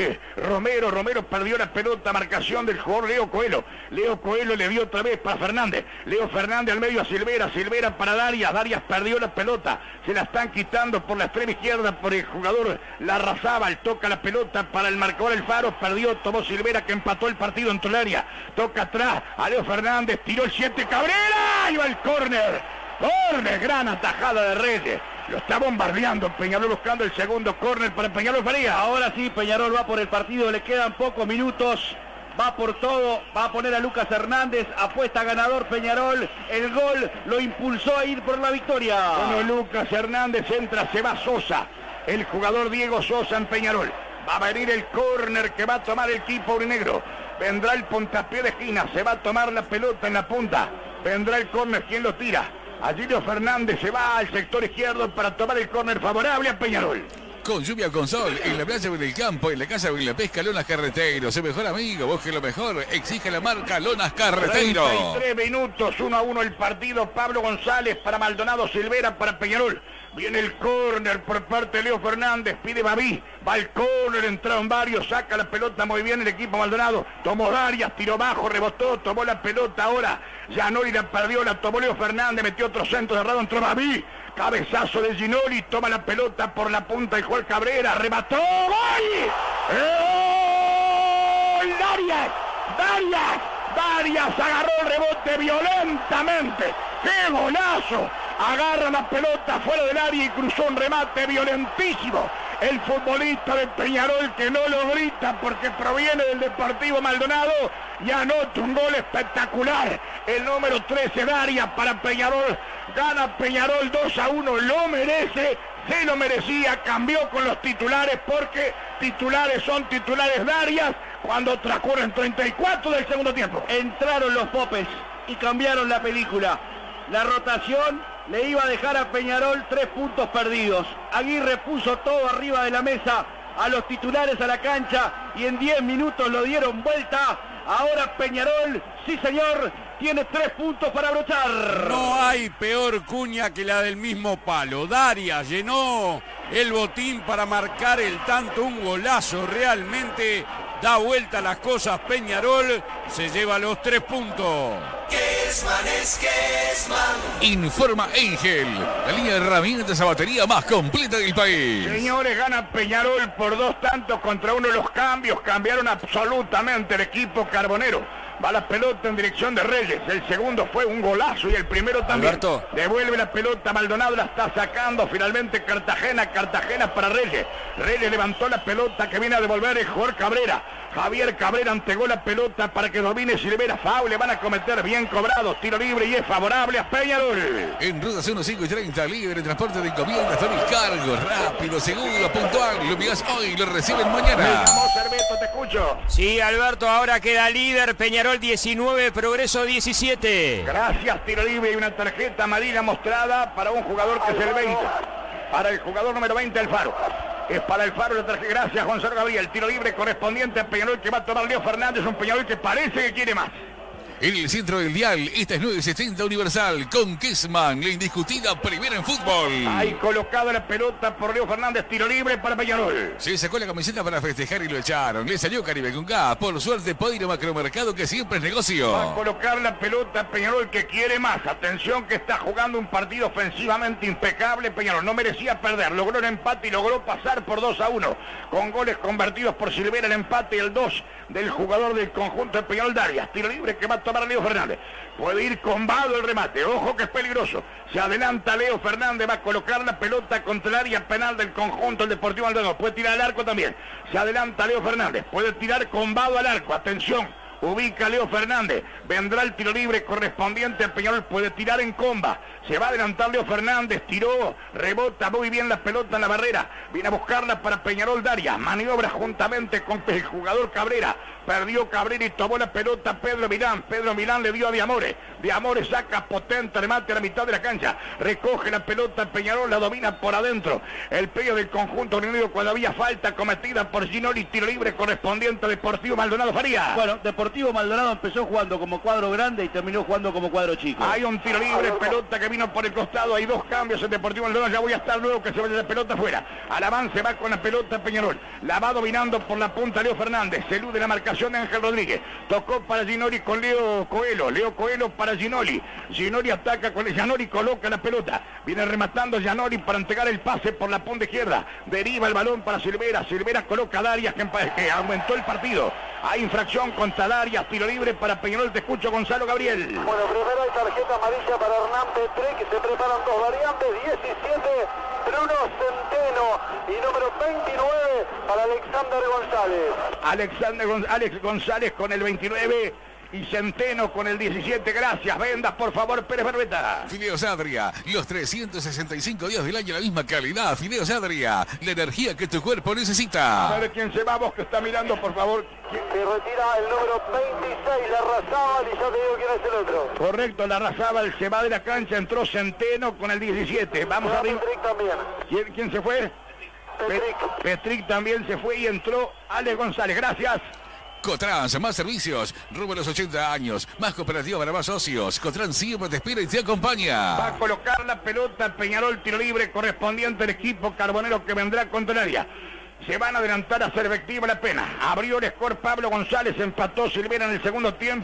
Romero perdió la pelota, marcación del jugador Leo Coelho. Leo Coelho le dio otra vez para Fernández. Leo Fernández al medio a Silvera para Daria. Daria perdió la pelota, se la están quitando por la extrema izquierda por el jugador Larrazábal. Toca la pelota para el marcador el Faro, perdió, tomó Silvera que empató el partido dentro del área. Toca atrás a Leo Fernández, tiró el 7 Cabrera y va el córner. Gran atajada de Reyes. Lo está bombardeando Peñarol buscando el segundo córner para Peñarol Faría. Ahora sí, Peñarol va por el partido, le quedan pocos minutos. Va por todo, va a poner a Lucas Hernández, apuesta ganador Peñarol, el gol lo impulsó a ir por la victoria. Bueno, Lucas Hernández entra, se va Sosa, el jugador Diego Sosa en Peñarol. Va a venir el córner que va a tomar el equipo aurinegro. Vendrá el puntapié de esquina, se va a tomar la pelota en la punta. Vendrá el córner, ¿quién lo tira? Agilio Fernández se va al sector izquierdo para tomar el córner favorable a Peñarol. Con lluvia o con sol, en la playa o en el campo, en la casa o en la pesca, Lonas Carreteiro. Su mejor amigo, busque lo mejor, exige la marca Lonas Carreteiro. 33 minutos, 1-1 el partido. Pablo González para Maldonado, Silvera para Peñarol. Viene el córner por parte de Leo Fernández, pide Baví, va el córner, entraron varios, saca la pelota muy bien el equipo Maldonado, tomó Darias, tiró bajo, rebotó, tomó la pelota ahora, Gianoli la perdió, la tomó Leo Fernández, metió otro centro cerrado, entró Baví, Cabezazo de Ginoli, toma la pelota por la punta y Juan Cabrera, remató, ¡gol! ¡Gol! Darias agarró el rebote violentamente. ¡Qué golazo! Agarra la pelota fuera del área y cruzó un remate violentísimo. El futbolista de Peñarol, que no lo grita porque proviene del Deportivo Maldonado, y anota un gol espectacular. El número 13, Darias, para Peñarol. Gana Peñarol 2-1, lo merece, se lo merecía, cambió con los titulares porque titulares son titulares. Darias, cuando transcurren 34 del segundo tiempo. Entraron los popes y cambiaron la película. La rotación le iba a dejar a Peñarol 3 puntos perdidos. Aguirre puso todo arriba de la mesa, a los titulares a la cancha, y en 10 minutos lo dieron vuelta. Ahora Peñarol, sí señor, tiene 3 puntos para abrochar. No hay peor cuña que la del mismo palo. Darias llenó el botín para marcar el tanto, un golazo realmente. Da vuelta las cosas Peñarol, se lleva los 3 puntos. Kesman es Kesman. Informa Engel, la línea de herramientas a batería más completa del país. Señores, gana Peñarol por 2 tantos contra 1. Los cambios cambiaron absolutamente el equipo carbonero. Va la pelota en dirección de Reyes. El segundo fue un golazo y el primero también. Alberto. Devuelve la pelota Maldonado, la está sacando finalmente Cartagena para Reyes. Reyes levantó la pelota que viene a devolver el jugador Cabrera. Javier Cabrera entregó la pelota para que domine Silvera. Foul, le van a cometer, bien cobrado. Tiro libre y es favorable a Peñarol. En rutas 1, 5 y 30, libre transporte de encomiendas, todo el cargo, rápido, seguro, puntual. Lo envías hoy, lo reciben mañana. Vamos, Cerveto, te escucho. Sí, Alberto, ahora queda líder, Peñarol 19, Progreso 17. Gracias, tiro libre y una tarjeta amarilla mostrada para un jugador que es el 20. Para el jugador número 20, Alfaro. Es para Alfaro la tarjeta. Gracias, Gonzalo Gabriel. Tiro libre correspondiente a Peñarol, que va a tomar Leo Fernández. Un Peñarol que parece que quiere más. En el centro del dial, esta es 970 Universal con Kesman, la indiscutida primera en fútbol. Ahí colocada la pelota por Leo Fernández, tiro libre para Peñarol. Se sacó la camiseta para festejar y lo echaron. Le salió Caribe con gas. Por suerte puede ir a Macromercado, que siempre es negocio. Va a colocar la pelota Peñarol, que quiere más. Atención, que está jugando un partido ofensivamente impecable. Peñarol no merecía perder. Logró el empate y logró pasar por 2-1. Con goles convertidos por Silvera, el empate y el 2 del jugador del conjunto de Peñarol, Darias. Tiro libre que va a tomar Leo Fernández. Puede ir combado el remate. Ojo que es peligroso. Se adelanta Leo Fernández. Va a colocar la pelota contra el área penal del conjunto del Deportivo Maldonado. Puede tirar al arco también. Se adelanta Leo Fernández. Puede tirar combado al arco. Atención. Ubica Leo Fernández. Vendrá el tiro libre correspondiente a Peñarol. Puede tirar en comba. Se va a adelantar Leo Fernández. Tiró. Rebota muy bien la pelota en la barrera. Viene a buscarla para Peñarol. Darias. Maniobra juntamente con el jugador Cabrera. Perdió Cabrera y tomó la pelota Pedro Milán. Pedro Milán le dio a Diamore. Diamore saca potente remate a la mitad de la cancha. Recoge la pelota Peñarol, la domina por adentro. El pegue del conjunto unido cuando había falta cometida por Ginoli. Tiro libre correspondiente a Deportivo Maldonado Faría. Bueno, Deportivo Maldonado empezó jugando como cuadro grande y terminó jugando como cuadro chico. Hay un tiro libre, pelota que vino por el costado. Hay 2 cambios en Deportivo Maldonado. Ya voy a estar luego que se vaya la pelota afuera. Al avance va con la pelota Peñarol. La va dominando por la punta Leo Fernández. Se elude la marcación de Ángel Rodríguez. Tocó para Ginoli con Leo Coelho. Leo Coelho para Ginoli. Ginoli ataca con el Gianoli, coloca la pelota. Viene rematando Gianoli para entregar el pase por la punta izquierda. Deriva el balón para Silvera. Silvera coloca a Darias, que aumentó el partido. Hay infracción contra Darias. Tiro libre para Peñarol. Te escucho, Gonzalo Gabriel. Bueno, primero hay tarjeta amarilla para Hernán Petre, que se preparan 2 variantes. 17, Bruno Centeno. Y número 29 para Alexander González. Alex González con el 29 y Centeno con el 17. Gracias. Vendas, por favor, Pérez Barbeta. Fideos Adria, los 365 días del año, la misma calidad. Fideos Adria, la energía que tu cuerpo necesita. A ver quién se va, vos que está mirando, por favor. Se retira el número 26, Larrazábal, y ya te digo quién es el otro. Correcto, Larrazábal se va de la cancha, entró Centeno con el 17. Vamos arriba. Petric también. ¿Quién se fue? Petric también se fue y entró Alex González. Gracias. Cotrans, más servicios, rumbo a los 80 años, más cooperativa para más socios. Cotrans siempre te espera y te acompaña. Va a colocar la pelota Peñarol, tiro libre correspondiente al equipo carbonero que vendrá contra el área. Se van a adelantar a hacer efectiva la pena. Abrió el score Pablo González, empató Silvera en el segundo tiempo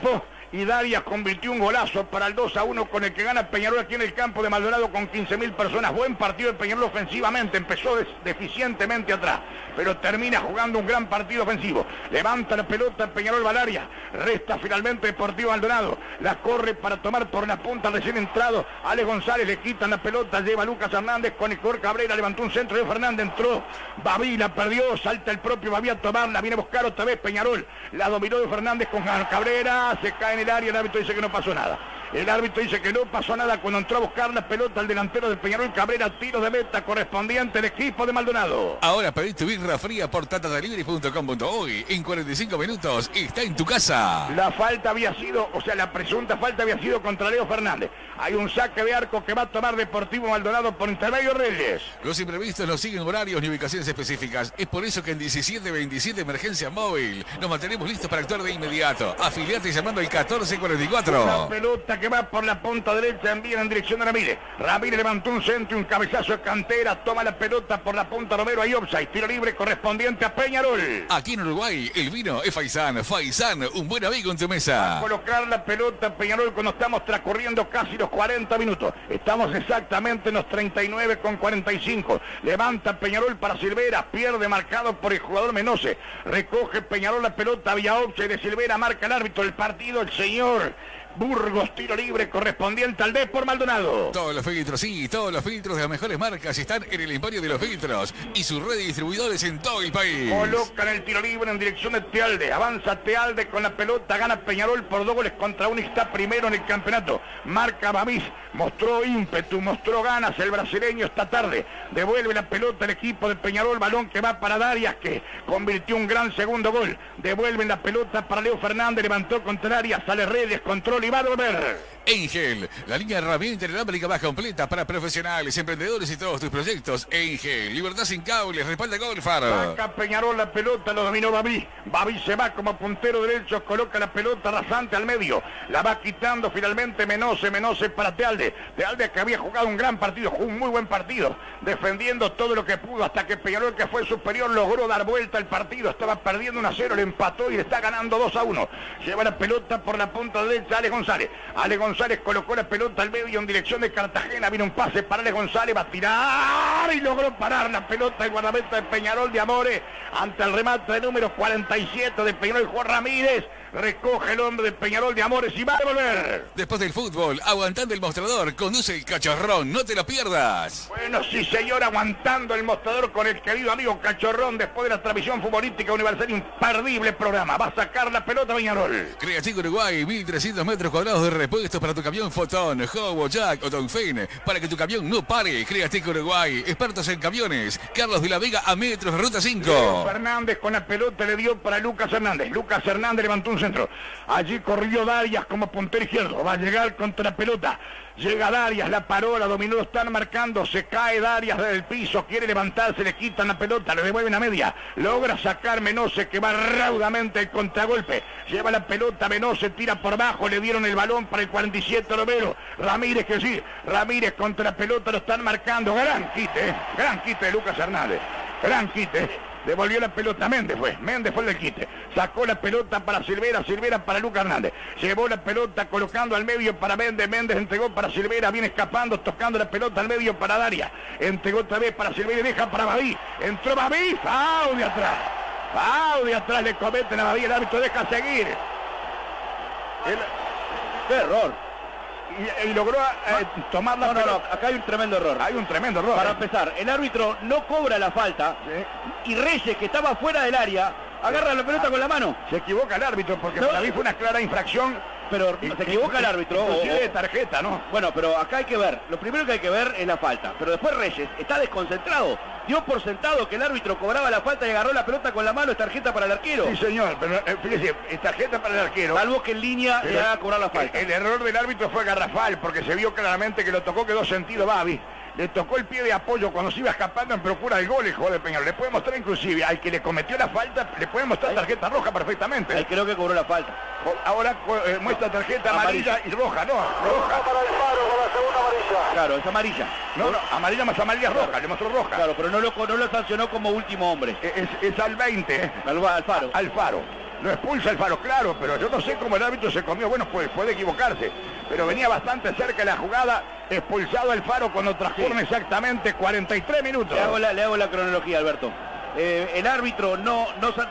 y Darias convirtió un golazo para el 2-1 con el que gana Peñarol aquí en el campo de Maldonado con 15.000 personas. Buen partido de Peñarol ofensivamente, empezó deficientemente atrás, pero termina jugando un gran partido ofensivo. Levanta la pelota Peñarol Valaria, resta finalmente Deportivo Maldonado, la corre para tomar por la punta recién entrado Ale González, le quitan la pelota, lleva Lucas Hernández con Icor Cabrera, levantó un centro de Fernández, entró Babi, la perdió, salta el propio Babi a tomarla, viene a buscar otra vez Peñarol, la dominó de Fernández con Cabrera, se cae en el área, el árbitro dice que no pasó nada. El árbitro dice que no pasó nada cuando entró a buscar la pelota al delantero de Peñarol Cabrera, tiro de meta correspondiente al equipo de Maldonado. Ahora pedí tu birra fría por tatadelivery.com.uy. En 45 minutos está en tu casa. La falta había sido, o sea, la presunta falta había sido contra Leo Fernández. Hay un saque de arco que va a tomar Deportivo Maldonado por intermedio Reyes. Los imprevistos no siguen horarios ni ubicaciones específicas. Es por eso que en 1727 Emergencia Móvil nos mantenemos listos para actuar de inmediato. Afiliate llamando al 1444. Una pelota que va por la punta derecha, envía en dirección de Ramírez. Ramírez levantó un centro y un cabezazo de Cantera, toma la pelota por la punta Romero, hay offside, tiro libre correspondiente a Peñarol. Aquí en Uruguay, el vino es Faisán. Faisán, un buen amigo en tu mesa. Va a colocar la pelota Peñarol cuando estamos transcurriendo casi los 40 minutos. Estamos exactamente en los 39 con 45. Levanta Peñarol para Silvera, pierde marcado por el jugador Menose. Recoge Peñarol la pelota, vía offside de Silvera, marca el árbitro del partido, el señor Burgos, tiro libre correspondiente al Depor Maldonado. Todos los filtros, sí, todos los filtros de las mejores marcas están en el Emporio de los Filtros y sus redes de distribuidores en todo el país. Colocan el tiro libre en dirección de Tealde, avanza Tealde con la pelota, gana Peñarol por 2 goles contra 1 y está primero en el campeonato. Marca Bamis, mostró ímpetu, mostró ganas el brasileño esta tarde. Devuelve la pelota el equipo de Peñarol, balón que va para Darias, que convirtió un gran segundo gol. Devuelven la pelota para Leo Fernández, levantó contra Arias, sale Redes, control y va a volver. Engel, la línea de herramienta inalámbrica más completa para profesionales, emprendedores y todos tus proyectos. Engel, libertad sin cables, respalda Golfar. Saca Peñarol la pelota, lo dominó Babi. Babi se va como puntero derecho, coloca la pelota rasante al medio. La va quitando finalmente Menose para Tealde. Tealde que había jugado un gran partido, un muy buen partido, defendiendo todo lo que pudo hasta que Peñarol, que fue superior, logró dar vuelta al partido. Estaba perdiendo 1-0, le empató y le está ganando 2-1. Lleva la pelota por la punta derecha Ale González. Ale González colocó la pelota al medio en dirección de Cartagena, viene un pase para Ale González, va a tirar y logró parar la pelota el guardameta de Peñarol de Amores ante el remate de número 47 de Peñarol, Juan Ramírez. Recoge el hombre de Peñarol de Amores y va a volver. Después del fútbol, aguantando el mostrador, conduce el Cachorrón, no te lo pierdas. Bueno, sí señor, aguantando el mostrador con el querido amigo Cachorrón después de la transmisión futbolística universal, imperdible programa. Va a sacar la pelota Peñarol. Creachico Uruguay, 1300 metros cuadrados de repuestos para tu camión Fotón, Hobo, Jack o Tonfein, para que tu camión no pare. Creachico Uruguay, expertos en camiones. Carlos de la Vega a metros de ruta 5. Fernández con la pelota le dio para Lucas Hernández. Lucas Hernández levantó un centro. Allí corrió Darias como puntero izquierdo. Va a llegar contra la pelota. Llega Darias, la paró, la dominó, están marcando, se cae Darias desde el piso, quiere levantarse, le quitan la pelota, le devuelven a media, logra sacar Menose que va raudamente el contragolpe, lleva la pelota, Menose tira por abajo, le dieron el balón para el 47 Romero, Ramírez que sí, Ramírez contra la pelota, lo están marcando, gran quite de Lucas Hernández, gran quite. Devolvió la pelota, Méndez fue el del quite. Sacó la pelota para Silvera para Lucas Hernández. Llevó la pelota colocando al medio para Méndez. Méndez entregó para Silvera, viene escapando, tocando la pelota al medio para Darias. Entregó otra vez para Silvera y deja para Babi. Entró Babi, foul de atrás. Foul de atrás le cometen a Babi, el árbitro deja seguir. ¡Qué error! Y logró tomar la pelota. No, acá hay un tremendo error. Hay un tremendo error. Para empezar, el árbitro no cobra la falta, ¿sí? Y Reyes, que estaba fuera del área, agarra la pelota con la mano. Se equivoca el árbitro porque para mí fue una clara infracción. Pero se equivoca el árbitro. Inclusive de tarjeta, ¿no? Bueno, pero acá hay que ver. Lo primero que hay que ver es la falta. Pero después Reyes está desconcentrado. Dio por sentado que el árbitro cobraba la falta y agarró la pelota con la mano. Es tarjeta para el arquero. Sí, señor. Pero fíjese, es tarjeta para el arquero. Salvo que en línea le haga cobrar la falta. El error del árbitro fue garrafal porque se vio claramente que lo tocó, quedó sentido Babi. Le tocó el pie de apoyo cuando se iba escapando en procura del gol el jugador de Peñarol. Le puede mostrar inclusive al que le cometió la falta, le puede mostrar tarjeta roja perfectamente. Ahí creo que cobró la falta. Ahora muestra tarjeta amarilla y roja, no, roja. Para el Faro con la segunda amarilla. Claro, es amarilla. No, amarilla más amarilla roja, le mostró roja. Claro, pero no lo sancionó como último hombre. Es al 20, Al Faro. Al Faro. Lo expulsa el Faro, claro, pero yo no sé cómo el árbitro se comió. Bueno, pues puede equivocarse, pero venía bastante cerca de la jugada. Expulsado el Faro cuando transcurren exactamente 43 minutos. Le hago la cronología, Alberto. El árbitro no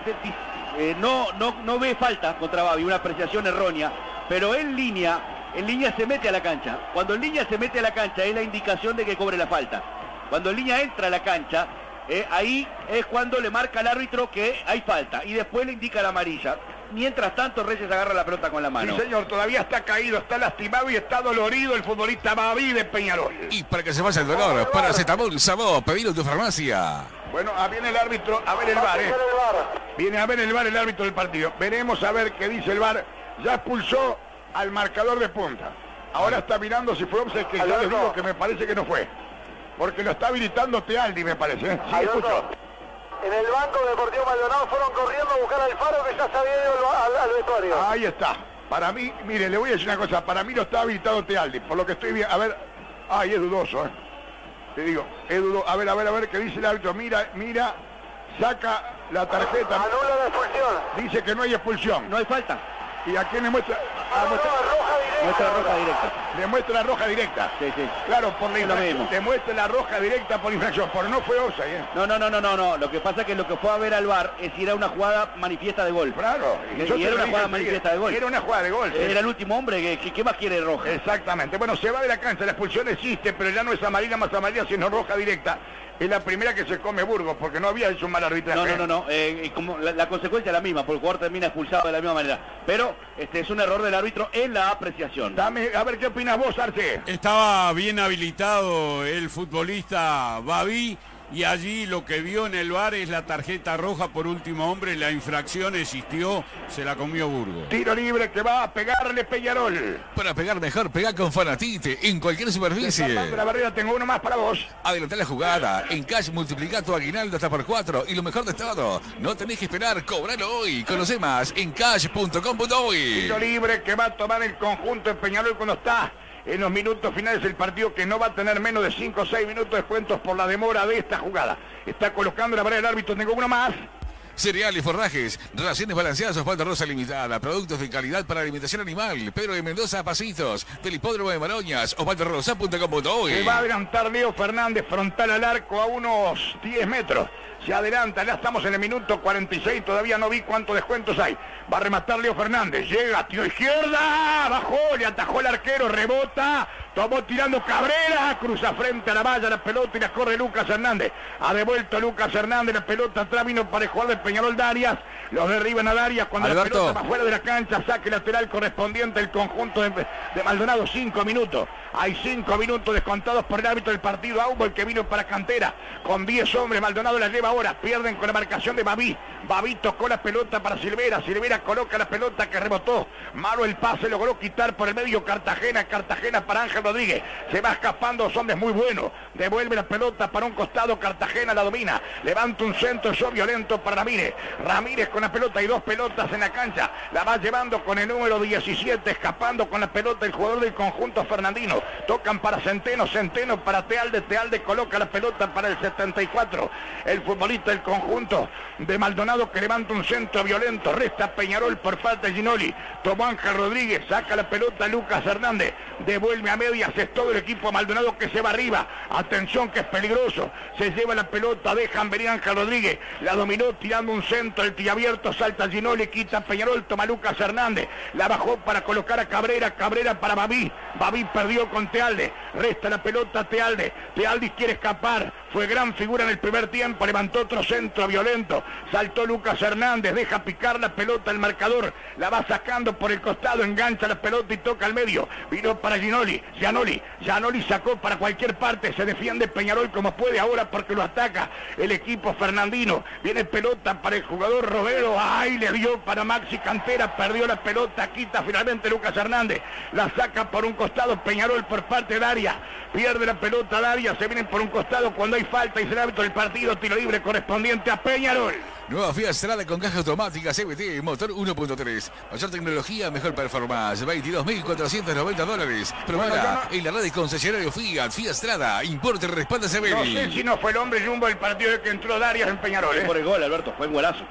ve falta contra Babi, una apreciación errónea, pero en línea se mete a la cancha. Cuando en línea se mete a la cancha es la indicación de que cobre la falta. Cuando en línea entra a la cancha, ahí es cuando le marca al árbitro que hay falta y después le indica la amarilla. Mientras tanto, Reyes agarra la pelota con la mano. Sí, señor, todavía está caído, está lastimado y está dolorido el futbolista Babi de Peñarol. Y para que se vaya el dolor, paracetamol, Sabó, pedilo en tu farmacia. Bueno, viene el árbitro a ver el VAR. Viene a ver el VAR el árbitro del partido. Veremos a ver qué dice el VAR. Ya expulsó al marcador de punta. Ahora está mirando si fue offside, que ya les digo que me parece que no fue. Porque lo está habilitando Tealdi, me parece. Sí, escucho. En el banco Deportivo Maldonado fueron corriendo a buscar al Faro, que ya se había ido al vestuario. Ahí está. Para mí, mire, le voy a decir una cosa. Para mí lo está habilitado Tealdi. Por lo que estoy viendo. A ver. Ay, es dudoso, Te digo, es dudoso. A ver, qué dice el árbitro. Mira, saca la tarjeta. Anula la expulsión. Dice que no hay expulsión. No hay falta. ¿Y a quién le muestra? Muestra roja directa. Le muestra la roja directa. Sí. Claro, por la infracción. Te muestra la roja directa por infracción. Por no fue offside, No. Lo que pasa es que lo que fue a ver al VAR es si era una jugada manifiesta de gol. Claro. Y era una jugada manifiesta de gol. Era una jugada de gol. Era el último hombre. ¿Qué más quiere roja? Exactamente. Bueno, se va de la cancha. La expulsión existe, pero ya no es amarilla más amarilla, sino roja directa. Es la primera que se come Burgos, porque no había hecho un mal arbitraje. No. Como la consecuencia es la misma, porque el jugador termina expulsado de la misma manera. Pero es un error del árbitro en la apreciación. Dame, a ver qué opinas vos, Arce. Estaba bien habilitado el futbolista Babi y allí lo que vio en el VAR es la tarjeta roja por último hombre. La infracción existió, se la comió Burgos. Tiro libre que va a pegarle Peñarol. Para pegar mejor, pega con Fanatite en cualquier superficie. De la barrera tengo uno más para vos. Adelantá la jugada. En Cash multiplica tu aguinaldo hasta por 4. Y lo mejor de todo, no tenés que esperar, cobralo hoy. Conoce más en cash.com.uy. Tiro libre que va a tomar el conjunto de Peñarol cuando está en los minutos finales del partido, que no va a tener menos de 5 o 6 minutos de descuentos por la demora de esta jugada. Está colocando la barrera del árbitro, tengo uno más. Cereales, forrajes, raciones balanceadas o falta rosa limitada, productos de calidad para alimentación animal. Pedro de Mendoza, Pasitos, del Hipódromo de Maroñas o valdorrosa.com.uy. Se va a adelantar Leo Fernández frontal al arco a unos 10 metros. Se adelanta, ya estamos en el minuto 46, todavía no vi cuántos descuentos hay. Va a rematar Leo Fernández, llega, tiro izquierda, bajó, le atajó el arquero, rebota, tomó tirando Cabrera, cruza frente a la valla la pelota y la corre Lucas Hernández. Ha devuelto Lucas Hernández, la pelota atrás vino para el jugador de Peñarol Darias, los derriban a Darias cuando Alberto. La pelota va fuera de la cancha, saque lateral correspondiente el conjunto de Maldonado, 5 minutos. Hay 5 minutos descontados por el árbitro del partido, Aubo, el que vino para Cantera, con 10 hombres, Maldonado la lleva ahora, pierden con la marcación de Babi. Babi tocó la pelota para Silvera, Silvera coloca la pelota que rebotó, malo el pase, logró quitar por el medio Cartagena para Ángel Rodríguez, se va escapando, son muy buenos, devuelve la pelota para un costado, Cartagena la domina, levanta un centro, eso violento para Ramírez con la pelota y 2 pelotas en la cancha, la va llevando con el número 17, escapando con la pelota el jugador del conjunto fernandino, tocan para Centeno para Tealde coloca la pelota para el 74, el futbolista del conjunto de Maldonado que levanta un centro violento, resta Peñarol por falta de Ginoli, tomó Ángel Rodríguez, saca la pelota Lucas Hernández, devuelve a medias, es todo el equipo Maldonado que se va arriba, atención que es peligroso, se lleva la pelota, dejan venir Ángel Rodríguez, la dominó tirando un centro, el tiro abierto, salta Ginoli, quita Peñarol, toma Lucas Hernández, la bajó para colocar a Cabrera para Babi perdió con Tealde, resta la pelota Tealde quiere escapar, fue gran figura en el primer tiempo, levantó otro centro violento, saltó Lucas Hernández, deja picar la pelota el marcador, la va sacando por el costado, engancha la pelota y toca al medio, vino para Gianoli sacó para cualquier parte, se defiende Peñarol como puede ahora porque lo ataca el equipo fernandino, viene pelota para el jugador Robero, ahí le dio para Maxi Cantera, perdió la pelota, quita finalmente Lucas Hernández, la saca por un costado Peñarol por parte de Darias, pierde la pelota Darias, se vienen por un costado cuando hay falta y será árbitro del partido, tiro libre correspondiente a Peñarol. Nueva Fiat Strada con caja automática CVT, motor 1.3. Mayor tecnología, mejor performance. $22.490. Probala en la red de concesionario Fiat Strada. Importe, respalda Sebeli. No sé si no fue el hombre Jumbo del partido de que entró Darias en Peñarol. Por el gol, Alberto, fue un golazo.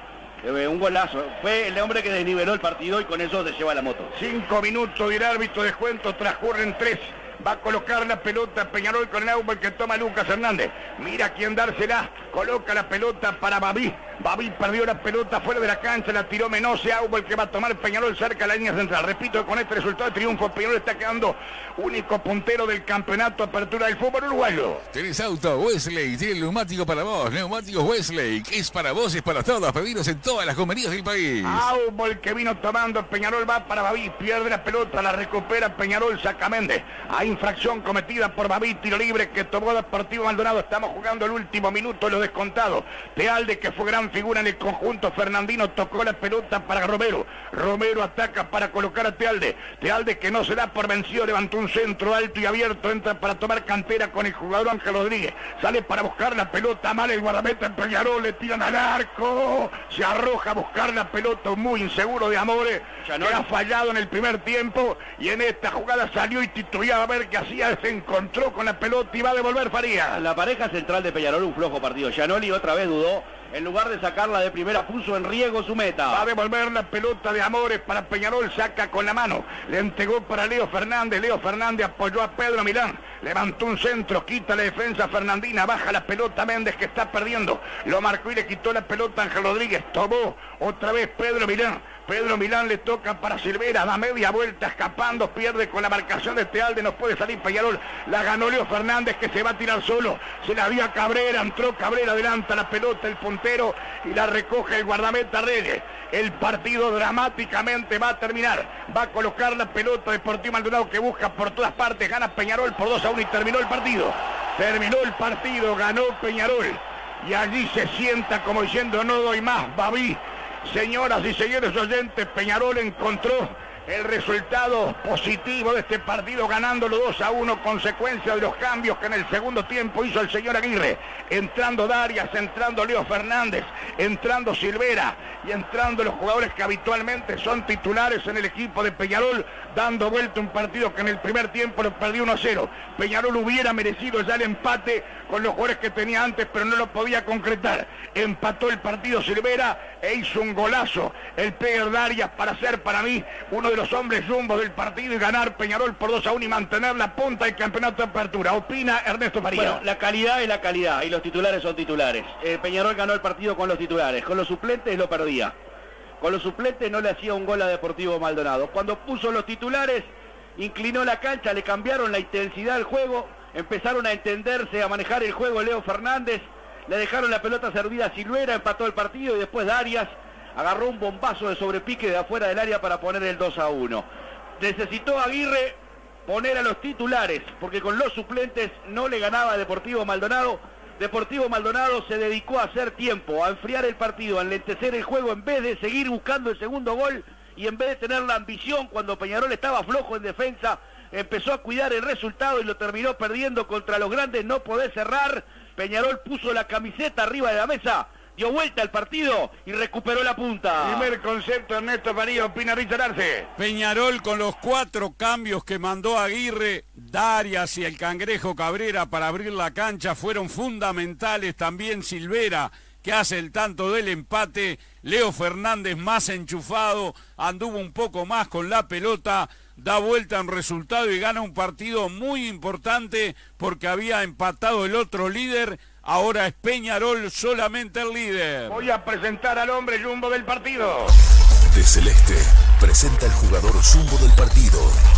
Un golazo. Fue el hombre que desniveló el partido y con eso se lleva la moto. 5 minutos y el árbitro descuento, transcurren 3. Va a colocar la pelota Peñarol con el Auber que toma Lucas Hernández. Mira quién dársela. Coloca la pelota para Babí. Babí perdió la pelota fuera de la cancha, la tiró Menose. Auber que va a tomar Peñarol cerca de la línea central. Repito, con este resultado de triunfo, Peñarol está quedando único puntero del campeonato apertura del fútbol uruguayo. Tenés auto Westlake, tiene el neumático para vos. Neumáticos Westlake, es para vos, es para todos. Pedidos en todas las gomerías del país. Auber que vino tomando, Peñarol va para Babí, pierde la pelota, la recupera Peñarol, saca Méndez. Hay infracción cometida por Babí, tiro libre que tomó Deportivo Maldonado. Estamos jugando el último minuto, lo descontado. Tealde, que fue gran figura en el conjunto fernandino, tocó la pelota para Romero. Romero ataca para colocar a Tealde. Tealde que no se da por vencido, levantó un centro alto y abierto, entra para tomar cantera con el jugador Ángel Rodríguez. Sale para buscar la pelota, mal el guardameta en Peñarol, le tiran al arco. Se arroja a buscar la pelota, muy inseguro de Amores, que ha fallado en el primer tiempo y en esta jugada salió y titubeaba a ver qué hacía, se encontró con la pelota y va a devolver Farías. La pareja central de Peñarol, un flojo partido. Gianoli otra vez dudó. En lugar de sacarla de primera, puso en riesgo su meta. Va a devolver la pelota de Amores para Peñarol, saca con la mano. Le entregó para Leo Fernández. Leo Fernández apoyó a Pedro Milán. Levantó un centro, quita la defensa fernandina, baja la pelota Méndez que está perdiendo. Lo marcó y le quitó la pelota a Ángel Rodríguez. Tomó otra vez Pedro Milán. Pedro Milán le toca para Silvera, da media vuelta escapando, pierde con la marcación de Tealde, no puede salir Peñarol, la ganó Leo Fernández que se va a tirar solo, se la dio a Cabrera, entró Cabrera, adelanta la pelota el puntero y la recoge el guardameta Reyes. El partido dramáticamente va a terminar, va a colocar la pelota Deportivo Maldonado que busca por todas partes, gana Peñarol por 2-1 y terminó el partido. Terminó el partido, ganó Peñarol y allí se sienta como diciendo no doy más, Babí. Señoras y señores oyentes, Peñarol encontró el resultado positivo de este partido ganándolo 2-1, consecuencia de los cambios que en el segundo tiempo hizo el señor Aguirre, entrando Darias, entrando Leo Fernández, entrando Silvera y entrando los jugadores que habitualmente son titulares en el equipo de Peñarol, dando vuelta un partido que en el primer tiempo lo perdió 1-0. Peñarol hubiera merecido ya el empate con los jugadores que tenía antes, pero no lo podía concretar. Empató el partido Silvera e hizo un golazo el Pedro Darias para ser para mí uno de los hombres rumbos del partido y ganar Peñarol por 2-1 y mantener la punta del campeonato de apertura. Opina Ernesto Farías. Bueno, la calidad es la calidad y los titulares son titulares. Peñarol ganó el partido con los titulares, con los suplentes lo perdía. Con los suplentes no le hacía un gol a Deportivo Maldonado. Cuando puso los titulares, inclinó la cancha, le cambiaron la intensidad del juego, empezaron a entenderse, a manejar el juego Leo Fernández, le dejaron la pelota servida a Silvera, empató el partido y después Darias agarró un bombazo de sobrepique de afuera del área para poner el 2-1. Necesitó Aguirre poner a los titulares, porque con los suplentes no le ganaba a Deportivo Maldonado. Deportivo Maldonado se dedicó a hacer tiempo, a enfriar el partido, a enlentecer el juego en vez de seguir buscando el segundo gol y en vez de tener la ambición cuando Peñarol estaba flojo en defensa, empezó a cuidar el resultado y lo terminó perdiendo contra los grandes, no podés cerrar. Peñarol puso la camiseta arriba de la mesa, dio vuelta al partido y recuperó la punta. Primer concepto, Ernesto Farías, opina Richard Arce. Peñarol con los 4 cambios que mandó Aguirre, Darias y el Cangrejo Cabrera para abrir la cancha fueron fundamentales. También Silvera, que hace el tanto del empate. Leo Fernández más enchufado, anduvo un poco más con la pelota, da vuelta en resultado y gana un partido muy importante porque había empatado el otro líder. Ahora es Peñarol solamente el líder. Voy a presentar al hombre jumbo del partido. De Celeste presenta el jugador zumbo del partido.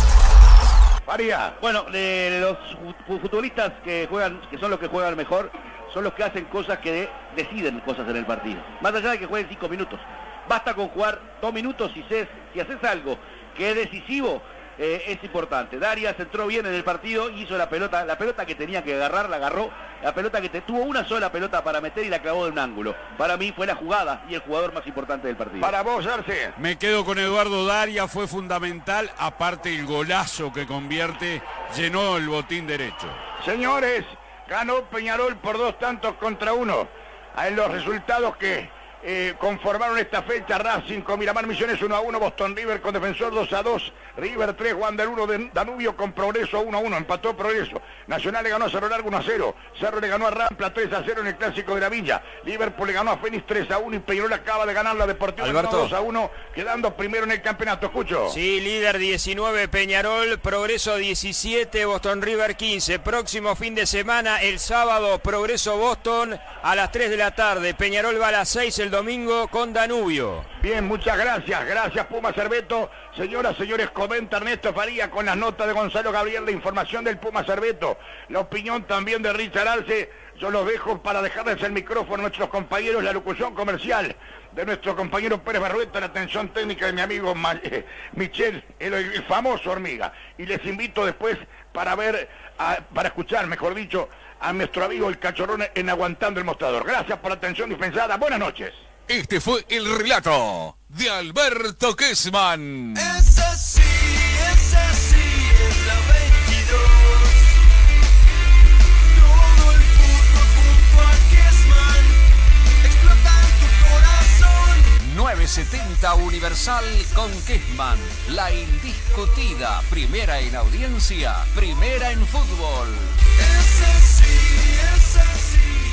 Farías. Bueno, los futbolistas que juegan, que son los que juegan mejor, son los que hacen cosas que deciden cosas en el partido. Más allá de que jueguen 5 minutos. Basta con jugar 2 minutos si haces algo que es decisivo. Es importante. Darias entró bien en el partido, hizo la pelota que tenía que agarrar, la agarró, la pelota que tuvo una sola pelota para meter y la clavó de un ángulo. Para mí fue la jugada y el jugador más importante del partido. Para vos, Arce. Me quedo con Eduardo Darias, fue fundamental, aparte el golazo que convierte, llenó el botín derecho. Señores, ganó Peñarol por 2 tantos contra 1. En los resultados que conformaron esta fecha. Racing con Miramar Misiones 1-1, Boston River con Defensor 2-2, River 3, Wander 1, Danubio con Progreso 1-1, empató Progreso. Nacional le ganó a Cerro Largo 1-0, Cerro le ganó a Rampla 3-0 en el Clásico de la Villa, Liverpool le ganó a Fénix 3-1 y Peñarol acaba de ganar la Deportiva 2-1, quedando primero en el campeonato. Escucho. Sí, líder 19 Peñarol, Progreso 17, Boston River 15. Próximo fin de semana, el sábado, Progreso Boston a las 3 de la tarde. Peñarol va a las 6 el domingo con Danubio. Bien, muchas gracias. Gracias, Puma Cerveto. Señoras, señores, comenta Ernesto Faría con las notas de Gonzalo Gabriel, la información del Puma Cerveto, la opinión también de Richard Arce. Yo los dejo para dejarles el micrófono a nuestros compañeros, la locución comercial de nuestro compañero Pérez Barrueta, la atención técnica de mi amigo Michel, el famoso Hormiga. Y les invito después para escuchar, mejor dicho, a nuestro amigo el Cachorrón en Aguantando el Mostrador. Gracias por la atención dispensada. Buenas noches. Este fue el relato de Alberto Kessman. Es así, es la 22. Todo el fútbol junto a Kessman explota en tu corazón. 970 Universal con Kessman, la indiscutida primera en audiencia, primera en fútbol. Es así, es la 22.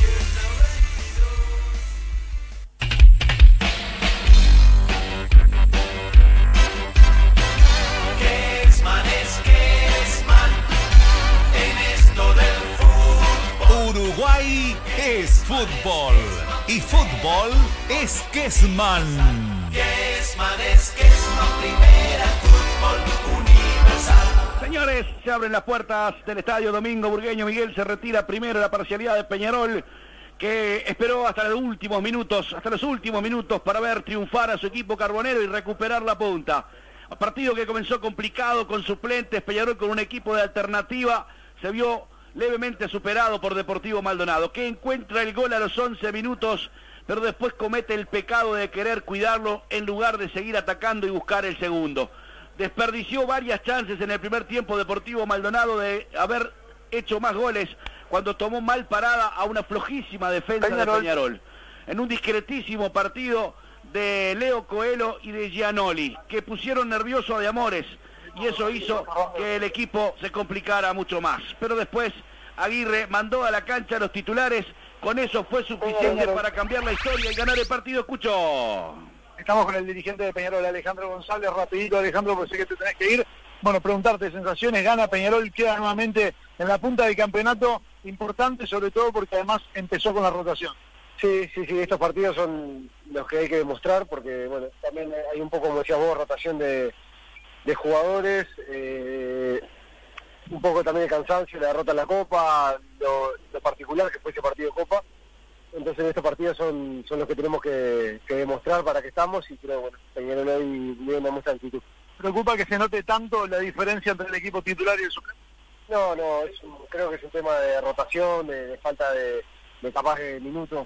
Uruguay es fútbol y fútbol es Kessman. Kessman es Kessman, primera fútbol universal. Señores, se abren las puertas del estadio Domingo Burgueño. Miguel se retira primero la parcialidad de Peñarol, que esperó hasta los últimos minutos para ver triunfar a su equipo carbonero y recuperar la punta. Partido que comenzó complicado con suplentes. Peñarol con un equipo de alternativa se vio levemente superado por Deportivo Maldonado, que encuentra el gol a los 11 minutos, pero después comete el pecado de querer cuidarlo en lugar de seguir atacando y buscar el segundo. Desperdició varias chances en el primer tiempo Deportivo Maldonado de haber hecho más goles cuando tomó mal parada a una flojísima defensa de Peñarol. En un discretísimo partido de Leo Coelho y de Gianoli, que pusieron nervioso a De Amores, y eso hizo que el equipo se complicara mucho más. Pero después Aguirre mandó a la cancha a los titulares, con eso fue suficiente para cambiar la historia y ganar el partido. Escucho. Estamos con el dirigente de Peñarol, Alejandro González. Rapidito, Alejandro, porque sé que te tenés que ir. Bueno, preguntarte sensaciones. Gana Peñarol, queda nuevamente en la punta del campeonato, importante sobre todo porque además empezó con la rotación. Sí, estos partidos son los que hay que demostrar, porque bueno, también hay un poco, como decías vos, rotación de jugadores, un poco también de cansancio, la derrota en la Copa, lo particular que fue ese partido de Copa. Entonces estos partidos son los que tenemos que demostrar para que estamos, y creo, bueno, Peñarol hoy dio una muestra de actitud. ¿Preocupa que se note tanto la diferencia entre el equipo titular y el suplente? No, creo que es un tema de rotación, de falta de capaz de minutos.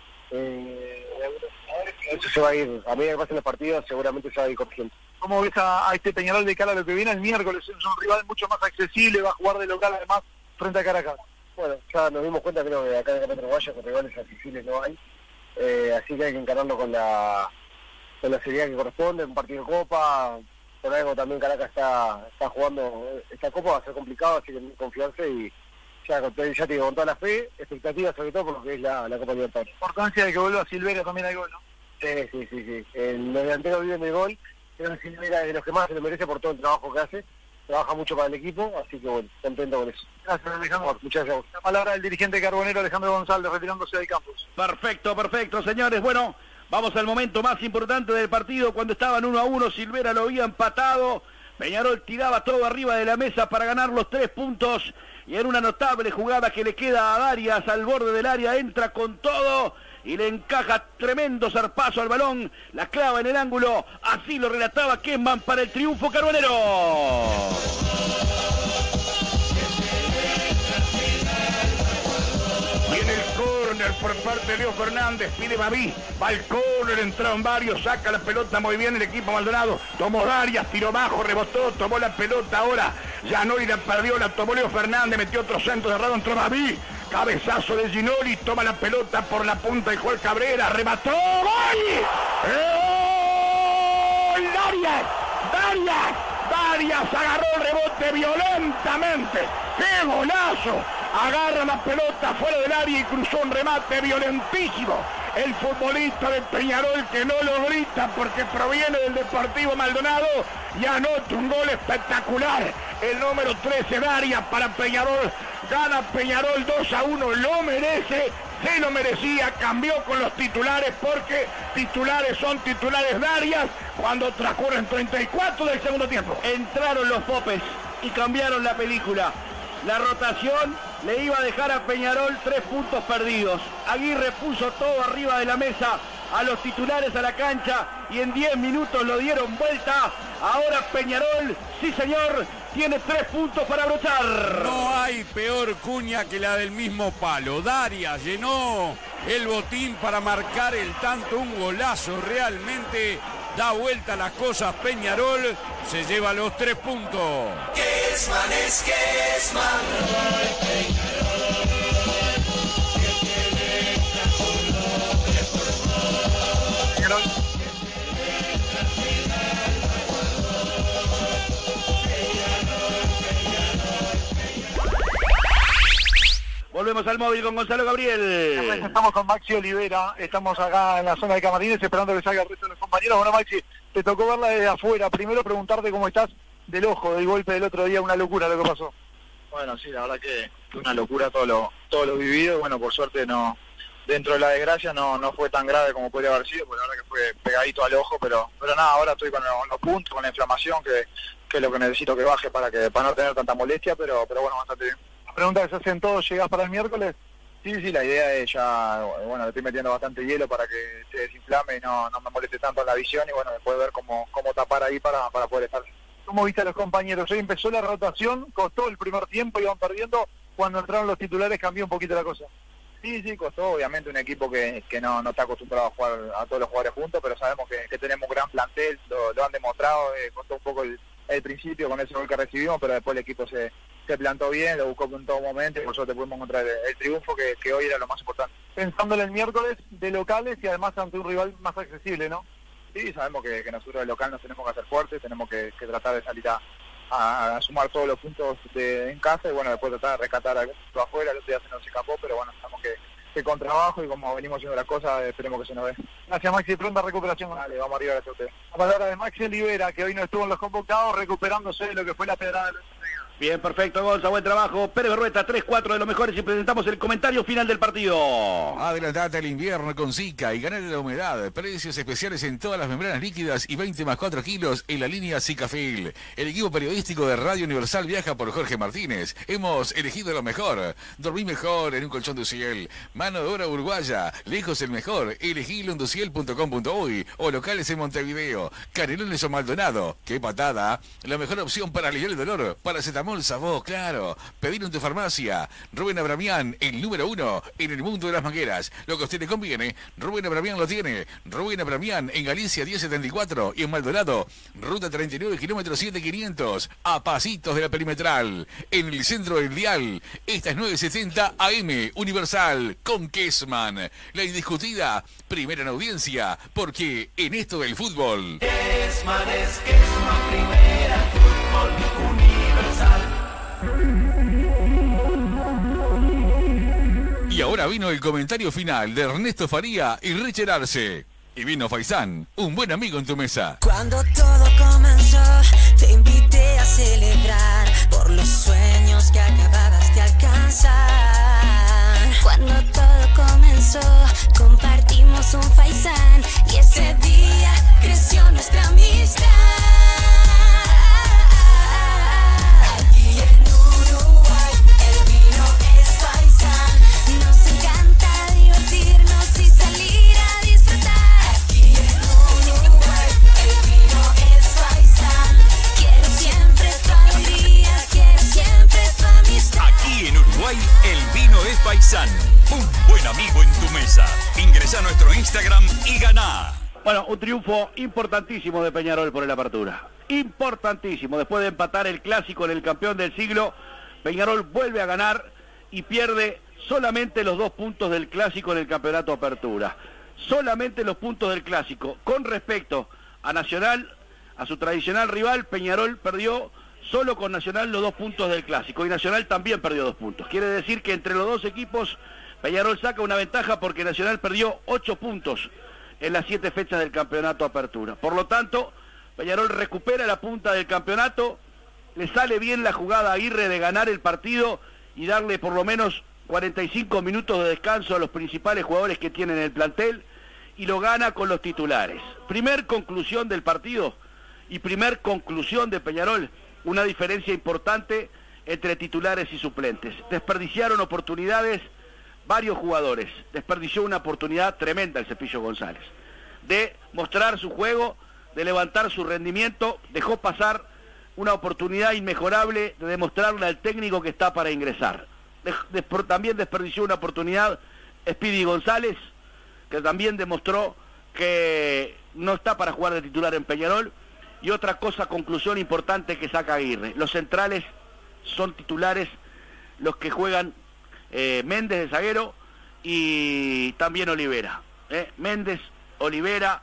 Eso se va a ir, a medida que pasen los partidos seguramente se va a ir corrigiendo. ¿Cómo ves a este Peñarol de cara a lo que viene el miércoles? Es un rival mucho más accesible, va a jugar de local además frente a Caracas. Bueno, ya nos dimos cuenta, creo que acá en el Campeonato Uruguayo con rivales accesibles no hay, así que hay que encararlo con la seriedad que corresponde, un partido de Copa. Por algo también Caracas está jugando esta Copa, va a ser complicado, así que hay que confiarse y ya te digo, con toda la fe, expectativas sobre todo por lo que es la Copa Libertadores. Importancia de que vuelva Silveira también al gol, ¿no? Sí. Los delanteros viven del gol. Creo que Silveira es de los que más se lo merece por todo el trabajo que hace. Trabaja mucho para el equipo, así que bueno, contento con eso. Gracias, Alejandro. Muchas gracias. La palabra del dirigente carbonero Alejandro González, retirándose del campus. Perfecto, señores. Bueno, vamos al momento más importante del partido, cuando estaban 1-1, Silveira lo había empatado. Peñarol tiraba todo arriba de la mesa para ganar los 3 puntos. Y en una notable jugada que le queda a Darias al borde del área, entra con todo y le encaja tremendo zarpazo al balón, la clava en el ángulo. Así lo relataba Kessman para el triunfo carbonero. Viene el córner por parte de Leo Fernández, pide Baví, va el córner, entraron varios, saca la pelota muy bien el equipo Maldonado, tomó Darias, tiró bajo, rebotó, tomó la pelota ahora, ya no y la perdió, la tomó Leo Fernández, metió otro centro cerrado, entró Baví, cabezazo de Ginoli, toma la pelota por la punta de Juan Cabrera, remató, ¡gol! ¡Gol! Darias agarró el rebote violentamente, ¡qué golazo! Agarra la pelota fuera del área y cruzó un remate violentísimo. El futbolista de Peñarol, que no lo grita porque proviene del Deportivo Maldonado, y anota un gol espectacular. El número 13, Darias, para Peñarol. Gana Peñarol 2-1, lo merece, se lo merecía, cambió con los titulares porque titulares son titulares. Darias cuando transcurren 34 del segundo tiempo. Entraron los popes y cambiaron la película. La rotación le iba a dejar a Peñarol 3 puntos perdidos. Aguirre puso todo arriba de la mesa, a los titulares a la cancha, y en 10 minutos lo dieron vuelta. Ahora Peñarol, sí señor, tiene 3 puntos para abrochar. No hay peor cuña que la del mismo palo. Darias llenó el botín para marcar el tanto, un golazo realmente. Da vuelta las cosas Peñarol, se lleva los 3 puntos. Kesman es Kesman. Volvemos al móvil con Gonzalo Gabriel. Estamos con Maxi Olivera, estamos acá en la zona de camarines esperando que salga el resto de los compañeros. Bueno, Maxi, te tocó verla desde afuera. Primero preguntarte cómo estás del ojo, del golpe del otro día, una locura lo que pasó. Bueno, sí, la verdad que una locura todo lo vivido. Bueno, por suerte no, dentro de la desgracia no fue tan grave como podría haber sido, porque la verdad que fue pegadito al ojo, pero nada, ahora estoy con los puntos, con la inflamación, que es lo que necesito que baje para no tener tanta molestia, pero bueno, bastante bien. Pregunta que se hacen todos, ¿llegás para el miércoles? Sí, la idea es ya, bueno, le estoy metiendo bastante hielo para que se desinflame y no me moleste tanto la visión, y bueno, después ver cómo tapar ahí para poder estar. ¿Cómo viste a los compañeros? Hoy empezó la rotación, costó el primer tiempo, iban perdiendo, cuando entraron los titulares cambió un poquito la cosa. Sí, costó, obviamente un equipo que no está acostumbrado a jugar a todos los jugadores juntos, pero sabemos que tenemos un gran plantel, lo han demostrado, costó un poco el principio con ese gol que recibimos, pero después el equipo se plantó bien, lo buscó en todo momento y por suerte pudimos encontrar el triunfo que hoy era lo más importante. Pensándole el miércoles de locales y además ante un rival más accesible, ¿no? Sí, sabemos que nosotros de local nos tenemos que hacer fuertes, tenemos que tratar de salir a sumar todos los puntos en casa y bueno, después tratar de rescatar algún punto afuera. El otro día se nos escapó, pero bueno, sabemos que con trabajo y como venimos haciendo las cosas, esperemos que se nos dé. Gracias, Maxi, pronta recuperación. Dale, vamos arriba, gracias a ustedes. La palabra de Maxi Olivera, que hoy no estuvo en los convocados, recuperándose de lo que fue la pedrada de los... Bien, perfecto, Gonza, buen trabajo. Pérez Berrueta, 3-4 de los mejores y presentamos el comentario final del partido. Adelantate al invierno con Zika y ganar la humedad. Precios especiales en todas las membranas líquidas y 20 más 4 kilos en la línea Zicafil. El equipo periodístico de Radio Universal viaja por Jorge Martínez. Hemos elegido lo mejor. Dormí mejor en un colchón de Uciel. Mano de obra uruguaya. Lejos el mejor. Elegilo en duciel.com.uy o locales en Montevideo. Canelones o Maldonado. ¡Qué patada! La mejor opción para aliviar el dolor. Paracetamol Sabó, claro. Pedir en tu farmacia. Rubén Abramián, el número 1 en el mundo de las mangueras. Lo que a usted le conviene, Rubén Abramián lo tiene. Rubén Abramián en Galicia 1074 y en Maldonado, ruta 39, kilómetro 7500, a pasitos de la perimetral. En el centro del dial, esta es 970 AM Universal con Kesman. La indiscutida primera en audiencia, porque en esto del fútbol... Kesman es Kesman, primera en fútbol universal. Y ahora vino el comentario final de Ernesto Faría y Richard Arce. Y vino Faisán, un buen amigo en tu mesa. Cuando todo comenzó, te invité a celebrar por los sueños que acababas de alcanzar. Cuando todo comenzó, compartimos un faisán y ese día creció nuestra amistad. Aquí en Uruguay el vino es faisán. Nos encanta divertirnos y salir a disfrutar. Aquí en Uruguay el vino es faisán. Quiero siempre tu alegría, quiero siempre tu amistad. Aquí en Uruguay el vino es faisán. Un buen amigo en tu mesa. Ingresa a nuestro Instagram y ganá. Bueno, un triunfo importantísimo de Peñarol por el Apertura. Importantísimo. Después de empatar el clásico en el campeón del siglo, Peñarol vuelve a ganar y pierde solamente los 2 puntos del Clásico en el Campeonato Apertura. Solamente los puntos del Clásico. Con respecto a Nacional, a su tradicional rival, Peñarol perdió solo con Nacional los 2 puntos del Clásico. Y Nacional también perdió 2 puntos. Quiere decir que entre los 2 equipos, Peñarol saca una ventaja porque Nacional perdió 8 puntos en las 7 fechas del Campeonato Apertura. Por lo tanto, Peñarol recupera la punta del campeonato, le sale bien la jugada a Aguirre de ganar el partido y darle por lo menos 45 minutos de descanso a los principales jugadores que tienen el plantel, y lo gana con los titulares. Primer conclusión del partido y primer conclusión de Peñarol, una diferencia importante entre titulares y suplentes. Desperdiciaron oportunidades varios jugadores, desperdició una oportunidad tremenda el Cepillo González, de mostrar su juego, de levantar su rendimiento, dejó pasar una oportunidad inmejorable de demostrarle al técnico que está para ingresar. También desperdició una oportunidad Speedy González, que también demostró que no está para jugar de titular en Peñarol. Y otra cosa, conclusión importante que saca Aguirre: los centrales son titulares los que juegan Méndez de zaguero y también Olivera. Méndez, Olivera,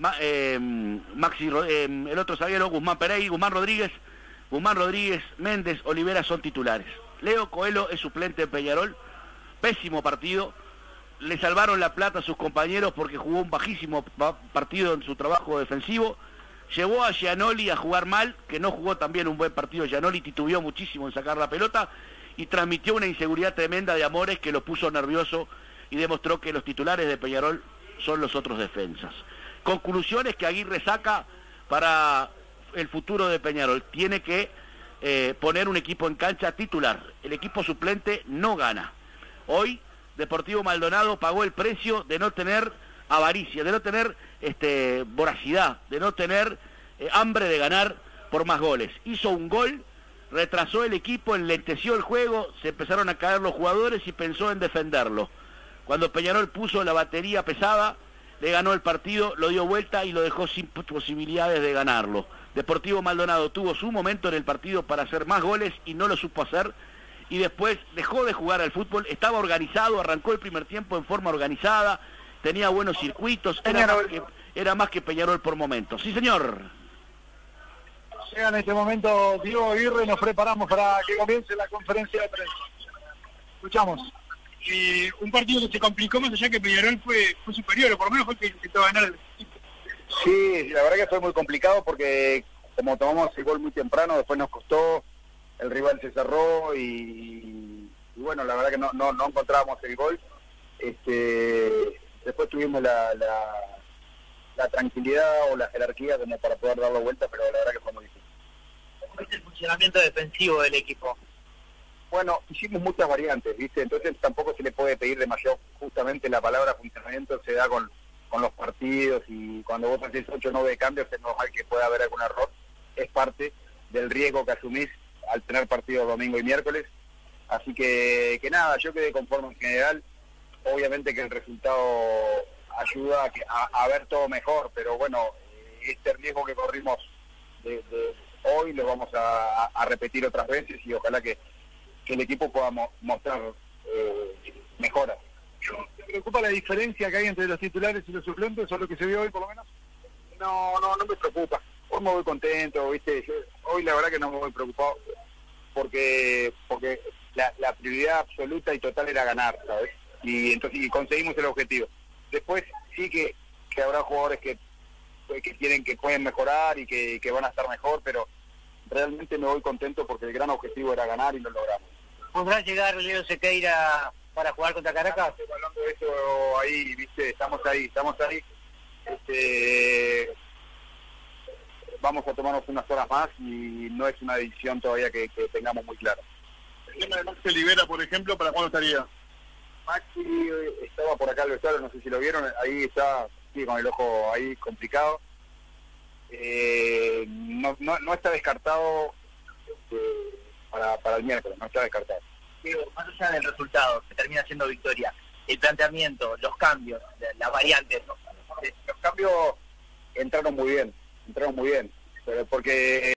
el otro zaguero, Guzmán Pereira, Guzmán Rodríguez, Méndez, Olivera son titulares. Leo Coelho es suplente en Peñarol, pésimo partido, le salvaron la plata a sus compañeros porque jugó un bajísimo partido en su trabajo defensivo, llevó a Gianoli a jugar mal, que no jugó también un buen partido. Gianoli titubeó muchísimo en sacar la pelota y transmitió una inseguridad tremenda de Amores que lo puso nervioso y demostró que los titulares de Peñarol son los otros defensas. Conclusiones que Aguirre saca para el futuro de Peñarol: tiene que poner un equipo en cancha titular. El equipo suplente no gana. Hoy Deportivo Maldonado pagó el precio de no tener avaricia, de no tener voracidad, de no tener hambre de ganar por más goles. Hizo un gol, retrasó el equipo, enlenteció el juego, se empezaron a caer los jugadores y pensó en defenderlo. Cuando Peñarol puso la batería pesada, le ganó el partido, lo dio vuelta y lo dejó sin posibilidades de ganarlo. Deportivo Maldonado tuvo su momento en el partido para hacer más goles y no lo supo hacer, y después dejó de jugar al fútbol. Estaba organizado, arrancó el primer tiempo en forma organizada, tenía buenos circuitos, era más que Peñarol por momentos. Sí, señor. Llega en este momento Diego Aguirre, nos preparamos para que comience la conferencia de prensa. Escuchamos. Un partido que se complicó más allá que Peñarol fue superior, o por lo menos fue el que intentó ganar el equipo. Sí, la verdad que fue muy complicado porque como tomamos el gol muy temprano, después nos costó, el rival se cerró y bueno, la verdad que no encontrábamos el gol. Después tuvimos la tranquilidad o la jerarquía como para poder darlo vuelta, pero la verdad que fue muy difícil. ¿Cómo es el funcionamiento defensivo del equipo? Bueno, hicimos muchas variantes, ¿viste? Entonces tampoco se le puede pedir demasiado. Justamente la palabra funcionamiento se da con los partidos, y cuando vos haces 8 o 9 cambios es normal que pueda haber algún error. Es parte del riesgo que asumís al tener partidos domingo y miércoles. Así que nada, yo quedé conforme en general. Obviamente que el resultado ayuda a ver todo mejor, pero bueno, este riesgo que corrimos de hoy lo vamos a repetir otras veces, y ojalá que el equipo pueda mostrar mejoras. ¿Te preocupa la diferencia que hay entre los titulares y los suplentes, o lo que se vio hoy por lo menos? No me preocupa. Hoy me voy contento, ¿viste? Hoy la verdad que no me voy preocupado porque la prioridad absoluta y total era ganar, ¿sabes? Y entonces conseguimos el objetivo. Después sí que habrá jugadores que pueden mejorar y que van a estar mejor, pero realmente me voy contento porque el gran objetivo era ganar y lo logramos. ¿Podrá llegar Leo Sequeira para jugar contra Caracas? Estoy hablando de eso ahí, ¿viste? Estamos ahí. Vamos a tomarnos unas horas más y no es una decisión todavía que tengamos muy clara. El tema de Maxi Olivera, por ejemplo, ¿para cuándo estaría? Maxi estaba por acá al vestuario, no sé si lo vieron, ahí está, sí, con el ojo ahí complicado. No está descartado para el miércoles, no está descartado. Diego, más allá del resultado, que termina siendo victoria, el planteamiento, los cambios, las variantes, ¿no? Los cambios entraron muy bien, pero porque